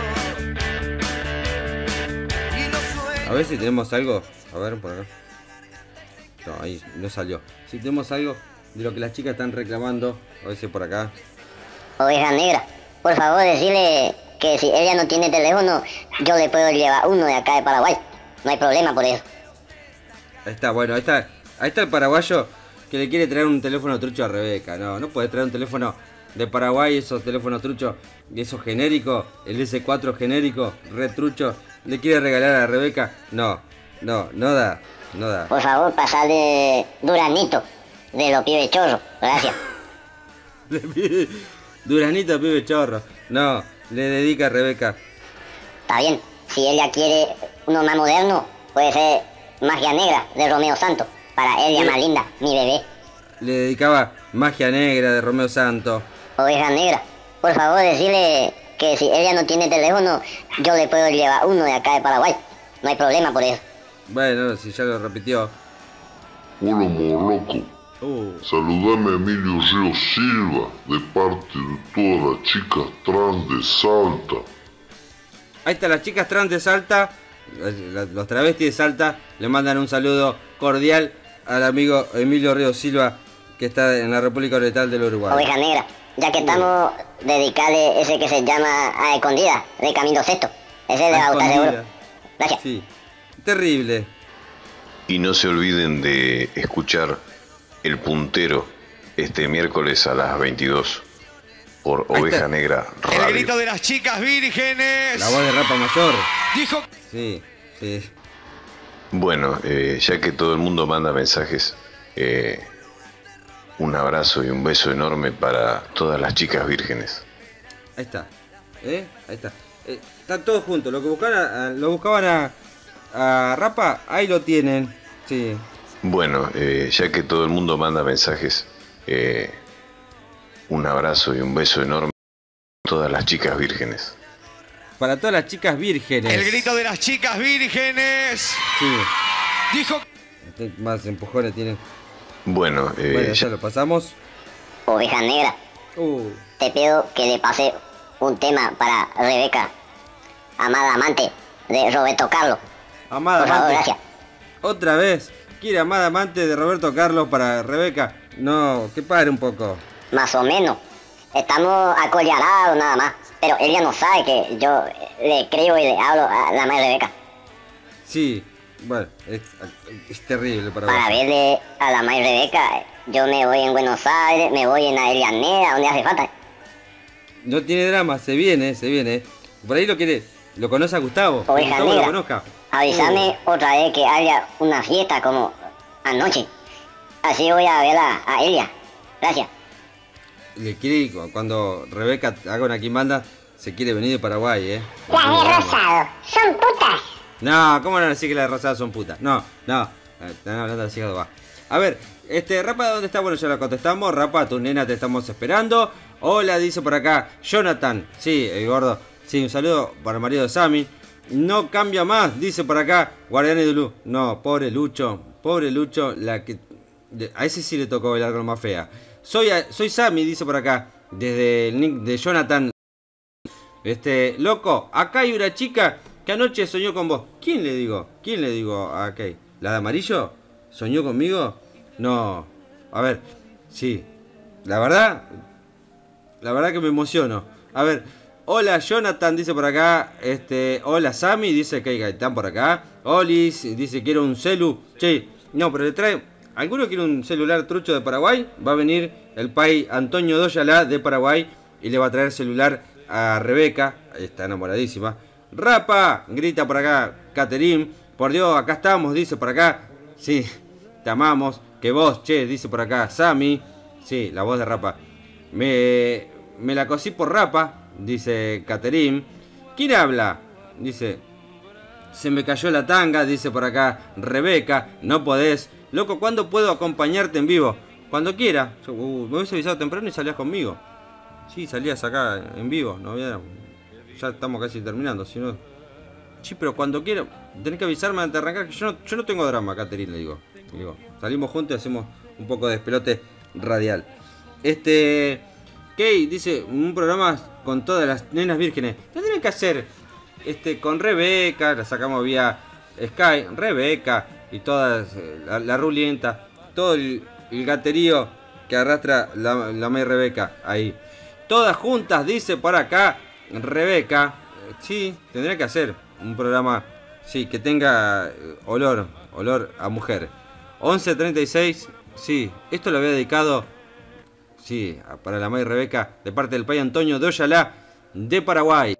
A ver si tenemos algo. A ver, por acá. No, ahí no salió. Si tenemos algo de lo que las chicas están reclamando. A ver si por acá. Oveja Negra, por favor decirle que si ella no tiene teléfono, yo le puedo llevar uno de acá de Paraguay. No hay problema por eso. Ahí está, bueno, ahí está. Ahí está el paraguayo que le quiere traer un teléfono trucho a Rebeca. No, no puede traer un teléfono de Paraguay, esos teléfonos truchos, esos genéricos, el ese cuatro genérico, retrucho, le quiere regalar a Rebeca? No, no, no da, no da. Por favor, pasarle Duranito de los pibes chorros. Gracias. Le pide Duranito, pibe chorro. No, le dedica a Rebeca. Está bien, si ella quiere uno más moderno, puede ser Magia Negra de Romeo Santos. Para ella más linda, mi bebé. Le dedicaba Magia Negra de Romeo Santos. Oveja Negra, por favor decirle que si ella no tiene teléfono, yo le puedo llevar uno de acá de Paraguay. No hay problema por eso. Bueno, si ya lo repitió. Hola, morloco. Uh. Saludame a Emilio Río Silva, de parte de todas las chicas trans de Salta. Ahí está, las chicas trans de Salta, los travestis de Salta, le mandan un saludo cordial al amigo Emilio Río Silva, que está en la República Oriental del Uruguay. Oveja Negra, ya que estamos, dedicarle ese que se llama A Escondida, de Camilo Sexto. Ese le va a gustar seguro. Gracias. Sí, terrible. Y no se olviden de escuchar El Puntero este miércoles a las veintidós por Oveja Negra Radio. El grito de las chicas vírgenes. La voz de Rapa Mayor. Dijo. Sí, sí. Bueno, eh, ya que todo el mundo manda mensajes, eh, un abrazo y un beso enorme para todas las chicas vírgenes. Ahí está. ¿Eh? Ahí está. Eh, están todos juntos. Lo que buscaban a, lo buscaban a, a Rapa, ahí lo tienen. Sí. Bueno, eh, ya que todo el mundo manda mensajes, eh, un abrazo y un beso enorme para todas las chicas vírgenes. Para todas las chicas vírgenes. El grito de las chicas vírgenes. Sí. Dijo. Más empujones tienen. Bueno, eh, bueno, ya lo pasamos. Oveja Negra, uh. te pido que le pase un tema para Rebeca, amada amante de Roberto Carlos. Amada Por favor, amante. gracias. Otra vez. ¿Quiere amada amante de Roberto Carlos para Rebeca? No, que pare un poco. Más o menos. Estamos acolarados nada más. Pero ella no sabe que yo le creo y le hablo a la madre Rebeca. Sí, bueno, es, es terrible para Para vos. verle a la madre Rebeca, yo me voy en Buenos Aires, me voy en Avellaneda, donde hace falta. No tiene drama, se viene, se viene. Por ahí lo quiere, lo conoce a Gustavo. Que Oveja Gustavo Negra, lo conozca. avísame otra vez que haya una fiesta como anoche. Así voy a verla a ella. Gracias. Le quiere, cuando Rebeca haga una quimbanda, se quiere venir de Paraguay, ¿eh? Las de Rosado, son putas. No, ¿cómo no decir que las de Rosado son putas? No, no, están hablando de las hijas de Obá. A ver, este, Rapa, ¿dónde está? Bueno, ya lo contestamos. Rapa, tu nena te estamos esperando. Hola, dice por acá, Jonathan. Sí, el gordo. Sí, un saludo para el marido de Sammy. No cambia más, dice por acá, Guardianes de Luz. No, pobre Lucho, pobre Lucho, la que... A ese sí le tocó bailar con más fea. Soy, soy Sammy, dice por acá, desde el nick de Jonathan. Este, loco, acá hay una chica que anoche soñó con vos. ¿Quién le digo? ¿Quién le digo a Kay? ¿La de amarillo? ¿Soñó conmigo? No. A ver, sí. La verdad, la verdad que me emociono. A ver, hola Jonathan, dice por acá. Este, hola Sammy, dice Kay Gaitán por acá. Olis, dice quiero un celu. Che, no, pero le trae... ¿Alguno quiere un celular trucho de Paraguay? Va a venir el pai Antonio Doyalá de Paraguay y le va a traer celular a Rebeca. Está enamoradísima. Rapa, grita por acá Caterín. Por Dios, acá estamos, dice por acá. Sí, te amamos. Que vos, che, dice por acá Sammy. Sí, la voz de Rapa. Me, me la cosí por Rapa, dice Caterín. ¿Quién habla? Dice, se me cayó la tanga, dice por acá Rebeca. No podés. Loco, ¿cuándo puedo acompañarte en vivo? Cuando quiera. Yo, uh, me hubiese avisado temprano y salías conmigo. Sí, salías acá en vivo. No había... Ya estamos casi terminando. Si no... Sí, pero cuando quiera, tenés que avisarme antes de arrancar. Que yo no, yo no tengo drama, Caterine, le digo. Le digo. Salimos juntos y hacemos un poco de despelote radial. Este... Kay dice, un programa con todas las nenas vírgenes. ¿Qué tienen que hacer? Este, con Rebeca, la sacamos vía Sky. Rebeca... Y todas, la, la rulienta, todo el, el gaterío que arrastra la, la May Rebeca ahí. Todas juntas, dice por acá Rebeca. Sí, tendría que hacer un programa, sí, que tenga olor, olor a mujer. once treinta y seis, sí, esto lo había dedicado, Sí, para la May Rebeca, de parte del Pai Antonio de Oyalá, de Paraguay.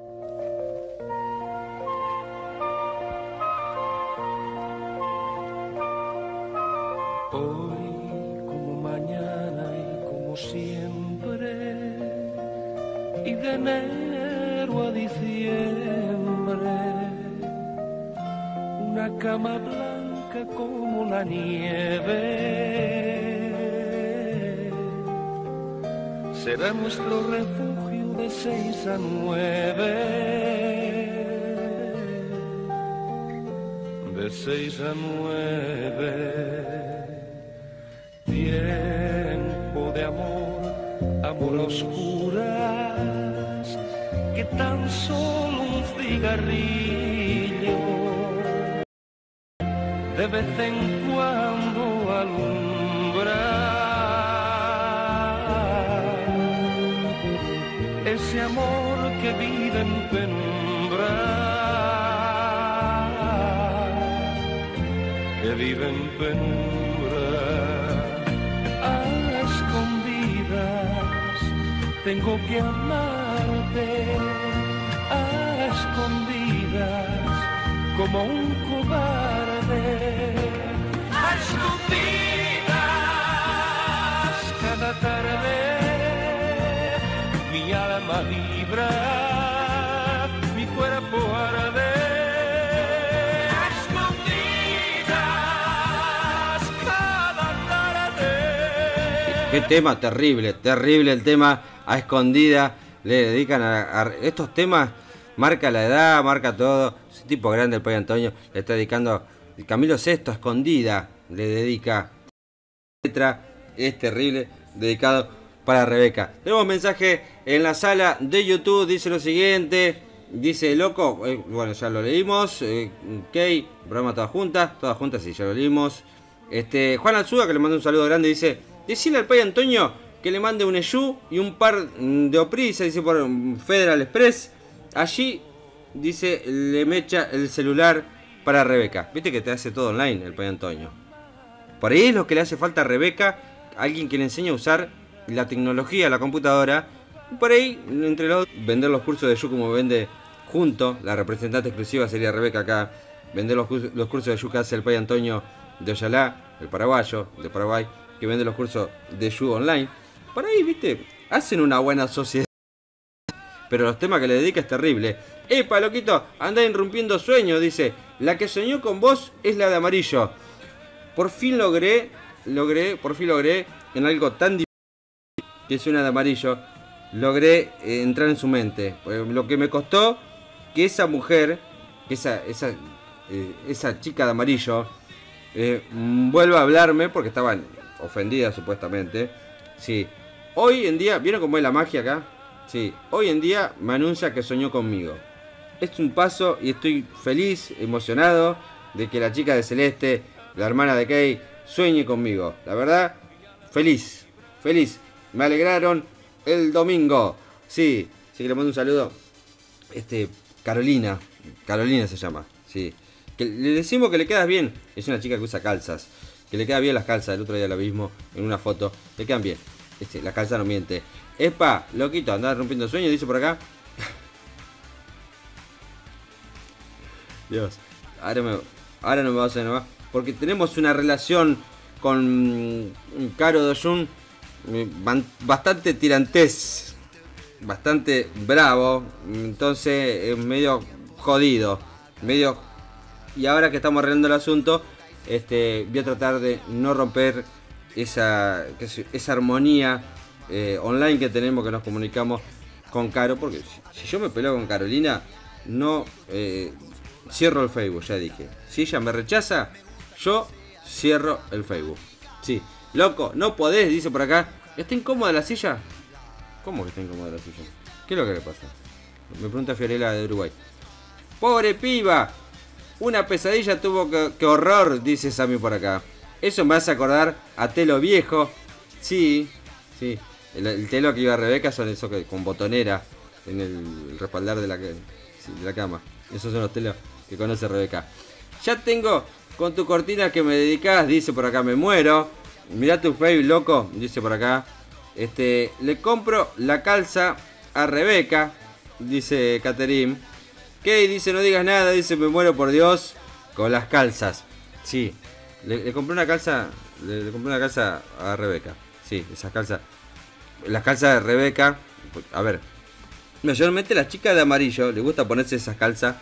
Hoy como mañana y como siempre, y de enero a diciembre, una cama blanca como la nieve será nuestro refugio de seis a nueve, de seis a nueve. Tiempo de amor, amor a oscuras, que tan solo un cigarrillo de vez en cuando alumbra. Ese amor que vive en penumbra, que vive en penumbra, a escondidas tengo que amarte, a escondidas como un cobarde, a escondidas cada tarde. Mi alma vibra, mi cuerpo arde, a escondidas cada tarde. Qué tema terrible, terrible el tema, a escondida. Le dedican a, a estos temas, marca la edad, marca todo. Es un tipo grande el Pai Antonio, le está dedicando. Camilo Sesto, a escondida, le dedica. La letra es terrible, dedicado para Rebeca. Tenemos mensaje en la sala de YouTube, dice lo siguiente, dice loco, eh, bueno, ya lo leímos, eh, ok, programa todas juntas, todas juntas, sí, ya lo leímos. Este, Juan Alzuga, que le manda un saludo grande, dice, decirle al Pai Antonio que le mande un E Y U y un par de Oprisa, dice por Federal Express, allí, dice, le mecha el celular para Rebeca. Viste que te hace todo online el Pai Antonio. Por ahí es lo que le hace falta a Rebeca, alguien que le enseñe a usar la tecnología, la computadora, y por ahí, entre los vender los cursos de E Y U como vende junto, la representante exclusiva sería Rebeca acá, vender los, los cursos de E Y U que hace el Pai Antonio de Oyalá, el paraguayo, de Paraguay, que vende los cursos de E Y U online. Por ahí, viste, hacen una buena sociedad, pero los temas que le dedica es terrible. Epa, loquito, anda irrumpiendo sueños, dice, la que soñó con vos es la de amarillo. Por fin logré, logré, por fin logré, en algo tan difícil que es una de amarillo, logré eh, entrar en su mente. Pues, lo que me costó que esa mujer, que esa, esa, eh, esa chica de amarillo, eh, vuelva a hablarme, porque estaba ofendida supuestamente. Sí, hoy en día, ¿vieron cómo es la magia acá? Sí, hoy en día me anuncia que soñó conmigo. Es un paso y estoy feliz, emocionado de que la chica de Celeste, la hermana de Kay, sueñe conmigo. La verdad, feliz, feliz. Me alegraron el domingo. Sí, sí que le mando un saludo. Este, Carolina, Carolina se llama, sí. Que le decimos que le quedas bien. Es una chica que usa calzas. Que le quedan bien las calzas. El otro día la vimos en una foto. Le quedan bien. Este, la calza no miente. Epa, loquito, andaba rompiendo sueños, dice por acá. Dios, ahora, me, ahora no me vas a enojar. Porque tenemos una relación con Caro Doyun bastante tirantés, bastante bravo. Entonces es medio jodido, medio. Y ahora que estamos arreglando el asunto, este, voy a tratar de no romper esa, esa armonía eh, online que tenemos, que nos comunicamos con Caro. Porque si, si yo me peleo con Carolina, no eh, cierro el Facebook, ya dije. Si ella me rechaza, yo cierro el Facebook. Sí, loco, no podés, dice por acá. ¿Está incómoda la silla? ¿Cómo que está incómoda la silla? ¿Qué es lo que le pasa? Me pregunta Fiorella de Uruguay. ¡Pobre piba! Una pesadilla tuvo que... ¡Qué horror! Dice Sammy por acá. Eso me hace acordar a Telo viejo. Sí, sí. El, el Telo que iba a Rebeca son esos que con botonera en el respaldar de la, sí, de la cama. Esos son los Telos que conoce Rebeca. Ya tengo con tu cortina que me dedicás, dice por acá, me muero. Mirá tu Facebook, loco, dice por acá. Este, le compro la calza a Rebeca, dice Caterín. ¿Qué? Dice, no digas nada, dice, me muero por Dios con las calzas. Sí, le, le compré una calza, le, le compré una calza a Rebeca. Sí, esas calzas. Las calzas de Rebeca, a ver, mayormente las chicas de amarillo les gusta ponerse esas calzas,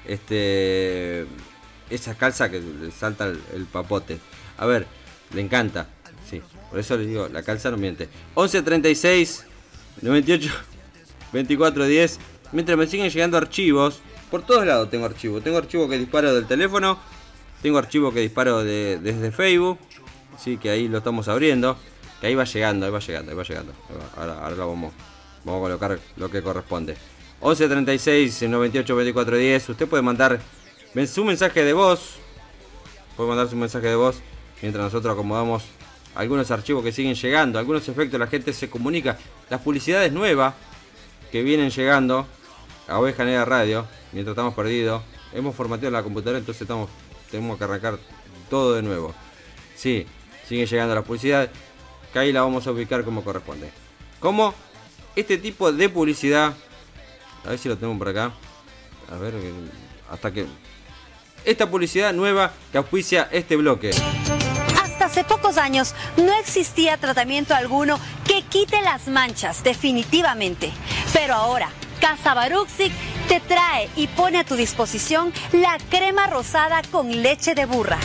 este, esas calzas que le salta el, el papote. A ver, le encanta, sí, por eso les digo, la calza no miente. once treinta y seis noventa y ocho veinticuatro diez. Mientras me siguen llegando archivos, por todos lados tengo archivos. Tengo archivos que disparo del teléfono, tengo archivos que disparo de, desde Facebook, sí, que ahí lo estamos abriendo. Que ahí va llegando, ahí va llegando, ahí va llegando. Ahora, ahora lo vamos, vamos a colocar lo que corresponde. once treinta y seis noventa y ocho veinticuatro diez. Usted puede mandar su mensaje de voz. Puede mandar su mensaje de voz mientras nosotros acomodamos algunos archivos que siguen llegando. Algunos efectos, la gente se comunica. Las publicidades nuevas que vienen llegando a Oveja Negra Radio. Mientras estamos perdidos. Hemos formateado la computadora, entonces estamos, tenemos que arrancar todo de nuevo. Sí, siguen llegando las publicidades. Que ahí la vamos a ubicar como corresponde. Como este tipo de publicidad. A ver si lo tenemos por acá. A ver, hasta que... Esta publicidad nueva que auspicia este bloque. Hasta hace pocos años no existía tratamiento alguno que quite las manchas definitivamente. Pero ahora, Casa Baruxic te trae y pone a tu disposición la crema rosada con leche de burra.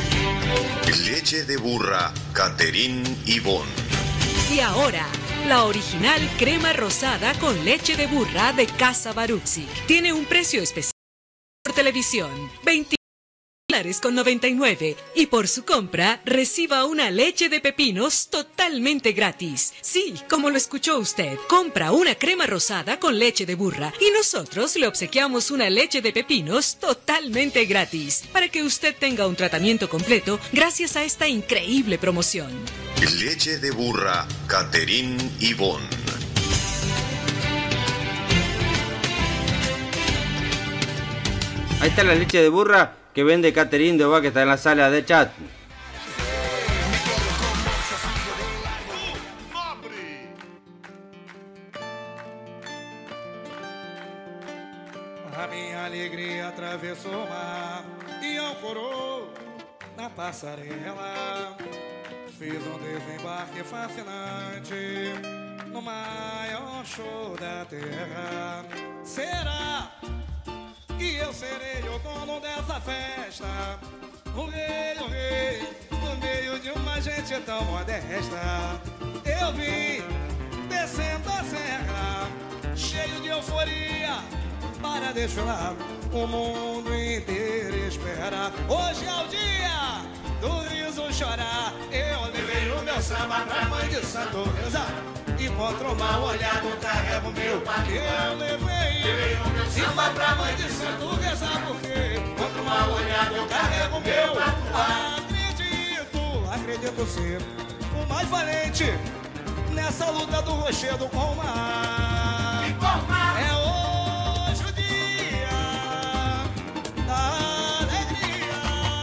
Leche de burra, Caterín Ivón. Y ahora, la original crema rosada con leche de burra de Casa Baruxic tiene un precio especial por televisión, veinte dólares con noventa y nueve, y por su compra reciba una leche de pepinos totalmente gratis. Sí, como lo escuchó usted, compra una crema rosada con leche de burra y nosotros le obsequiamos una leche de pepinos totalmente gratis para que usted tenga un tratamiento completo gracias a esta increíble promoción. Leche de burra, Caterín Ivón. Ahí está la leche de burra que vende Caterín de Oba, que está en la sala de chat. A minha alegria atravessou o mar e ancorou na passarela. Fiz um desembarque fascinante no maior show da terra. Será que eu serei o dono dessa festa? O rei, o rei, no meio de uma gente tão modesta. Eu vim descendo a serra, cheio de euforia, para desfilar. O mundo inteiro espera. Hoje é o dia do riso chorar. Eu levei o meu samba pra mãe de Santo rezar. Encontro mal olhado, carrego meu paquê. Eu levei o meu samba pra mãe de Santo rezar. Porque encontro mal olhado, eu carrego meu. Acredito, acredito ser o mais valente nessa luta do rochedo com o mar. É hoje o dia da alegria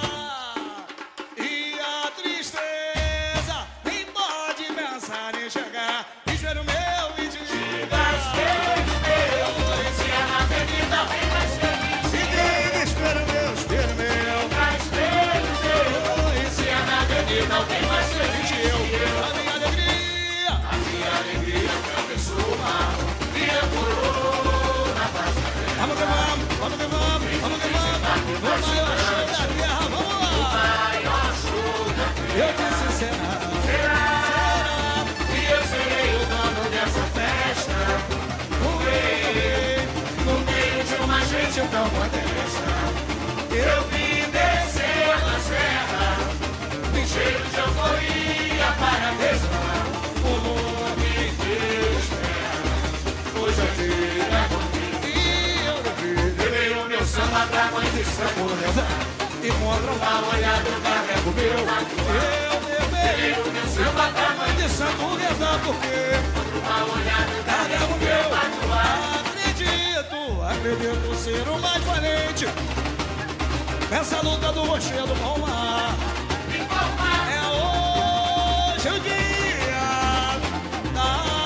e a tristeza nem pode pensar em chegar. Espelho meu e diga, espelho meu, esse é na avenida, vem mais feliz. E diga, espelho meu, espelho meu, espelho meu, esse é na avenida, vem mais feliz. Eu, a minha alegria, a minha alegria atravessou o mar e ancorou na passarela. Vamos que vamos, vamos que vamos, vamos que vamos. No maior show da terra, vamos lá. No maior show da terra. Eu disse será, será, e eu serei o dono dessa festa. O rei, no meio de uma gente tão modesta. Eu vim descer a serra, cheio de euforia para desfilar. O mundo inteiro espera. Hoje é dia comigo e eu levei, levei o meu samba pra mãe de Santo rezar. Encontro mal olhado, carrego meu. Eu levei o meu samba pra mãe de Santo rezar. Porque encontro mal olhado, carrego meu. Acredito, acredito ser o mais valente nessa luta do rochedo com o mar. É hoje o dia da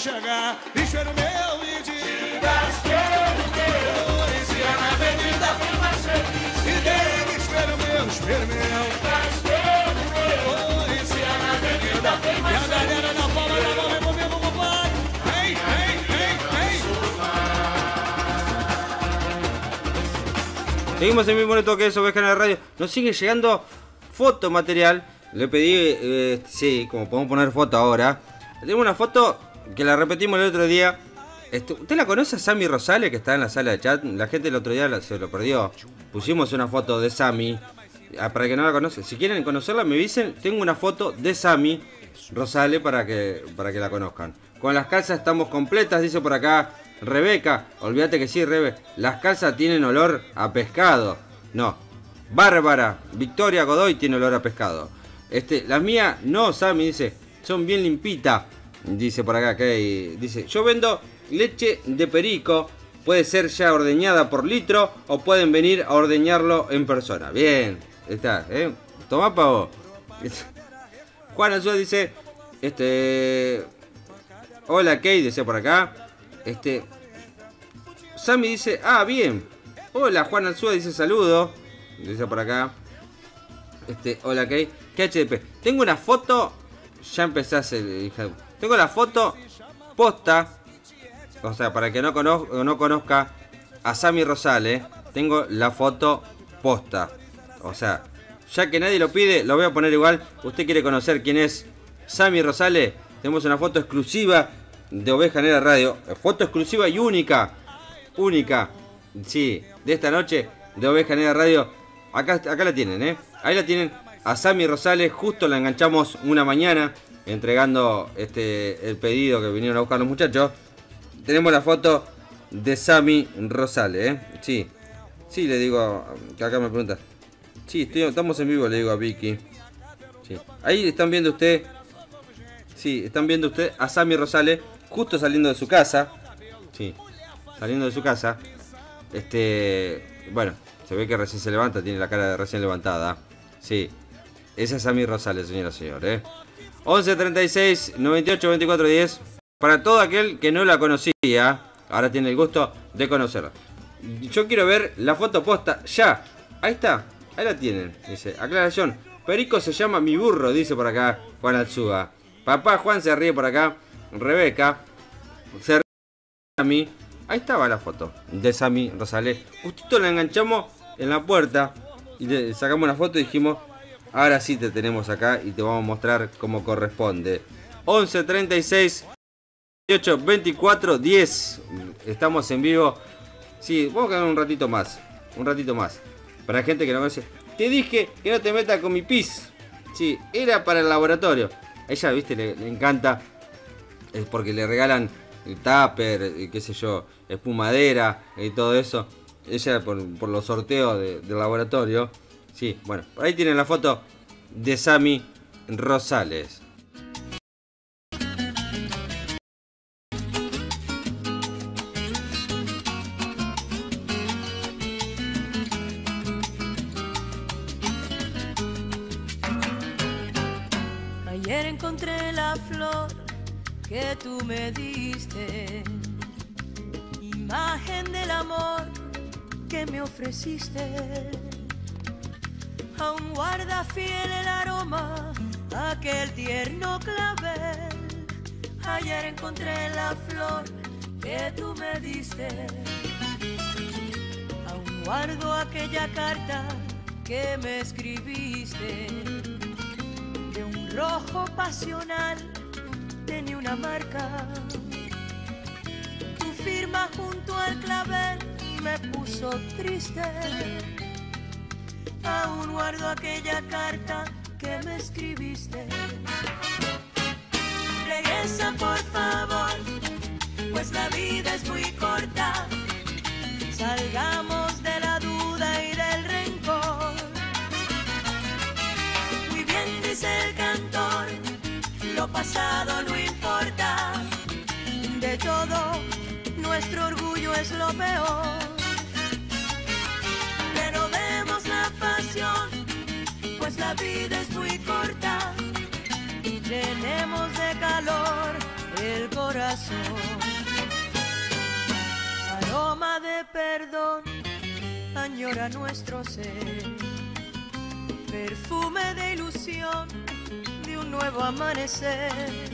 chegar. Espero meu e diga, espero meu. Esse é na avenida bem mais feliz. E diga, espero meu, espero meu. Espero meu. Esse é na avenida bem mais feliz. E a galera na palma da mão vem comigo, compadre. Vem, vem, vem, vem. Seguimos en mi bonito que es Oveja en la Radio. Nos sigue llegando fotomaterial. Le pedí, eh, sí, como podemos poner foto ahora. Tengo una foto que la repetimos el otro día. Este, ¿Usted la conoce a Sammy Rosales, que está en la sala de chat? La gente el otro día la, se lo perdió. Pusimos una foto de Sammy. Ah, para que no la conoce, si quieren conocerla me dicen. Tengo una foto de Sammy Rosales para que, para que la conozcan. Con las calzas estamos completas, dice por acá Rebeca. Olvídate que sí, Rebe. Las calzas tienen olor a pescado. No. Bárbara. Victoria Godoy tiene olor a pescado. Este, las mías, no, Sammy, dice, son bien limpitas. Dice por acá, que dice, yo vendo leche de perico. Puede ser ya ordeñada por litro o pueden venir a ordeñarlo en persona. Bien, está, ¿eh? Tomá, pavo. Juan Azúa dice, este, hola, Kate, dice por acá. Este, Sammy dice, ah, bien. Hola, Juan Azúa dice, saludo. Dice por acá. Este, hola, Kate. ¿Qué H D P? Tengo una foto. Ya empezás el... Tengo la foto posta. O sea, para que no conozca, no conozca a Sammy Rosales, tengo la foto posta. O sea, ya que nadie lo pide, lo voy a poner igual. ¿Usted quiere conocer quién es Sammy Rosales? Tenemos una foto exclusiva de Oveja Negra Radio. Foto exclusiva y única. Única. Sí, de esta noche de Oveja Negra Radio. Acá, acá la tienen, ¿eh? Ahí la tienen a Sammy Rosales. Justo la enganchamos una mañana entregando este el pedido que vinieron a buscar los muchachos. Tenemos la foto de Sammy Rosales, ¿eh? Sí, sí, le digo, que acá me pregunta. Sí, estoy, estamos en vivo, le digo a Vicky. Sí. Ahí están viendo usted. Sí, están viendo usted a Sammy Rosales justo saliendo de su casa. Sí, saliendo de su casa. Este, bueno, se ve que recién se levanta, tiene la cara de recién levantada. Sí, esa es Sammy Rosales, señora y señores, ¿eh? once treinta y seis noventa y ocho veinticuatro diez. Para todo aquel que no la conocía, ahora tiene el gusto de conocerla. Yo quiero ver la foto posta ya. Ahí está, ahí la tienen. Dice, aclaración, Perico se llama mi burro, dice por acá Juan Alzuga. Papá Juan se ríe por acá. Rebeca se ríe a mí. Ahí estaba la foto de Sammy Rosales. Justito la enganchamos en la puerta y le sacamos una foto y dijimos, ahora sí te tenemos acá y te vamos a mostrar cómo corresponde. once treinta y seis veintiocho veinticuatro diez. Estamos en vivo. Sí, vamos a quedar un ratito más. Un ratito más. Para la gente que no conoce. Te dije que no te metas con mi pis. Sí, era para el laboratorio. A ella, viste, le, le encanta. Es porque le regalan el tupper, qué sé yo, espumadera y todo eso. Ella por, por los sorteos de, del laboratorio. Sí, bueno, por ahí tienen la foto de Sammy Rosales. Ayer encontré la flor que tú me diste, imagen del amor que me ofreciste. Aún guarda fiel el aroma, aquel tierno clavel. Ayer encontré la flor que tú me diste. Aún guardo aquella carta que me escribiste. De un rojo pasional tenía una marca. Tu firma junto al clavel me puso triste. Aún guardo aquella carta que me escribiste. Regresa por favor, pues la vida es muy corta. Salgamos de la duda y del rencor. Muy bien dice el cantor, lo pasado no importa. De todo, nuestro orgullo es lo peor. Renovemos la pasión, pues la vida es muy corta. Y llenemos de calor el corazón. corazón. Aroma de perdón añora nuestro ser, perfume de ilusión de un nuevo amanecer,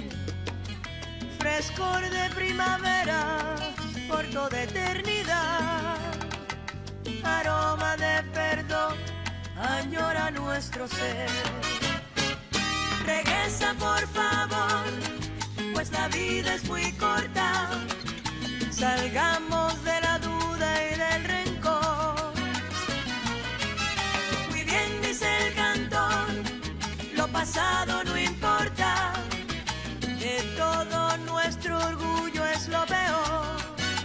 frescor de primavera por toda eternidad. Aroma de perdón añora nuestro ser. Regresa por favor, pues la vida es muy corta. Salgamos de la duda y del rencor. Muy bien dice el cantor, lo pasado no importa. De todo nuestro orgullo es lo peor.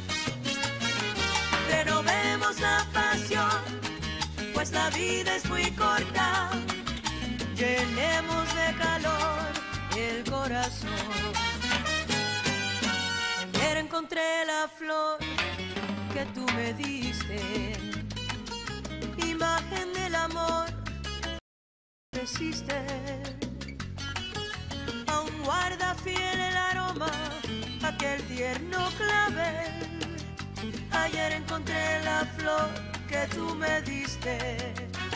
Renovemos la pasión, pues la vida es muy corta. Llenemos de calor el corazón. Ayer encontré la flor que tú me diste, imagen del amor que resiste. Aún guarda fiel el aroma, aquel tierno clavel. Ayer encontré la flor que tú me diste.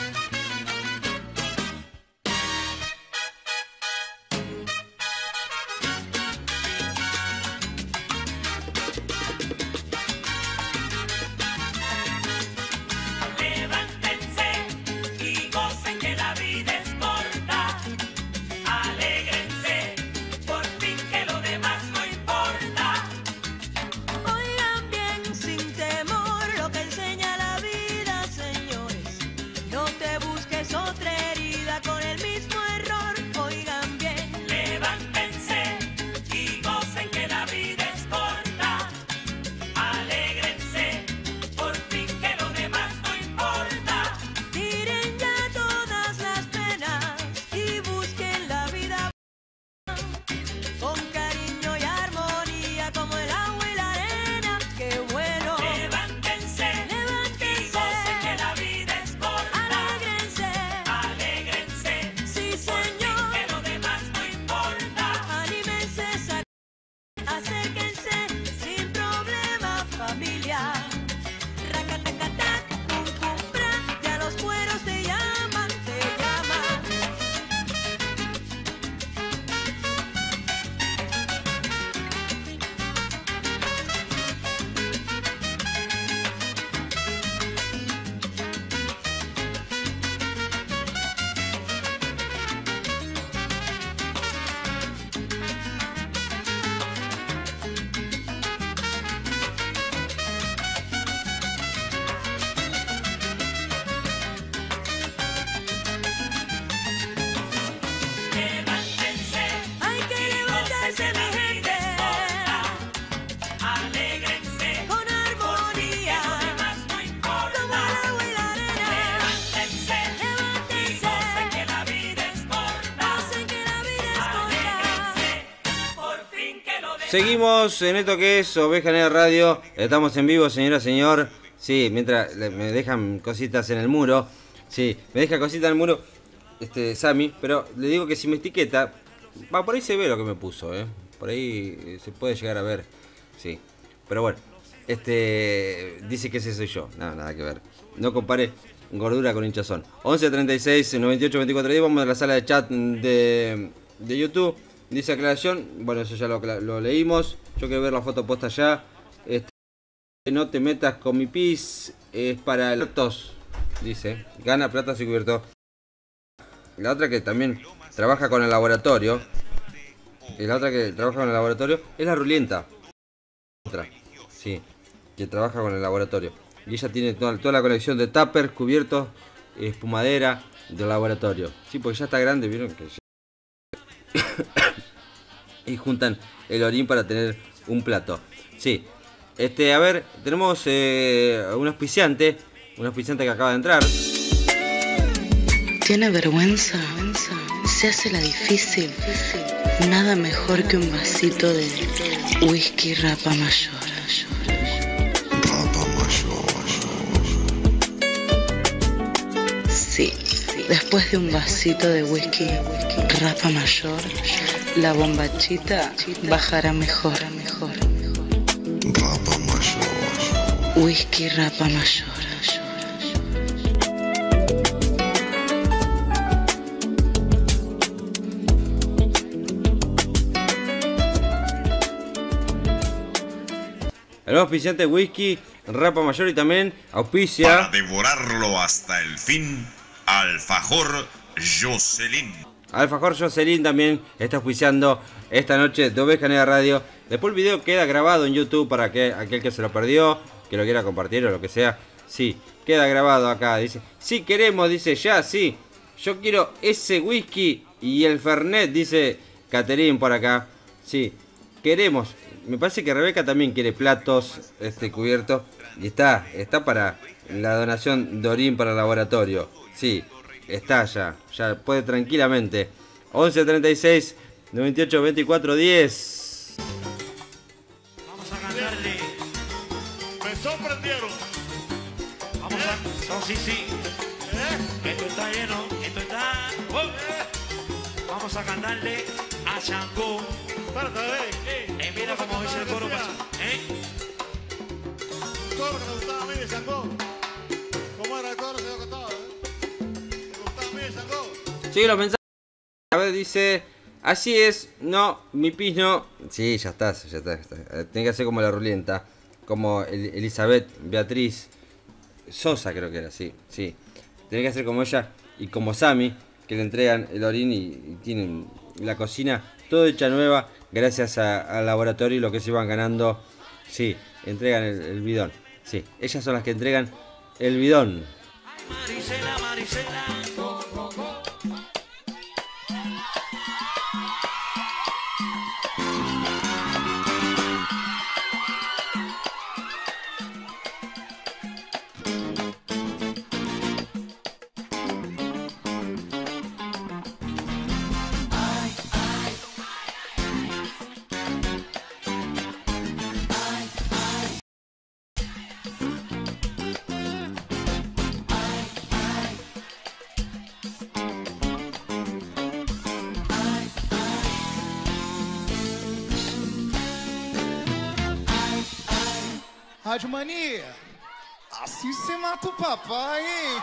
Seguimos en esto que es Oveja Negra Radio. Estamos en vivo, señora, señor. Sí, mientras me dejan cositas en el muro. Sí, me deja cositas en el muro este Sammy, pero le digo que si me etiqueta, va, por ahí se ve lo que me puso, ¿eh? Por ahí se puede llegar a ver. Sí, pero bueno, este dice que ese soy yo. Nada, nada que ver. No compare gordura con hinchazón. once treinta y seis noventa y ocho veinticuatro diez. Vamos a la sala de chat de, de YouTube. Dice aclaración, bueno, eso ya lo, lo leímos. Yo quiero ver la foto puesta allá. Este, no te metas con mi pis, es para el tos. Dice, gana plata si cubierto. La otra que también trabaja con el laboratorio. Y la otra que trabaja con el laboratorio es la Rulienta. Otra, sí, que trabaja con el laboratorio. Y ella tiene toda, toda la colección de tuppers, cubiertos, espumadera del laboratorio. Sí, porque ya está grande, vieron que ya... y juntan el orín para tener un plato. Sí, este, a ver, tenemos eh, un auspiciante, un auspiciante que acaba de entrar. Tiene vergüenza, se hace la difícil. Nada mejor que un vasito de whisky Rapa Mayor. Rapa Mayor. Sí, después de un vasito de whisky Rapa Mayor, la bombachita bajará mejor. Rapa mayor. Whisky Rapa Mayor. El nuevo auspiciante Whisky Rapa Mayor y también auspicia. Para devorarlo hasta el fin, Alfajor Jocelyn. Alfajor Jocelyn también está auspiciando esta noche de Oveja Negra Radio. Después el video queda grabado en YouTube para que aquel que se lo perdió, que lo quiera compartir o lo que sea. Sí, queda grabado acá. Dice, sí queremos, dice ya, sí. Yo quiero ese whisky y el Fernet, dice Caterín por acá. Sí, queremos. Me parece que Rebeca también quiere platos este cubiertos. Y está, está para la donación de orín para el laboratorio. Sí, está ya, ya puede tranquilamente. once treinta y seis, noventa y ocho, veinticuatro, diez. Vamos a cantarle. Me sorprendieron. Vamos a. Son sí, sí. Esto está lleno, esto está. Oh. Vamos a cantarle a Shampoo. Espérate, eh. Eh, mira cómo dice el coro. ¿Eh? El coro que me gustaba a mí de Shampoo. ¿Cómo era el coro que yo cantaba? ¿Eh? Me gustaba a mí de Shampoo. Sigue los mensajes. A ver, dice. Así es, no, mi pis no. Sí, ya está, ya está. Ya está. Tiene que hacer como la rulienta. Como el, Elizabeth Beatriz Sosa, creo que era, sí, sí. Tiene que hacer como ella y como Sammy, que le entregan el orín y, y tienen la cocina todo hecha nueva, gracias al laboratorio y lo que se van ganando. Sí, entregan el, el bidón. Sí, ellas son las que entregan el bidón. Marisela, Marisela. Rádio Mania, assim você mata o papai, hein?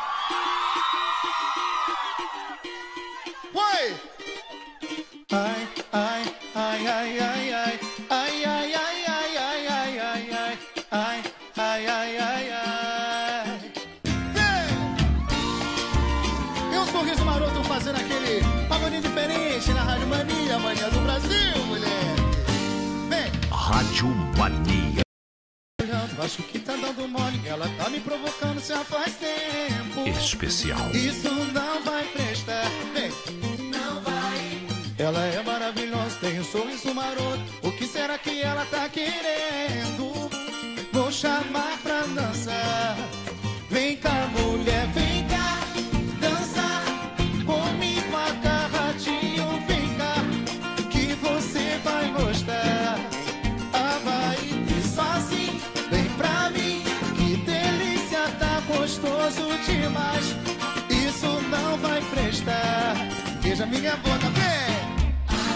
Vai! Ai, ai, ai, ai, ai, ai, ai, ai, ai, ai, ai, ai, ai, ai, ai, ai, ai, ai, ai. Vem! E um sorriso maroto fazendo aquele pagodinho diferente na Rádio Mania, Mania do Brasil, moleque. Vem! Rádio Mania. Acho que tá dando mole, ela tá me provocando já faz tempo. Especial. Isso não vai prestar, vem. Não vai. Ela é maravilhosa, tem um sorriso maroto. O que será que ela tá querendo? Vou chamar pra dançar. Vem cá, mulher, vem cá dançar comigo agarradinho. Vem cá, que você vai gostar. Ah, vai sozinho. Pra mim, que delícia, tá gostoso demais. Isso não vai prestar. Beija minha boca, vem.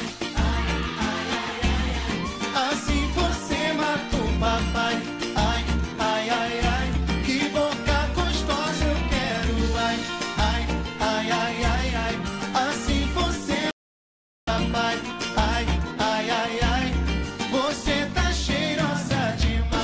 Assim você mata o papai. Ai, ai, ai, ai. Que boca gostosa eu quero. Ai, ai, ai, ai, ai, ai. Assim você mata o papai. Ai, ai, ai, ai. Você tá cheirosa demais.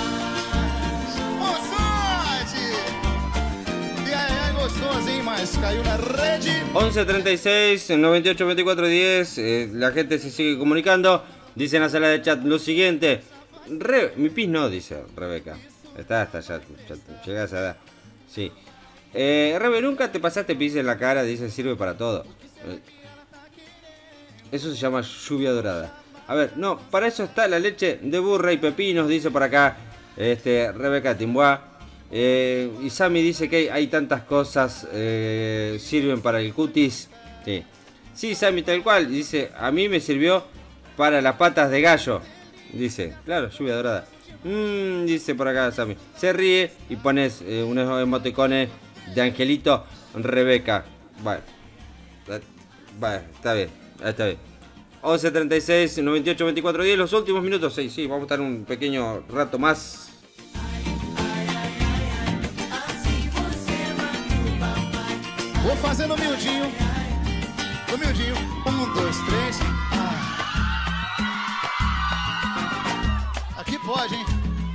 Mas caiu na rede. once treinta y seis, noventa y ocho, veinticuatro, diez. Eh, la gente se sigue comunicando. Dice en la sala de chat lo siguiente. Re, mi pis no, dice Rebeca. Está, está, ya, ya llegás a edad. Sí. Eh, Rebe, nunca te pasaste pis en la cara. Dice, sirve para todo. Eh, eso se llama lluvia dorada. A ver, no, para eso está la leche de burra y pepinos. Dice por acá este, Rebeca Timbuá. Eh, y Sammy dice que hay, hay tantas cosas eh, sirven para el cutis. Sí. Sí, Sammy, tal cual. Dice, a mí me sirvió para las patas de gallo. Dice, claro, lluvia dorada. Mm, dice por acá Sammy. Se ríe y pones eh, unos emoticones de Angelito Rebeca. Bueno, bueno, está bien, está bien. once treinta y seis, noventa y ocho, veinticuatro diez. Los últimos minutos, sí, sí, vamos a estar un pequeño rato más. Vou fazer no miudinho. No miudinho. Um, dois, três. Ah. Aqui pode, hein?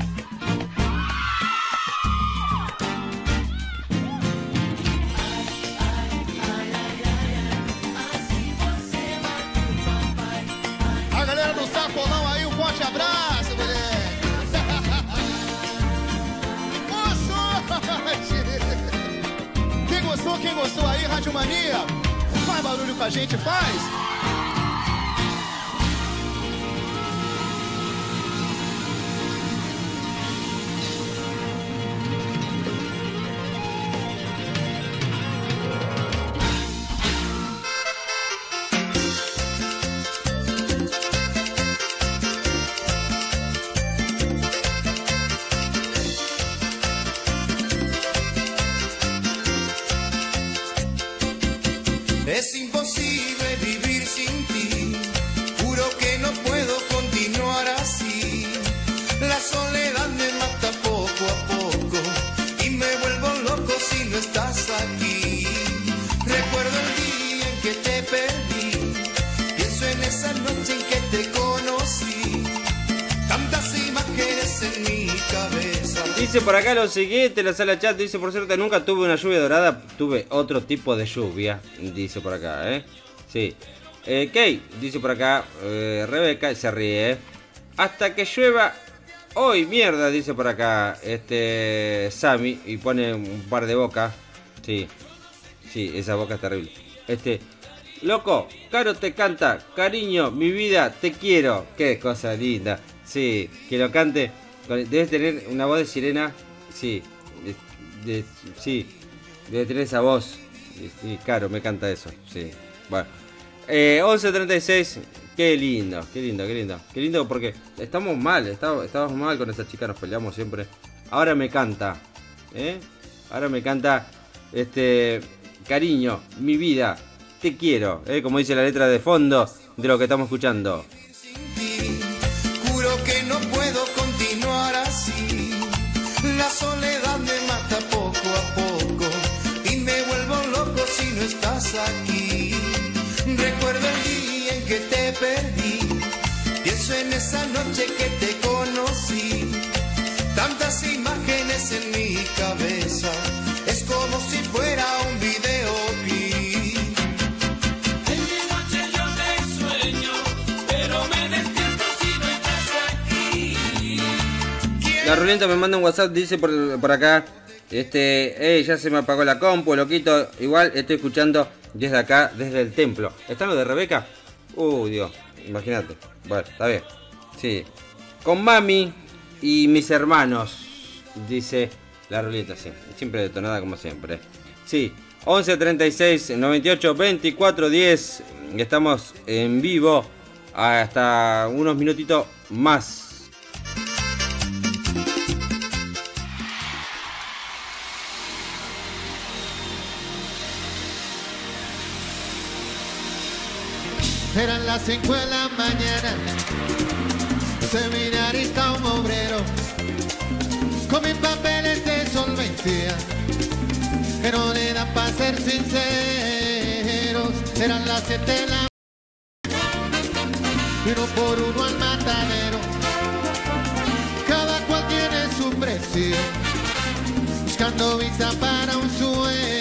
A galera do sacolão aí, um forte abraço, moleque. Quem gostou, quem gostou aí, Rádio Mania, faz barulho com a gente, faz! Es imposible vivir sin ti, juro que no puedo continuar así. La soledad me mata poco a poco y me vuelvo loco si no estás aquí. Recuerdo el día en que te perdí, pienso en esa noche en que te conocí. Tantas imágenes en mi cabeza. Dice por acá lo siguiente, la sala chat dice, por cierto, nunca tuve una lluvia dorada, tuve otro tipo de lluvia, dice por acá, ¿eh? Sí. Eh, Kay, dice por acá, eh, Rebeca, se ríe, ¿eh? Hasta que llueva hoy, mierda, dice por acá, este, Sammy, y pone un par de bocas, sí, sí, esa boca es terrible. Este, loco, Caro te canta, cariño, mi vida, te quiero, qué cosa linda, sí, que lo cante. Debes tener una voz de sirena, sí, de, de, sí, debe tener esa voz, sí, claro, me canta eso, sí, bueno, eh, once treinta y seis, qué lindo, qué lindo, qué lindo, qué lindo porque estamos mal, estamos, estamos mal con esa chica, nos peleamos siempre, ahora me canta, ¿eh? Ahora me canta, este, cariño, mi vida, te quiero, ¿eh? Como dice la letra de fondo de lo que estamos escuchando. Juro que no puedo continuar así. La soledad me mata poco a poco y me vuelvo loco si no estás aquí. Recuerdo el día en que te perdí, pienso en esa noche que te conocí. Tantas imágenes en mi cabeza, es como si fuera un videoclip. En mi noche yo te sueño, pero me despierto si no estás aquí. La Rulenta me manda un WhatsApp, dice por, por acá, este, hey, ya se me apagó la compu, loquito, igual estoy escuchando desde acá, desde el templo. ¿Está lo de Rebeca? Uh, Dios, imagínate. Bueno, está bien. Sí. Con mami y mis hermanos, dice la Ruleta, sí. Siempre detonada como siempre. Sí. once treinta y seis, noventa y ocho, veinticuatro diez. Estamos en vivo hasta unos minutitos más. Eran las cinco de la mañana, seminarista un obrero, con mis papeles de solvencia, que no le dan para ser sinceros. Eran las siete de la mañana, y uno por uno al matadero, cada cual tiene su precio, buscando visa para un sueño.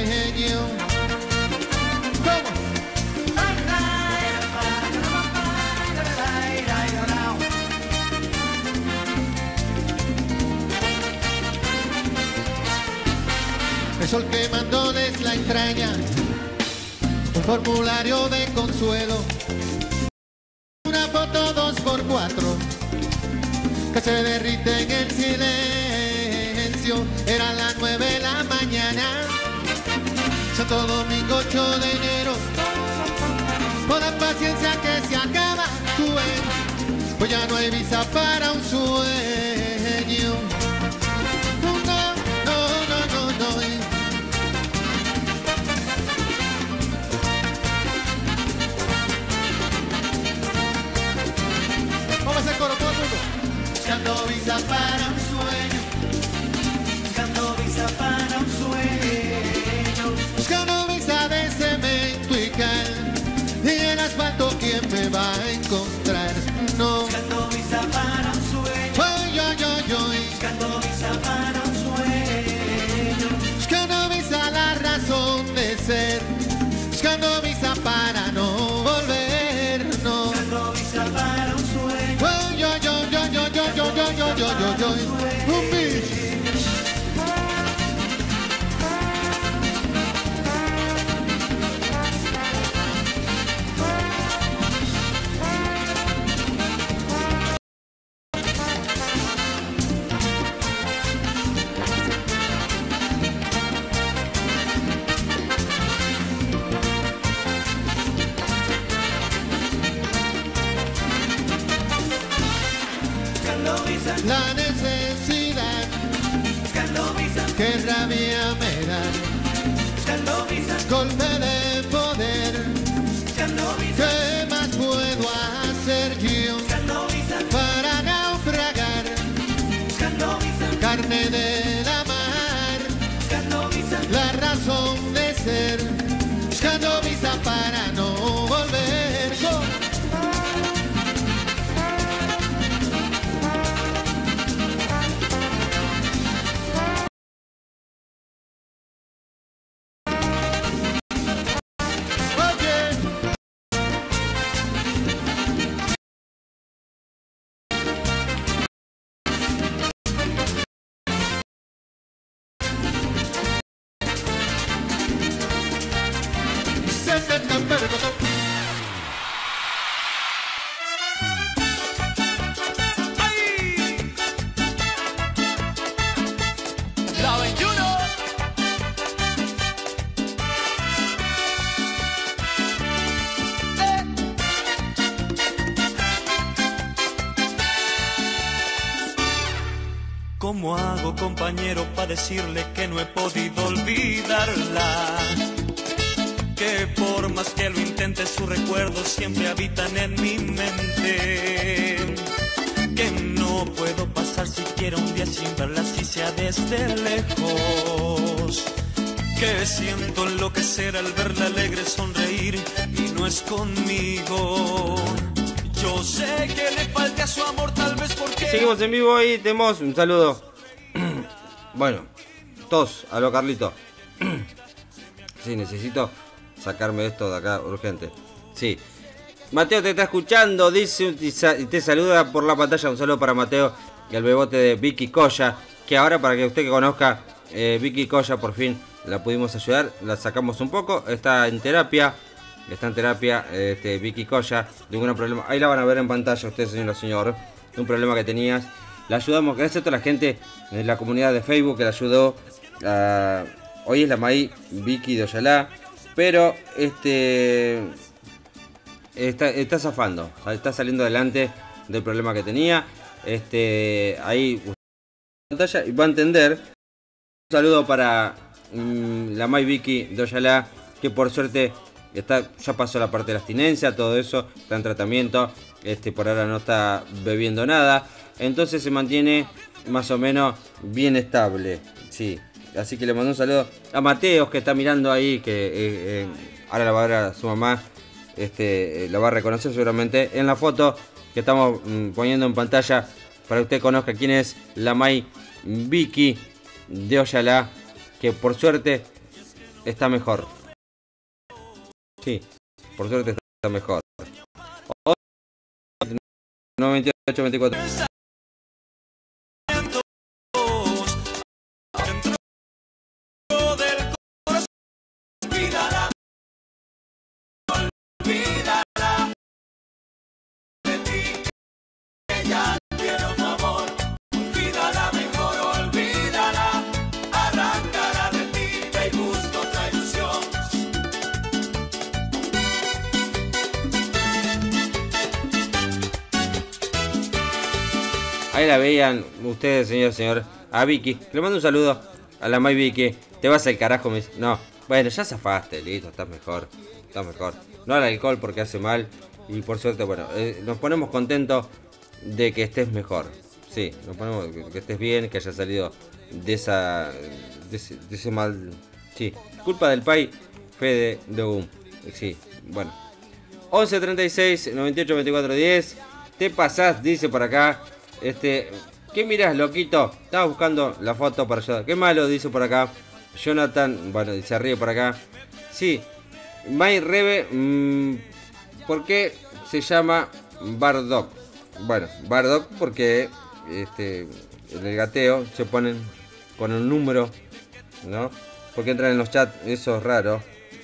El sol quemándoles la entraña, un formulario de consuelo, una foto dos por cuatro que se derrite en el silencio. Eran las nueve de la mañana, Santo Domingo ocho de enero. Por la paciencia que se acaba, tú ves, pues ya no hay visa para un sueño. No, no, no, no, no. qué rabia me dan. Golpe de poder. ¿Qué más puedo hacer yo para naufragar? Carne de la mar, la razón de ser. Buscando visa para no volver. Go. ¿Cómo hago, compañero, para decirle que no he podido olvidarla? Que por más que lo intente, sus recuerdos siempre habitan en mi mente. Que no puedo pasar siquiera un día sin verla, si sea desde lejos. Que siento enloquecer al verla alegre sonreír y no es conmigo. Yo sé que le falta su amor, tal vez porque... Seguimos en vivo y tenemos un saludo. Bueno, tos, a lo Carlito. Sí, necesito sacarme esto de acá urgente. Sí. Mateo te está escuchando, dice y te saluda por la pantalla. Un saludo para Mateo y el bebote de Vicky Coya. Que ahora, para que usted que conozca, eh, Vicky Coya por fin la pudimos ayudar. La sacamos un poco, está en terapia. Está en terapia este, Vicky Coya de un gran problema. Ahí la van a ver en pantalla ustedes, señora señor. Un problema que tenías. La ayudamos, gracias a toda la gente de la comunidad de Facebook que la ayudó. Uh, hoy es la May Vicky de Oyalá. Pero este está, está zafando. Está saliendo adelante del problema que tenía. Este ahí en pantalla y va a entender. Un saludo para um, la May Vicky de Oyalá. Que por suerte... Está, ya pasó la parte de la abstinencia, todo eso, está en tratamiento, este, por ahora no está bebiendo nada, entonces se mantiene más o menos bien estable, sí, así que le mando un saludo a Mateos que está mirando ahí, que eh, eh, ahora la va a ver a su mamá, este, eh, la va a reconocer seguramente en la foto que estamos mm, poniendo en pantalla para que usted conozca quién es la May Vicky de Oyalá, que por suerte está mejor. Sí, por suerte está mejor. noventa y ocho veinticuatro. Ahí la veían ustedes, señor, señor. A Vicky, le mando un saludo a la May Vicky. Te vas al carajo, me dice. No, bueno, ya zafaste, listo, estás mejor. Estás mejor. No al alcohol porque hace mal. Y por suerte, bueno, eh, nos ponemos contentos de que estés mejor. Sí, nos ponemos que, que estés bien, que hayas salido de esa. de ese, de ese mal. Sí, culpa del Pai, Fede de U M. Sí, bueno. once treinta y seis noventa y ocho veinticuatro diez. Te pasás, dice por acá. Este, ¿qué mirás, loquito? Estaba buscando la foto para ayudar. Qué malo, dice por acá. Jonathan, bueno, se ríe por acá. Sí, May Rebe, mmm, ¿por qué se llama Bardock? Bueno, Bardock porque este, en el gateo se ponen con un número, ¿no? Porque entran en los chats, eso es raro.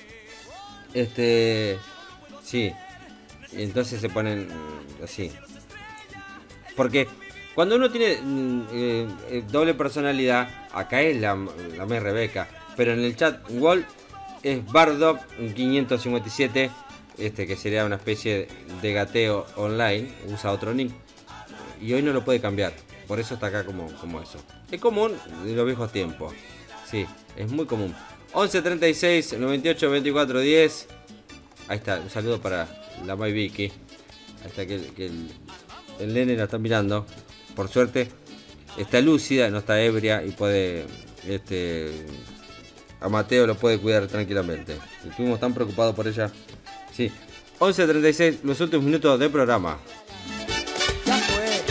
Este, sí, y entonces se ponen así. Porque cuando uno tiene eh, eh, doble personalidad, acá es la, la May Rebeca, pero en el chat Wall es Bardock quinientos cincuenta y siete, este que sería una especie de gateo online, usa otro nick y hoy no lo puede cambiar, por eso está acá como, como eso. Es común de los viejos tiempos, Sí, es muy común. once treinta y seis, noventa y ocho, veinticuatro, diez. Ahí está, un saludo para la May Vicky. Ahí está que, que el, el nene la está mirando. Por suerte, está lúcida, no está ebria y puede... Este, a Mateo lo puede cuidar tranquilamente. Estuvimos tan preocupados por ella. Sí, once treinta y seis, los últimos minutos del programa. Ya fue.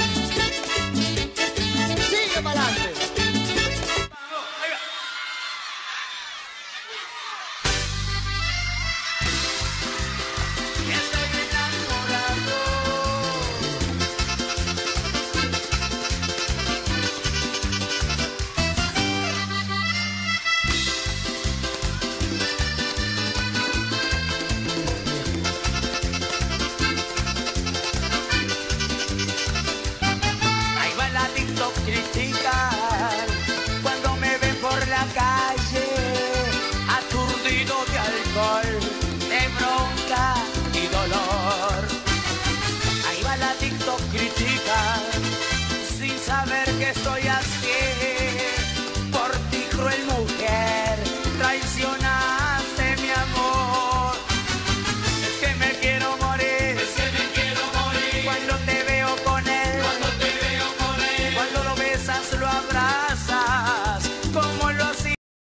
Sigue para adelante. Ahí va la TikTok criticar cuando me ven por la calle, aturdido de alcohol, de bronca y dolor. Ahí va la TikTok criticar sin saber que estoy así. Por ti, cruel mujer, traicionaste mi amor. Es que me quiero morir, es que me quiero morir cuando te veo con él, cuando te veo con él, cuando lo besas, lo abrazas, como lo hacía.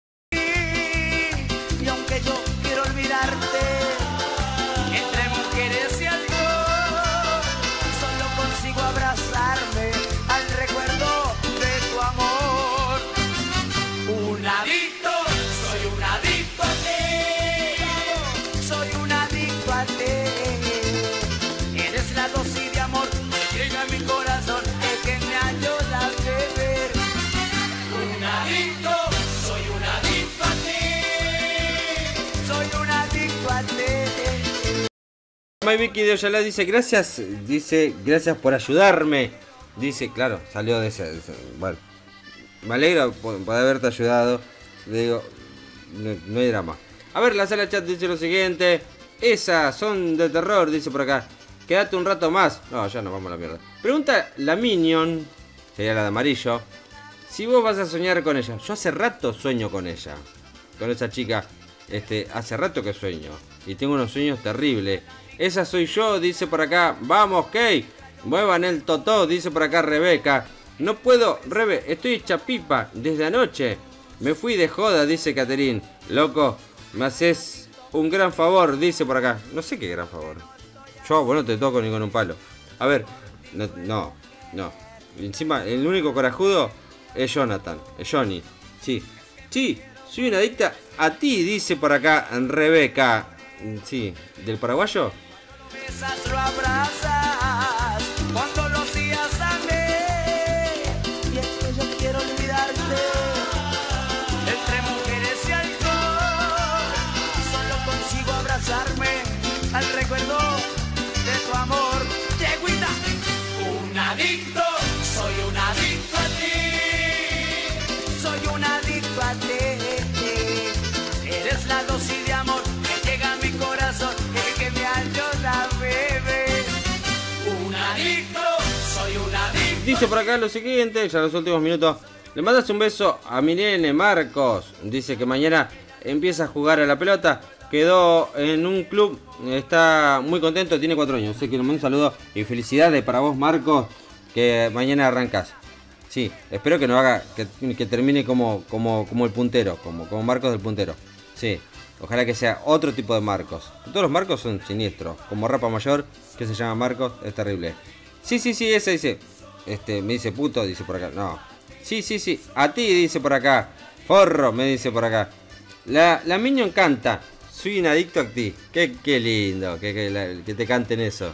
Y aunque yo quiero olvidarte, entre mujeres y alcohol, solo consigo abrazarme al recuerdo de tu amor. Un adicto, soy un adicto a ti, soy un adicto a ti. Eres la dosis de amor que llega a mi corazón, el que me ayuda a beber. Un adicto, soy un adicto a ti, soy un adicto a ti. May Vicky de Oyalá dice gracias, dice gracias por ayudarme. Dice, claro, salió de ese, de ese- bueno, me alegro por, por haberte ayudado. Le digo, no, no hay drama. A ver, la sala chat dice lo siguiente. Esas son de terror, dice por acá. Quédate un rato más. No, ya nos vamos a la mierda. Pregunta la Minion, sería la de amarillo, si vos vas a soñar con ella. Yo hace rato sueño con ella, con esa chica. Este, hace rato que sueño y tengo unos sueños terribles. Esa soy yo, dice por acá. Vamos, Kay. Muevan el totó, dice por acá Rebeca. No puedo, Rebe, estoy hecha pipa desde anoche. Me fui de joda, dice Caterín. Loco, me haces un gran favor, dice por acá. No sé qué gran favor. Yo, bueno, no te toco ni con un palo. A ver, no, no, no. Encima, el único corajudo es Jonathan, es Johnny. Sí, sí, soy una adicta a ti, dice por acá Rebeca. Sí, ¿del paraguayo? Besas, lo abrazas, cuando lo hacías a mí. Y es que yo quiero olvidarte, entre mujeres y alcohol, solo consigo abrazarme al recuerdo de tu amor. Yeguita, un adicto, soy un adicto a ti, soy un adicto a ti. Eres la dosis de amor que llega a mi corazón, el que me ayuda a beber. Un adicto, soy un adicto. Dice por acá lo siguiente, ya en los últimos minutos. Le mandas un beso a mi nene Marcos. Dice que mañana empieza a jugar a la pelota. Quedó en un club, está muy contento, tiene cuatro años. Así que le mando un saludo y felicidades para vos, Marcos, que mañana arrancas. Sí, espero que no haga, que, que termine como, como, como el puntero, como, como Marcos del puntero. Sí, ojalá que sea otro tipo de Marcos. Todos los Marcos son siniestros, como Rapa Mayor, que se llama Marcos, es terrible. Sí, sí, sí, ese dice, este, me dice puto, dice por acá, no. Sí, sí, sí, a ti, dice por acá. Forro, me dice por acá. La, la Minion canta, soy un adicto a ti. Qué, qué lindo, que, que, la- que te canten eso.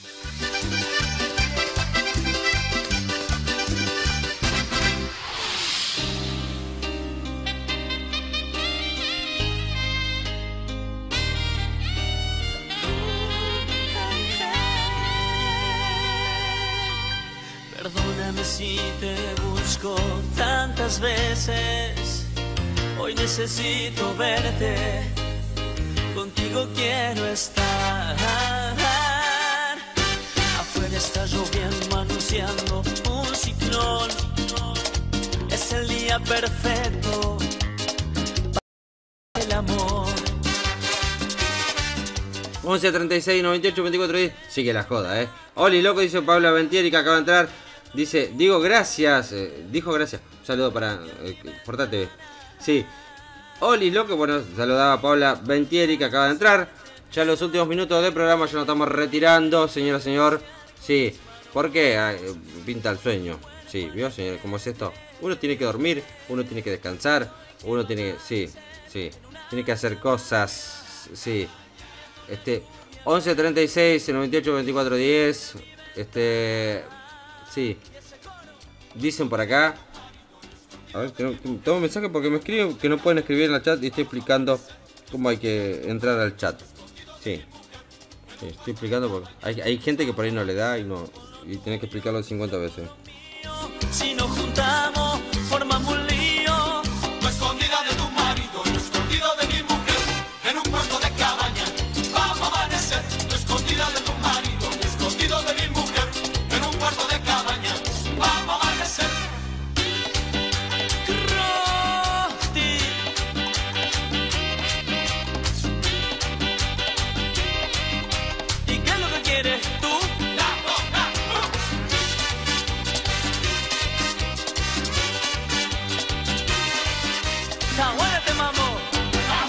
Perdóname si te busco tantas veces. Hoy necesito verte, contigo quiero estar. Afuera está lloviendo, anunciando un ciclón. Es el día perfecto once treinta y seis noventa y ocho veinticuatro diez. Sigue la joda, eh. Oli, loco, dice Paula Ventieri, que acaba de entrar. Dice, digo gracias. Eh, dijo gracias. Un saludo para eh, Portal T V. Sí. Oli, loco, bueno, saludaba a Paula Ventieri, que acaba de entrar. Ya en los últimos minutos del programa ya nos estamos retirando, señora, señor. Sí. ¿Por qué? Ah, pinta el sueño. Sí, ¿vio, señor? ¿Cómo es esto? Uno tiene que dormir, uno tiene que descansar, uno tiene que... Sí, sí. Tiene que hacer cosas. Sí. Este... once treinta y seis noventa y ocho veinticuatro diez. Este... Sí. Dicen por acá... A ver, tengo, tengo un mensaje porque me escriben que no pueden escribir en el chat y estoy explicando cómo hay que entrar al chat. Sí. Sí, estoy explicando porque hay, hay gente que por ahí no le da y no... Y tiene que explicarlo cincuenta veces. Si nos juntamos, formamos un lío. Lo escondida de tu marido, lo escondido de mi mujer, en un cuarto de cabaña, vamos a amanecer. Lo escondida de tu marido, lo escondido de mi mujer, en un cuarto de cabaña, vamos a amanecer. Crofty. ¿Y qué es lo que quieres tú? Está bueno este mambo. Está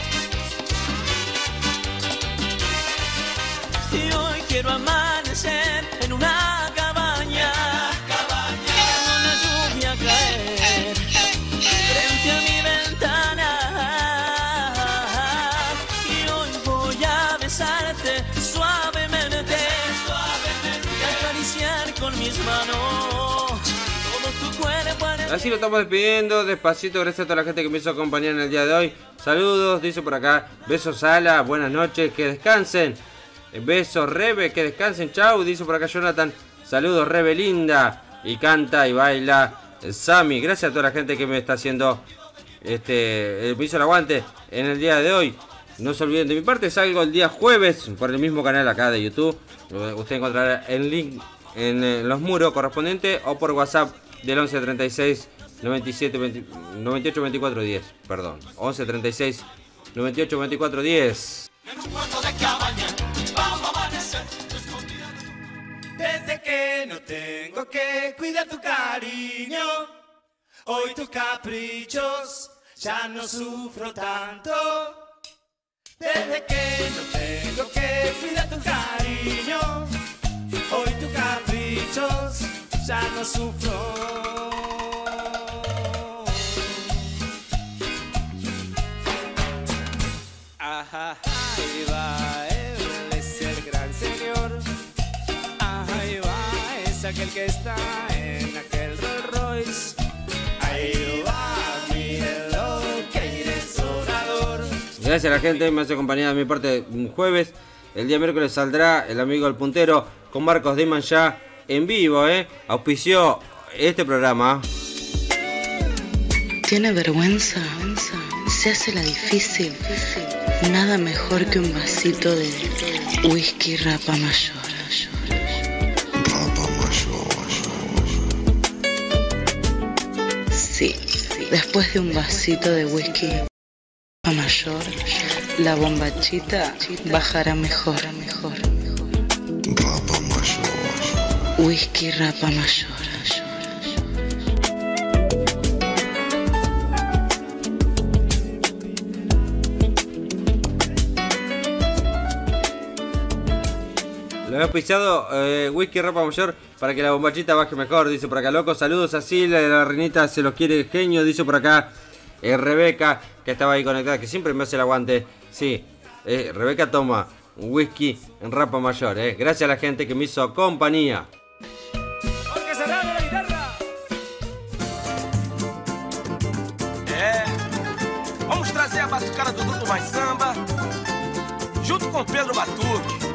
bueno. Y hoy quiero amanecer en una cabaña, cabaña. Con la lluvia caer frente a mi ventana. Y hoy voy a besarte suavemente, suavemente. Y acariciar con mis manos todo tu cuerpo. Así lo estamos despidiendo, despacito, gracias a toda la gente que me hizo acompañar en el día de hoy. Saludos, dice por acá, besos Ala, buenas noches, que descansen. Besos Rebe, que descansen, chau, dice por acá Jonathan. Saludos Rebe linda, y canta y baila Sammy. Gracias a toda la gente que me está haciendo, este, me hizo el aguante en el día de hoy. No se olviden de mi parte, salgo el día jueves por el mismo canal acá de YouTube. Usted encontrará el link en los muros correspondientes o por WhatsApp del once treinta y seis noventa y siete veinte, noventa y ocho veinticuatro diez, perdón, once treinta y seis noventa y ocho veinticuatro diez. En un cuarto de cabaña, vamos a amanecer. Desde que no tengo que cuidar tu cariño, hoy tus caprichos ya no sufro tanto. Desde que no tengo que cuidar tu cariño, hoy tus caprichos ya no sufro. Ajá, ahí va, él es el gran señor. Ajá, ahí va, es aquel que está en aquel Rolls Royce. Ahí va, mírenlo, que irresonador. Gracias a la gente, me hace compañía de mi parte un jueves. El día miércoles saldrá el amigo El Puntero con Marcos Diman ya en vivo, ¿eh? Auspició este programa. Tiene vergüenza, se hace la difícil. Nada mejor que un vasito de whisky Rapa Mayor. Rapa Mayor. Sí, después de un vasito de whisky Rapa Mayor, la bombachita bajará mejor, mejor. Rapa Mayor. Whisky Rapa Mayor. Le he auspiciado eh, whisky Rapa Mayor para que la bombachita baje mejor, dice por acá loco. Saludos a Silvia, la reinita se los quiere genio, dice por acá eh, Rebeca, que estaba ahí conectada, que siempre me hace el aguante. Sí, eh, Rebeca toma un whisky en Rapa Mayor, eh. Gracias a la gente que me hizo compañía. Porque se la guitarra. É, vamos trazer a batucada do Grupo Mais Samba, junto com Pedro Batuque.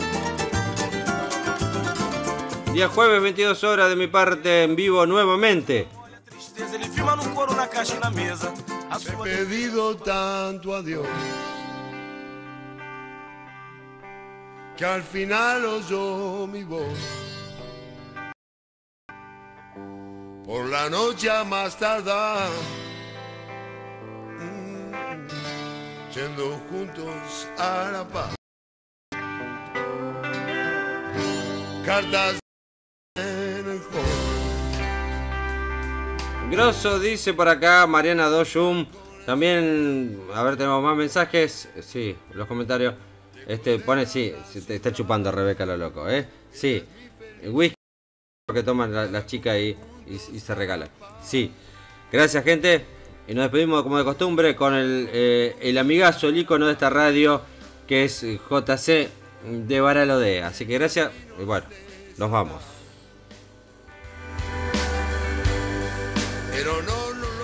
Día jueves, veintidós horas de mi parte en vivo nuevamente. Ele filma no couro, na caixa e na mesa. He pedido tanto a Dios que al final oyó mi voz. Por la noche a más tardar, mm, yendo juntos a la paz. cartas. Grosso dice por acá, Mariana Doyum. También, a ver, tenemos más mensajes. Sí, los comentarios. Este, pone, sí, se te está chupando Rebeca lo loco, ¿eh? Sí, whisky que toman las la chicas y, y, y se regalan. Sí, gracias, gente. Y nos despedimos como de costumbre con el, eh, el amigazo, el ícono de esta radio, que es J C de Baralodea. Así que gracias, y bueno, nos vamos. Pero no, no, no.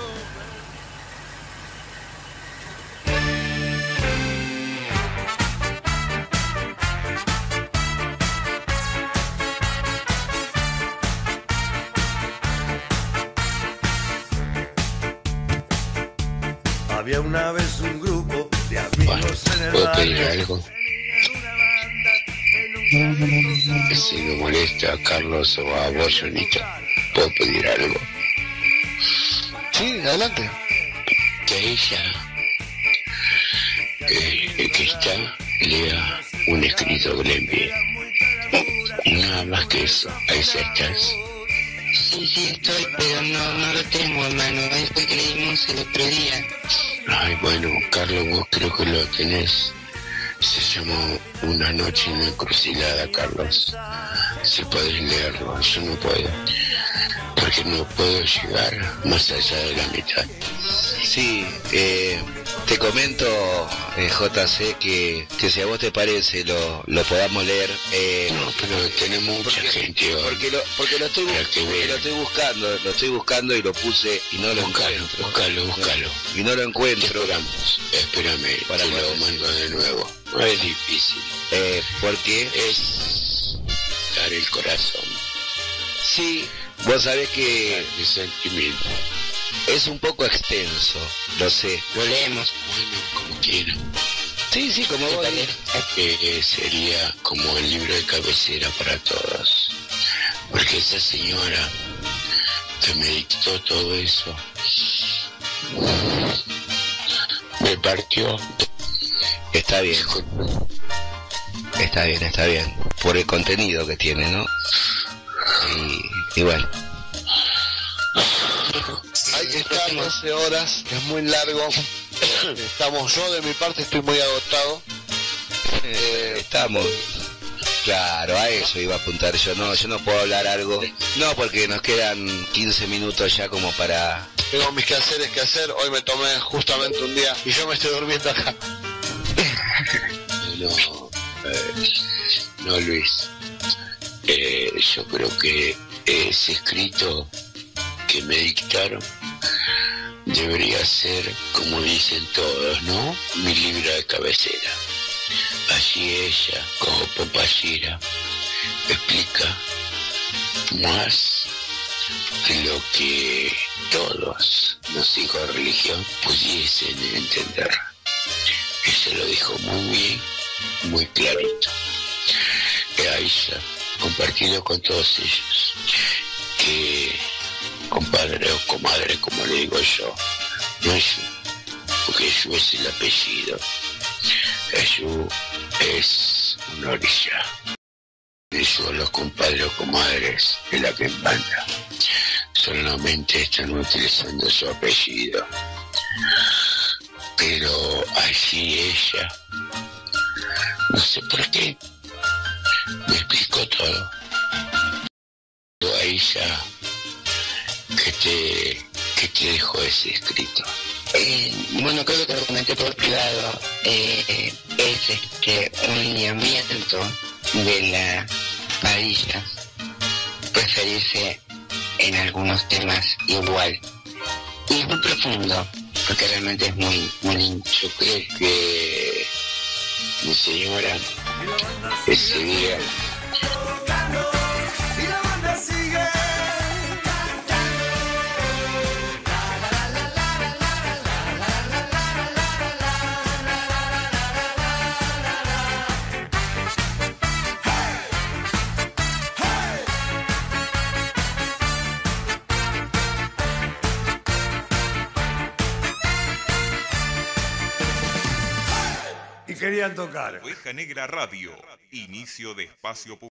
Había una vez un grupo de amigos en el ¿Puedo pedir barrio. algo? Si no molesta a Carlos o a vos, Jonita, ¿puedo pedir algo? Sí, adelante. Que ella, eh, el que está, lea un escrito que le envíe. Nada más que eso. Ahí estás. Sí, sí, estoy, pero no, no lo tengo, hermano. Este que leímos el otro día. Ay, bueno, Carlos, vos creo que lo tenés. Se llamó Una noche en la encrucijada, Carlos. Si podés leerlo, yo no puedo. Porque no puedo llegar más allá de la mitad. Sí, eh, te comento, eh, J C, que, que si a vos te parece lo, lo podamos leer. Eh, no, pero tenemos mucha porque, gente hoy. Porque lo, porque lo estoy, porque lo estoy buscando, lo estoy buscando y lo puse y no lo Búscalo, encuentro. búscalo, búscalo. Y no lo encuentro. Esperamos, espérame, Para te lo poder mando de nuevo. No es difícil. Eh, porque es dar el corazón. Sí, vos sabés que el sentimiento. Es un poco extenso, lo sé. Lo leemos. Bueno, como quiera. Sí, sí, como vos. Eh, sería como el libro de cabecera para todos. Porque esa señora que me dictó todo eso me partió. Está bien. Está bien, está bien. Por el contenido que tiene, ¿no? Y, y bueno. Hay que estar doce horas, es muy largo. Estamos, yo de mi parte estoy muy agotado. Eh, estamos. Claro, a eso iba a apuntar yo. No, yo no puedo hablar algo. No, porque nos quedan quince minutos ya como para... Tengo mis quehaceres que hacer. Hoy me tomé justamente un día y yo me estoy durmiendo acá. No, eh, no, Luis. Eh, yo creo que ese escrito que me dictaron debería ser, como dicen todos, ¿no? Mi libro de cabecera. Allí ella, como Popayira, explica más lo que todos los hijos de religión pudiesen entender. Ella lo dijo muy bien, muy clarito. Ella, compartido con todos ellos, que compadre o comadre, como le digo yo, no es yo, porque yo es el apellido. Yo es una orilla. Eso los compadres o comadres de la que banda solamente están utilizando su apellido. Pero allí ella, no sé por qué, me explicó todo. A ella que te, que te dejó ese escrito. Eh, bueno, creo que te lo comenté por privado. Eh, es este, un lineamiento de la varilla referirse en algunos temas igual. Y es muy profundo, porque realmente es muy, muy lindo. Yo creo que mi señora ese día Y la banda sigue. Y querían tocar. Oveja Negra Radio, inicio de espacio